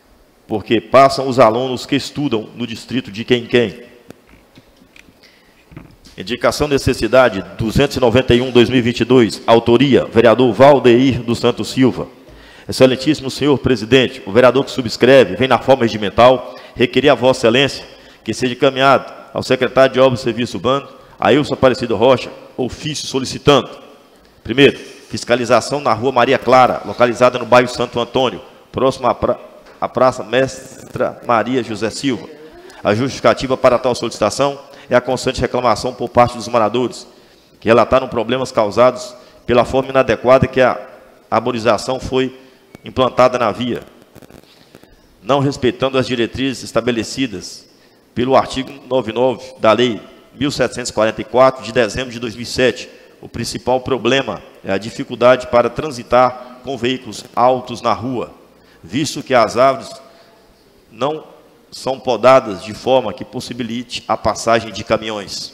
passam os alunos que estudam no distrito de Quem-Quem. Indicação necessidade 291/2022, autoria, vereador Valdeir dos Santos Silva. Excelentíssimo senhor presidente, o vereador que subscreve vem na forma regimental requerer a vossa excelência que seja encaminhado ao secretário de Obras e Serviço Urbano, Ailson Aparecido Rocha, ofício solicitando: primeiro, fiscalização na rua Maria Clara, localizada no bairro Santo Antônio, próximo à Praça Mestra Maria José Silva. A justificativa para tal solicitação é a constante reclamação por parte dos moradores, que relataram problemas causados pela forma inadequada que a arborização foi implantada na via, não respeitando as diretrizes estabelecidas pelo artigo 99 da Lei 1744, de dezembro de 2007. O principal problema é a dificuldade para transitar com veículos altos na rua, visto que as árvores não são podadas de forma que possibilite a passagem de caminhões.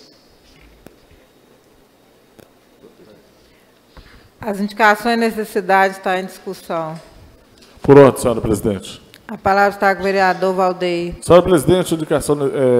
As indicações e necessidades estão em discussão. Por ordem, senhora presidente. A palavra está com o vereador Valdeir. Senhora presidente, a indicação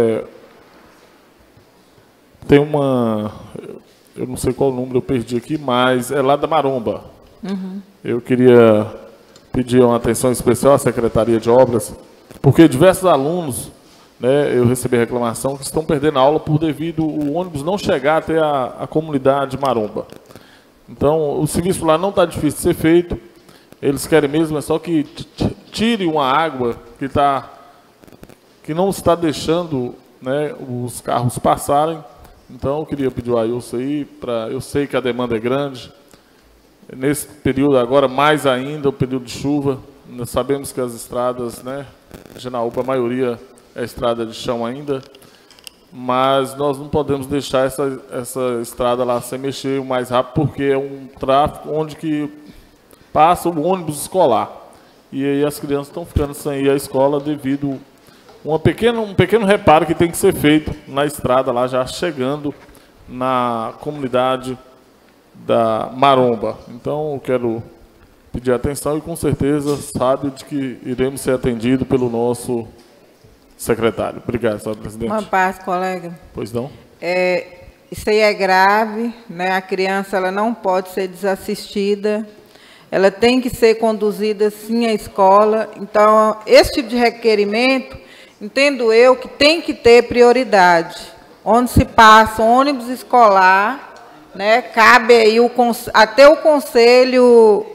tem uma... Eu não sei qual número eu perdi aqui, mas é lá da Maromba. Uhum. Eu queria pedir uma atenção especial à Secretaria de Obras, porque diversos alunos, né, eu recebi reclamação que estão perdendo a aula por devido o ônibus não chegar até a comunidade Maromba. Então, o serviço lá não está difícil de ser feito. Eles querem mesmo, é só que tire uma água que não está deixando, né, os carros passarem. Então, eu queria pedir ao Ailson aí, eu sei que a demanda é grande. Nesse período agora, mais ainda, o período de chuva, nós sabemos que as estradas, né, Genaúba, a maioria é estrada de chão ainda, mas nós não podemos deixar essa estrada lá sem mexer o mais rápido, porque é um tráfego onde que passa o ônibus escolar. E aí as crianças estão ficando sem ir à escola devido a um pequeno reparo que tem que ser feito na estrada lá, já chegando na comunidade da Maromba. Então, eu quero pedir atenção e, com certeza, sabe de que iremos ser atendidos pelo nosso secretário. Obrigado, senhora presidente. Uma paz, colega. Pois não? Isso aí é grave, né? A criança ela não pode ser desassistida, ela tem que ser conduzida, sim, à escola. Então, esse tipo de requerimento, entendo eu, que tem que ter prioridade. Onde se passa um ônibus escolar, né, cabe aí até o conselho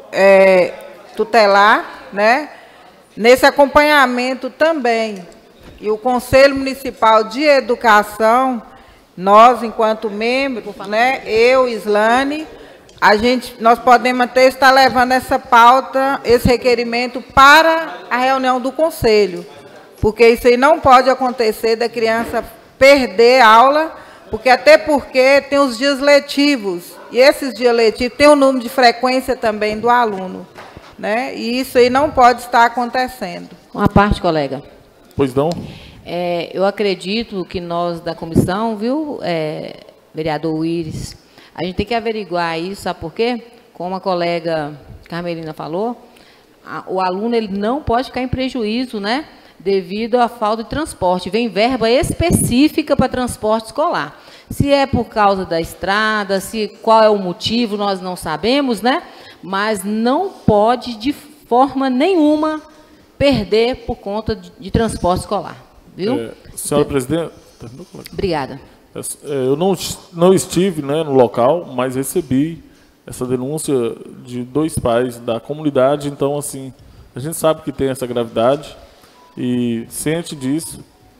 tutelar, né, nesse acompanhamento também. E o Conselho Municipal de Educação, nós, enquanto membros, né, eu, Islane, nós podemos até estar levando essa pauta, esse requerimento para a reunião do Conselho, porque isso aí não pode acontecer da criança perder aula, até porque tem os dias letivos, e esses dias letivos tem o número de frequência também do aluno, né? E isso aí não pode estar acontecendo. Uma parte, colega. Pois não? Eu acredito que nós da comissão, viu, vereador Willis, a gente tem que averiguar isso, sabe por quê? Como a colega Carmelina falou, o aluno ele não pode ficar em prejuízo, né? Devido à falta de transporte. Vem verba específica para transporte escolar. Se é por causa da estrada, qual é o motivo, nós não sabemos, né? Mas não pode, de forma nenhuma, perder por conta de transporte escolar. Viu? Senhora presidente... Obrigada. Eu não estive, né, no local, mas recebi essa denúncia de 2 pais da comunidade. Então, assim, a gente sabe que tem essa gravidade e, ciente disso,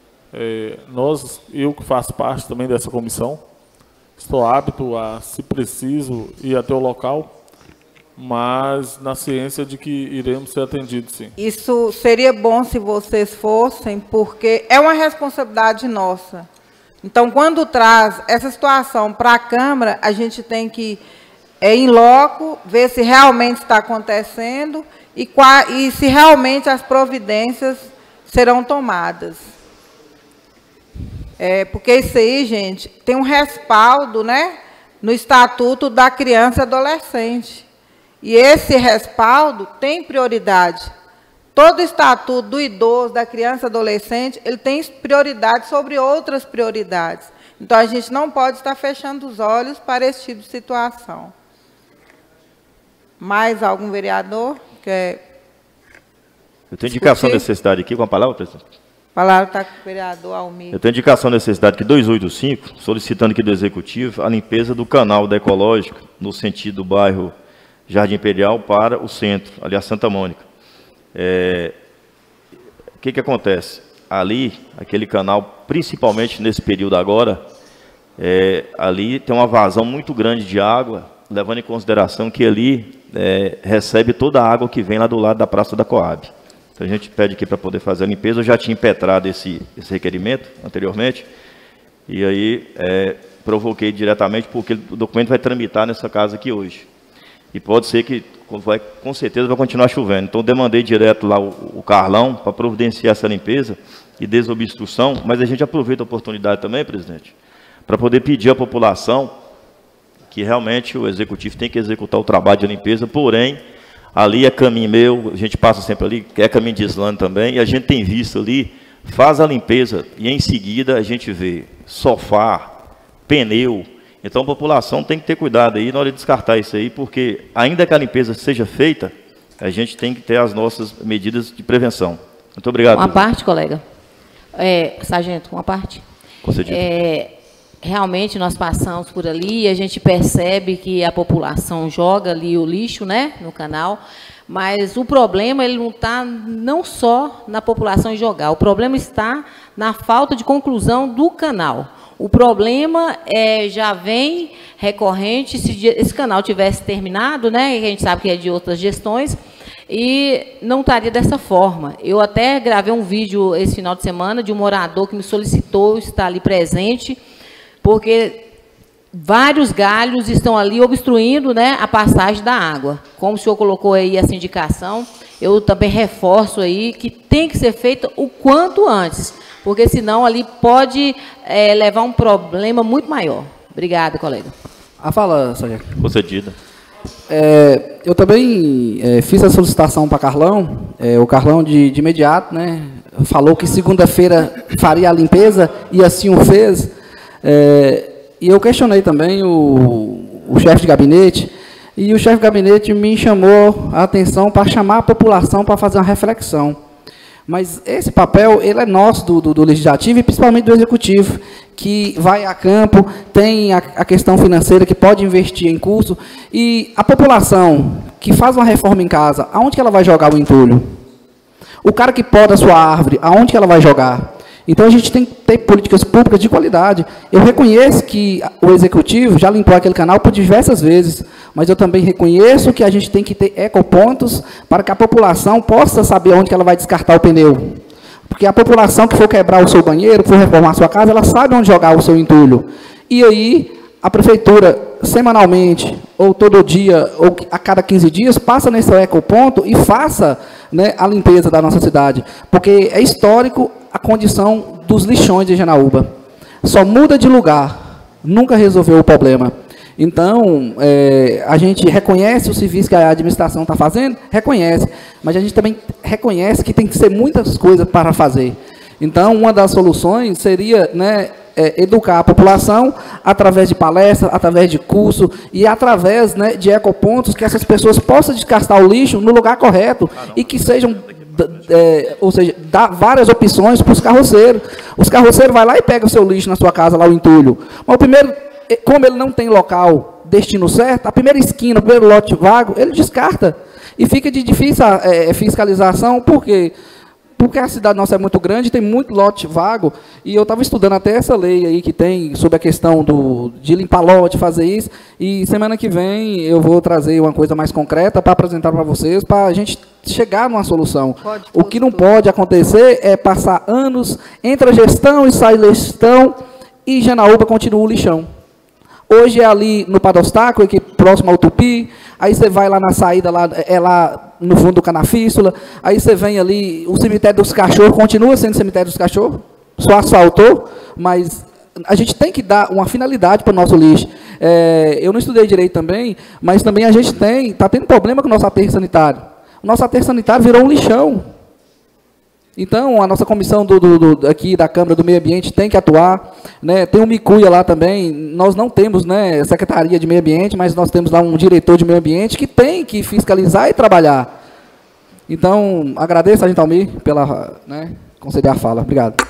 eu que faço parte também dessa comissão, estou apto a, se preciso, ir até o local, mas na ciência de que iremos ser atendidos, sim. Isso seria bom se vocês fossem, porque é uma responsabilidade nossa. Então, quando traz essa situação para a Câmara, a gente tem que, em loco, ver se realmente está acontecendo e se realmente as providências serão tomadas. Porque isso aí, gente, tem um respaldo, né, no Estatuto da Criança e Adolescente. E esse respaldo tem prioridade. Todo estatuto do idoso, da criança e adolescente, ele tem prioridade sobre outras prioridades. Então, a gente não pode estar fechando os olhos para esse tipo de situação. Mais algum vereador quer? Eu tenho indicação de necessidade aqui, com a palavra, presidente? A palavra está com o vereador Almir. Eu tenho indicação de necessidade aqui 285, solicitando aqui do Executivo a limpeza do canal da Ecológica, no sentido do bairro Jardim Imperial para o centro, ali a Santa Mônica. O que acontece? Ali, aquele canal, principalmente nesse período agora, ali tem uma vazão muito grande de água, levando em consideração que ali recebe toda a água que vem lá do lado da Praça da Coab. Então, a gente pede aqui para poder fazer a limpeza. Eu já tinha impetrado esse requerimento anteriormente, e aí provoquei diretamente, porque o documento vai tramitar nessa casa aqui hoje. E pode ser que, com certeza, vai continuar chovendo. Então, demandei direto lá o Carlão para providenciar essa limpeza e desobstrução, mas a gente aproveita a oportunidade também, presidente, para poder pedir à população que realmente o Executivo tem que executar o trabalho de limpeza, porém, ali é caminho meu, a gente passa sempre ali, é caminho de Islândia também, e a gente tem visto ali, faz a limpeza, e em seguida a gente vê sofá, pneu. Então a população tem que ter cuidado aí na hora de descartar isso aí, porque ainda que a limpeza seja feita, a gente tem que ter as nossas medidas de prevenção. Muito obrigado. Uma parte, colega. Sargento, uma parte. Concedido. Realmente nós passamos por ali e a gente percebe que a população joga ali o lixo, né, no canal, mas o problema ele não está não só na população jogar, o problema está na falta de conclusão do canal. O problema já vem recorrente, se esse canal tivesse terminado, né, e a gente sabe que é de outras gestões, e não estaria dessa forma. Eu até gravei um vídeo esse final de semana de um morador que me solicitou estar ali presente, porque vários galhos estão ali obstruindo, né, a passagem da água. Como o senhor colocou aí essa indicação, eu também reforço aí que tem que ser feita o quanto antes, porque senão ali pode levar um problema muito maior. Obrigada, colega. Fala, Sargento. Concedida. Eu também fiz a solicitação para Carlão, o Carlão de imediato, né, falou que segunda-feira faria a limpeza e assim o fez. E eu questionei também o chefe de gabinete, e o chefe de gabinete me chamou a atenção para chamar a população para fazer uma reflexão. Mas esse papel ele é nosso, do Legislativo e principalmente do Executivo, que vai a campo, tem a questão financeira, que pode investir em curso, e a população que faz uma reforma em casa, aonde que ela vai jogar o entulho? O cara que poda a sua árvore, aonde que ela vai jogar? Então, a gente tem que ter políticas públicas de qualidade. Eu reconheço que o Executivo já limpou aquele canal por diversas vezes, mas eu também reconheço que a gente tem que ter ecopontos para que a população possa saber onde que ela vai descartar o pneu. Porque a população que for quebrar o seu banheiro, que for reformar a sua casa, ela sabe onde jogar o seu entulho. E aí, a Prefeitura, semanalmente, ou todo dia, ou a cada 15 dias, passa nesse ecoponto e faça, né, a limpeza da nossa cidade. Porque é histórico a condição dos lixões de Janaúba. Só muda de lugar, nunca resolveu o problema. Então, a gente reconhece o serviço que a administração está fazendo, reconhece, mas a gente também reconhece que tem que ser muitas coisas para fazer. Então, uma das soluções seria, né, educar a população através de palestras, através de curso e através, né, de ecopontos, que essas pessoas possam descartar o lixo no lugar correto e que sejam, ou seja, dar várias opções para os carroceiros. Os carroceiros vão lá e pegam o seu lixo na sua casa, lá o entulho. Mas o primeiro, como ele não tem local, destino certo, a primeira esquina, o primeiro lote vago, ele descarta. E fica de difícil fiscalização, por quê? Porque a cidade nossa é muito grande, tem muito lote vago, e eu estava estudando até essa lei aí que tem sobre a questão de limpar lote, fazer isso, e semana que vem eu vou trazer uma coisa mais concreta para apresentar para vocês, para a gente chegar numa solução. O que não pode acontecer é passar anos, entra a gestão e sai gestão, e Janaúba continua o lixão. Hoje é ali no Padostáculo, aqui próximo ao Tupi, aí você vai lá na saída, lá no fundo do Canafístula, aí você vem ali, o cemitério dos cachorros, continua sendo cemitério dos cachorros, só asfaltou, mas a gente tem que dar uma finalidade para o nosso lixo. Eu não estudei direito também, mas também a gente está tendo problema com o nosso aterro sanitário. O nosso aterro sanitário virou um lixão. Então, a nossa comissão aqui da Câmara do Meio Ambiente tem que atuar, né? Tem um Micuia lá também. Nós não temos, né, Secretaria de Meio Ambiente, mas nós temos lá um diretor de Meio Ambiente que tem que fiscalizar e trabalhar. Então, agradeço, Sargento Almir, pela, né, conceder a fala. Obrigado.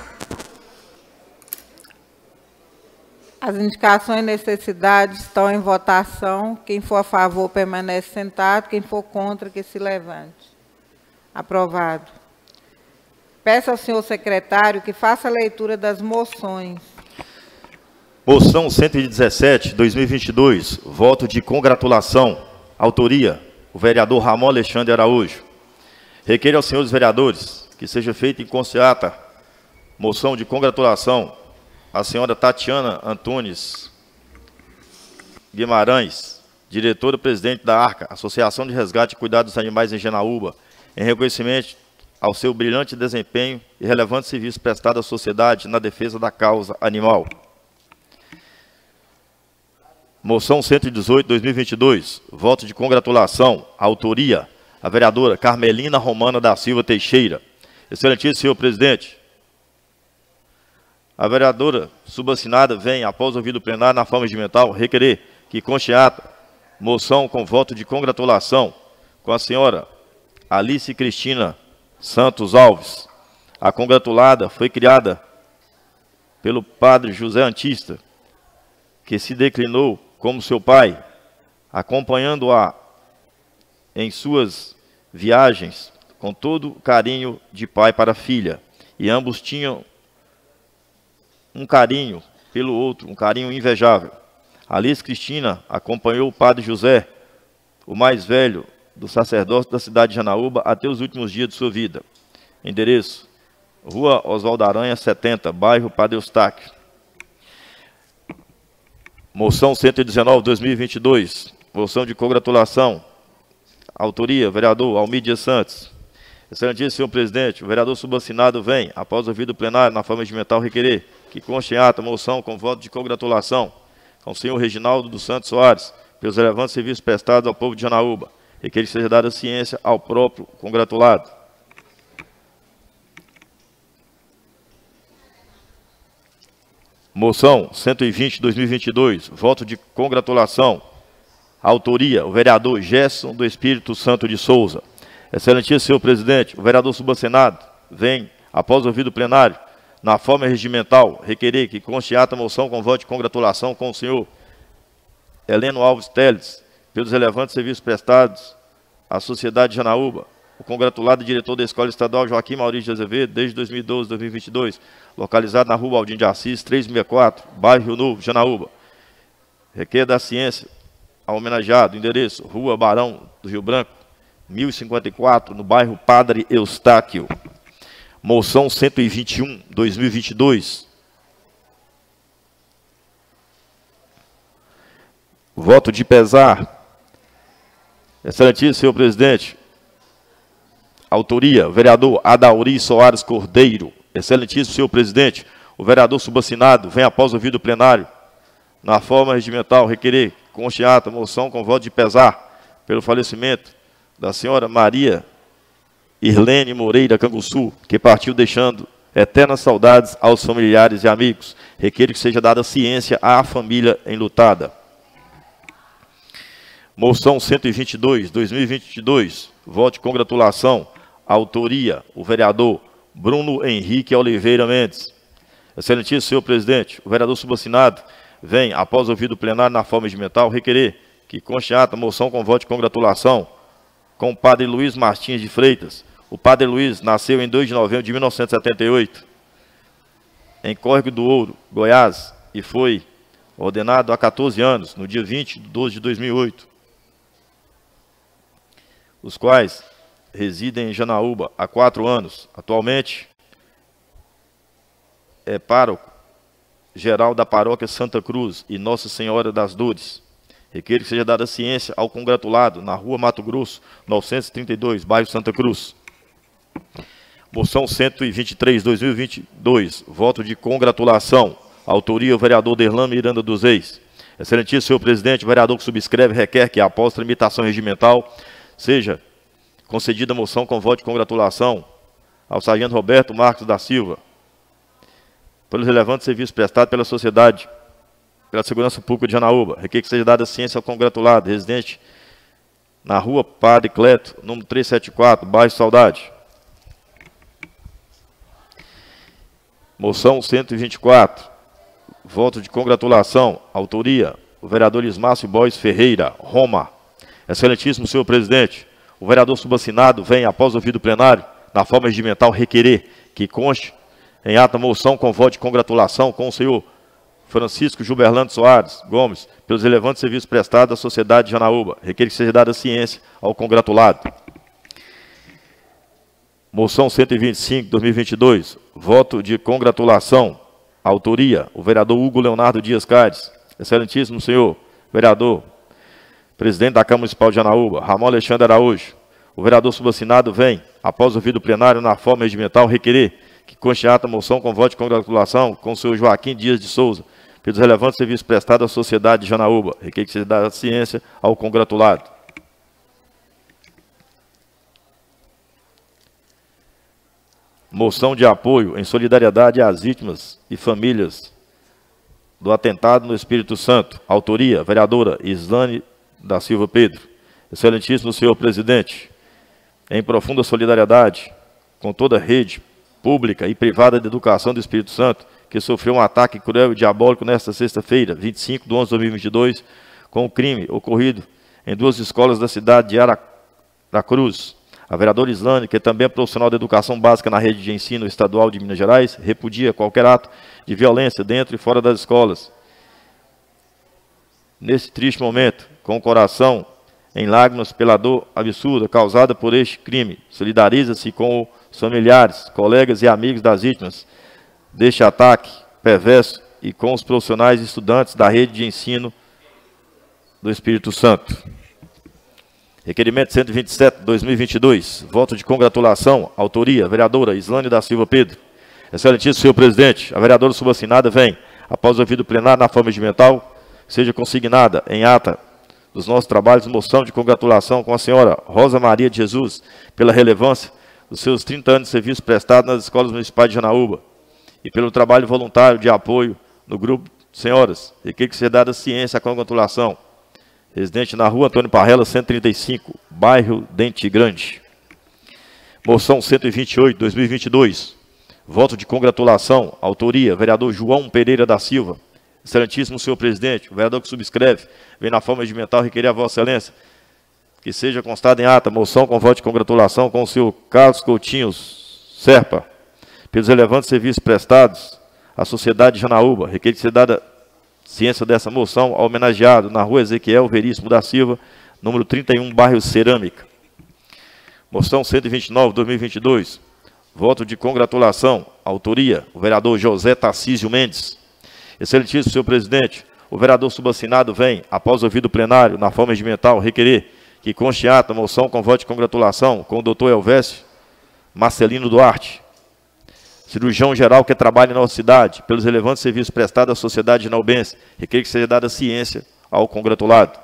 As indicações e necessidades estão em votação. Quem for a favor permanece sentado. Quem for contra, que se levante. Aprovado. Peço ao senhor secretário que faça a leitura das moções. Moção 117, 2022, voto de congratulação. Autoria, o vereador Ramon Alexandre Araújo. Requer aos senhores vereadores que seja feita em conceata moção de congratulação à senhora Tatiana Antunes Guimarães, diretora-presidente da ARCA, Associação de Resgate e Cuidado dos Animais em Janaúba, em reconhecimento ao seu brilhante desempenho e relevante serviço prestado à sociedade na defesa da causa animal. Moção 118, 2022, voto de congratulação, autoria, a vereadora Carmelina Romana da Silva Teixeira. Excelentíssimo senhor presidente, a vereadora subassinada vem, após ouvido plenário na forma regimental, requerer que conste em ata moção com voto de congratulação com a senhora Alice Cristina Santos Alves. A congratulada foi criada pelo padre José Antista, que se declinou como seu pai, acompanhando-a em suas viagens com todo o carinho de pai para filha, e ambos tinham um carinho pelo outro, um carinho invejável. Alice Cristina acompanhou o padre José, o mais velho do sacerdócio da cidade de Janaúba, até os últimos dias de sua vida. Endereço: Rua Oswaldo Aranha, 70, bairro Padre Eustáquio. Moção 119, 2022, moção de congratulação. Autoria, vereador Almir Dias Santos. Excelentíssimo senhor presidente, o vereador subassinado vem, após ouvido plenário na forma regimental, requerer que conste em ata moção com voto de congratulação ao senhor Reginaldo dos Santos Soares, pelos relevantes serviços prestados ao povo de Janaúba, e que ele seja dado a ciência ao próprio congratulado. Moção 120, 2022, voto de congratulação. Autoria, o vereador Gerson do Espírito Santo de Souza. Excelentíssimo senhor presidente, o vereador subassinado vem, após ouvido plenário, na forma regimental, requerer que conste em ata moção com voto de congratulação com o senhor Heleno Alves Teles, pelos relevantes serviços prestados à sociedade de Janaúba, o congratulado diretor da Escola Estadual Joaquim Maurício de Azevedo, desde 2012 a 2022, localizado na Rua Aldim de Assis, 364, bairro Rio Novo, Janaúba. Requer da ciência ao homenageado, endereço, Rua Barão do Rio Branco, 1054, no bairro Padre Eustáquio. Moção 121, 2022. Voto de pesar. Excelentíssimo senhor presidente, autoria, vereador Adauri Soares Cordeiro. Excelentíssimo senhor presidente, o vereador subassinado vem, após ouvido plenário, na forma regimental, requerer conste em ata moção com voto de pesar pelo falecimento da senhora Maria Irlene Moreira Canguçu, que partiu deixando eternas saudades aos familiares e amigos. Requer que seja dada ciência à família enlutada. Moção 122, 2022, voto de congratulação. Autoria, o vereador Bruno Henrique Oliveira Mendes. Excelentíssimo senhor presidente, o vereador subassinado vem, após ouvido plenário na forma regimental, requerer que conste em ata moção com voto de congratulação com o padre Luiz Martins de Freitas. O padre Luiz nasceu em 2 de novembro de 1978, em Córrego do Ouro, Goiás, e foi ordenado há 14 anos, no dia 20 de 12 de 2008, os quais residem em Janaúba há 4 anos. Atualmente é pároco geral da paróquia Santa Cruz e Nossa Senhora das Dores. Requer que seja dada ciência ao congratulado na Rua Mato Grosso, 932, bairro Santa Cruz. Moção 123, 2022, voto de congratulação. Autoria, o vereador Derlan Miranda dos Reis. Excelentíssimo senhor presidente, o vereador que subscreve requer que, após tramitação regimental, seja concedida moção com voto de congratulação ao sargento Roberto Marcos da Silva, pelos relevantes serviços prestados pela sociedade, pela segurança pública de Janaúba. Requer que seja dada ciência ao congratulado, residente na rua Padre Cleto, número 374, bairro Saudade. Moção 124, voto de congratulação, autoria, o vereador Ismácio Bois Ferreira, Roma. Excelentíssimo senhor presidente, o vereador subassinado vem, após ouvido plenário, na forma regimental, requerer que conste em ata moção com voto de congratulação com o senhor Francisco Gilberlando Soares Gomes, pelos relevantes serviços prestados à sociedade de Janaúba. Requer que seja dada ciência ao congratulado. Moção 125, 2022, voto de congratulação, autoria, o vereador Hugo Leonardo Dias Cádiz. Excelentíssimo senhor vereador, presidente da Câmara Municipal de Janaúba, Ramon Alexandre Araújo. O vereador subassinado vem, após ouvido plenário, na forma regimental, requerer que conste ata moção com voto de congratulação com o senhor Joaquim Dias de Souza, pelos relevantes serviços prestados à sociedade de Janaúba. Requer que seja dada ciência ao congratulado. Moção de apoio em solidariedade às vítimas e famílias do atentado no Espírito Santo. Autoria, vereadora Islane da Silva Pedro. Excelentíssimo senhor presidente, em profunda solidariedade com toda a rede pública e privada de educação do Espírito Santo, que sofreu um ataque cruel e diabólico nesta sexta-feira, 25 de 11 de 2022, com o crime ocorrido em 2 escolas da cidade de Aracruz. A vereadora Islane, que também é profissional de educação básica na rede de ensino estadual de Minas Gerais, repudia qualquer ato de violência dentro e fora das escolas. Nesse triste momento, com o coração em lágrimas pela dor absurda causada por este crime, solidariza-se com os familiares, colegas e amigos das vítimas deste ataque perverso e com os profissionais e estudantes da rede de ensino do Espírito Santo. Requerimento 127, 2022, voto de congratulação, autoria, vereadora Islane da Silva Pedro. Excelentíssimo senhor presidente, a vereadora subassinada vem, após ouvido plenário na forma regimental, seja consignada em ata dos nossos trabalhos, moção de congratulação com a senhora Rosa Maria de Jesus, pela relevância dos seus 30 anos de serviço prestado nas escolas municipais de Janaúba, e pelo trabalho voluntário de apoio no grupo senhoras. Requer que seja dada ciência à congratulação. Residente na rua Antônio Parrela, 135, bairro Dente Grande. Moção 128, 2022. Voto de congratulação, autoria, vereador João Pereira da Silva. Excelentíssimo senhor presidente, o vereador que subscreve, vem na forma regimental requerer a vossa excelência que seja constada em ata moção com voto de congratulação com o senhor Carlos Coutinho Serpa, pelos relevantes serviços prestados à sociedade de Janaúba. Requer que seja dada ciência dessa moção ao homenageado na rua Ezequiel Veríssimo da Silva, número 31, bairro Cerâmica. Moção 129, 2022. Voto de congratulação. Autoria, o vereador José Tarcísio Mendes. Excelentíssimo senhor presidente, o vereador subassinado vem, após ouvido plenário, na forma regimental, requerer que conste ata moção com voto de congratulação com o doutor Elvésio Marcelino Duarte, cirurgião geral que trabalha na nossa cidade, pelos relevantes serviços prestados à sociedade janaubense. Requer que seja dada ciência ao congratulado.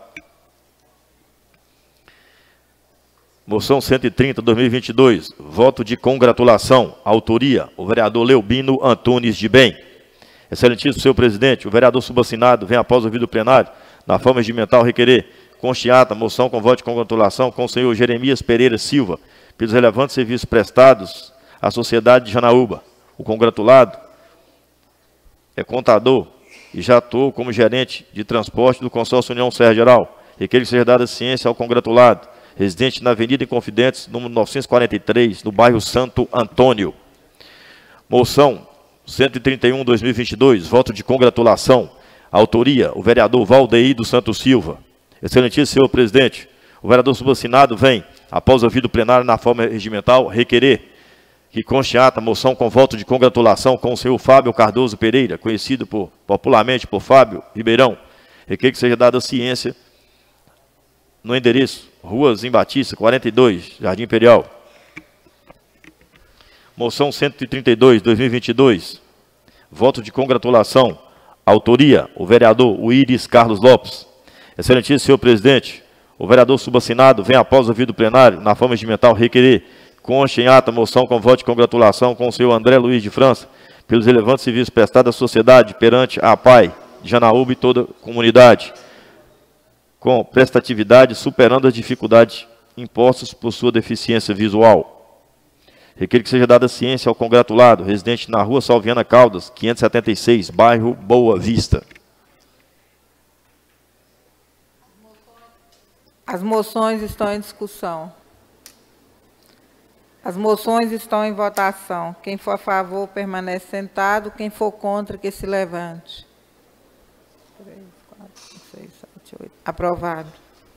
Moção 130, 2022, voto de congratulação, autoria, o vereador Leubino Antunes de Bem. Excelentíssimo senhor presidente, o vereador subassinado vem, após ouvido plenário, na forma regimental, requerer conste ata moção com voto de congratulação com o senhor Jeremias Pereira Silva, pelos relevantes serviços prestados à sociedade de Janaúba. O congratulado é contador e já atuou como gerente de transporte do consórcio União Serra Geral. Requer que seja dada ciência ao congratulado, residente na Avenida Inconfidentes, número 943, no bairro Santo Antônio. Moção 131, 2022, voto de congratulação. Autoria, o vereador Valdeir dos Santos Silva. Excelentíssimo senhor presidente, o vereador subassinado vem, após ouvido plenário na forma regimental, requerer que conste ata moção com voto de congratulação com o senhor Fábio Cardoso Pereira, conhecido popularmente por Fábio Ribeirão. Requer que seja dada ciência no endereço Rua Zim Batista, 42, Jardim Imperial. Moção 132, 2022, voto de congratulação. Autoria, o vereador Uíris Carlos Lopes. Excelentíssimo senhor presidente, o vereador subassinado vem, após ouvido plenário, na forma regimental, requerer conste em ata moção com voto de congratulação com o senhor André Luiz de França, pelos relevantes serviços prestados à sociedade perante a APAI de Janaúba e toda a comunidade, com prestatividade superando as dificuldades impostas por sua deficiência visual. Requer que seja dada ciência ao congratulado, residente na rua Salviana Caldas, 576, bairro Boa Vista. As moções estão em discussão. As moções estão em votação. Quem for a favor, permanece sentado. Quem for contra, que se levante. 3, 4, 5, 6, 7, 8. Aprovado.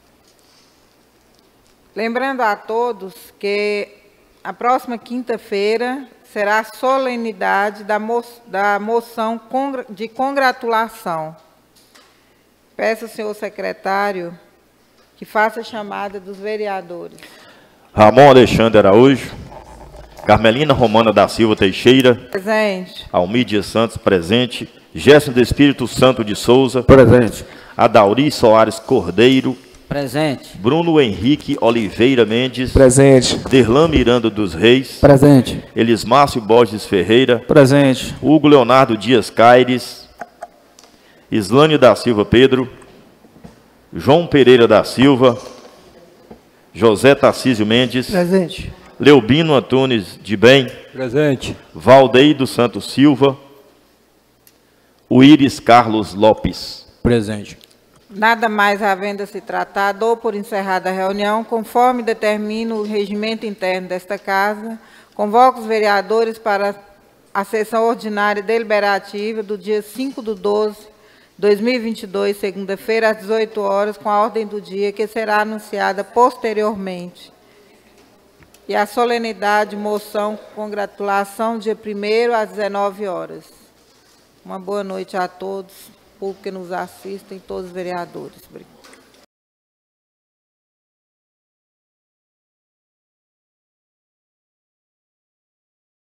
Lembrando a todos que a próxima quinta-feira será a solenidade da moção de congratulação. Peço ao senhor secretário que faça a chamada dos vereadores. Ramon Alexandre Araújo. Carmelina Romana da Silva Teixeira. Presente. Almídia Santos, presente. Gerson do Espírito Santo de Souza. Presente. Adauri Soares Cordeiro. Presente. Bruno Henrique Oliveira Mendes. Presente. Derlan Miranda dos Reis. Presente. Elismárcio Borges Ferreira. Presente. Hugo Leonardo Dias Caires. Islânio da Silva Pedro. João Pereira da Silva. José Tarcísio Mendes. Presente. Leobino Antunes de Bem. Presente. Valdeir dos Santos Silva. Uíris Carlos Lopes. Presente. Nada mais havendo a se tratar, dou por encerrada a reunião, conforme determina o regimento interno desta Casa, convoco os vereadores para a sessão ordinária deliberativa do dia 5/12/2022, segunda-feira, às 18 horas, com a ordem do dia, que será anunciada posteriormente. E a solenidade, moção, congratulação, dia 1º, às 19 horas. Uma boa noite a todos, público que nos assistem, todos os vereadores. Obrigado.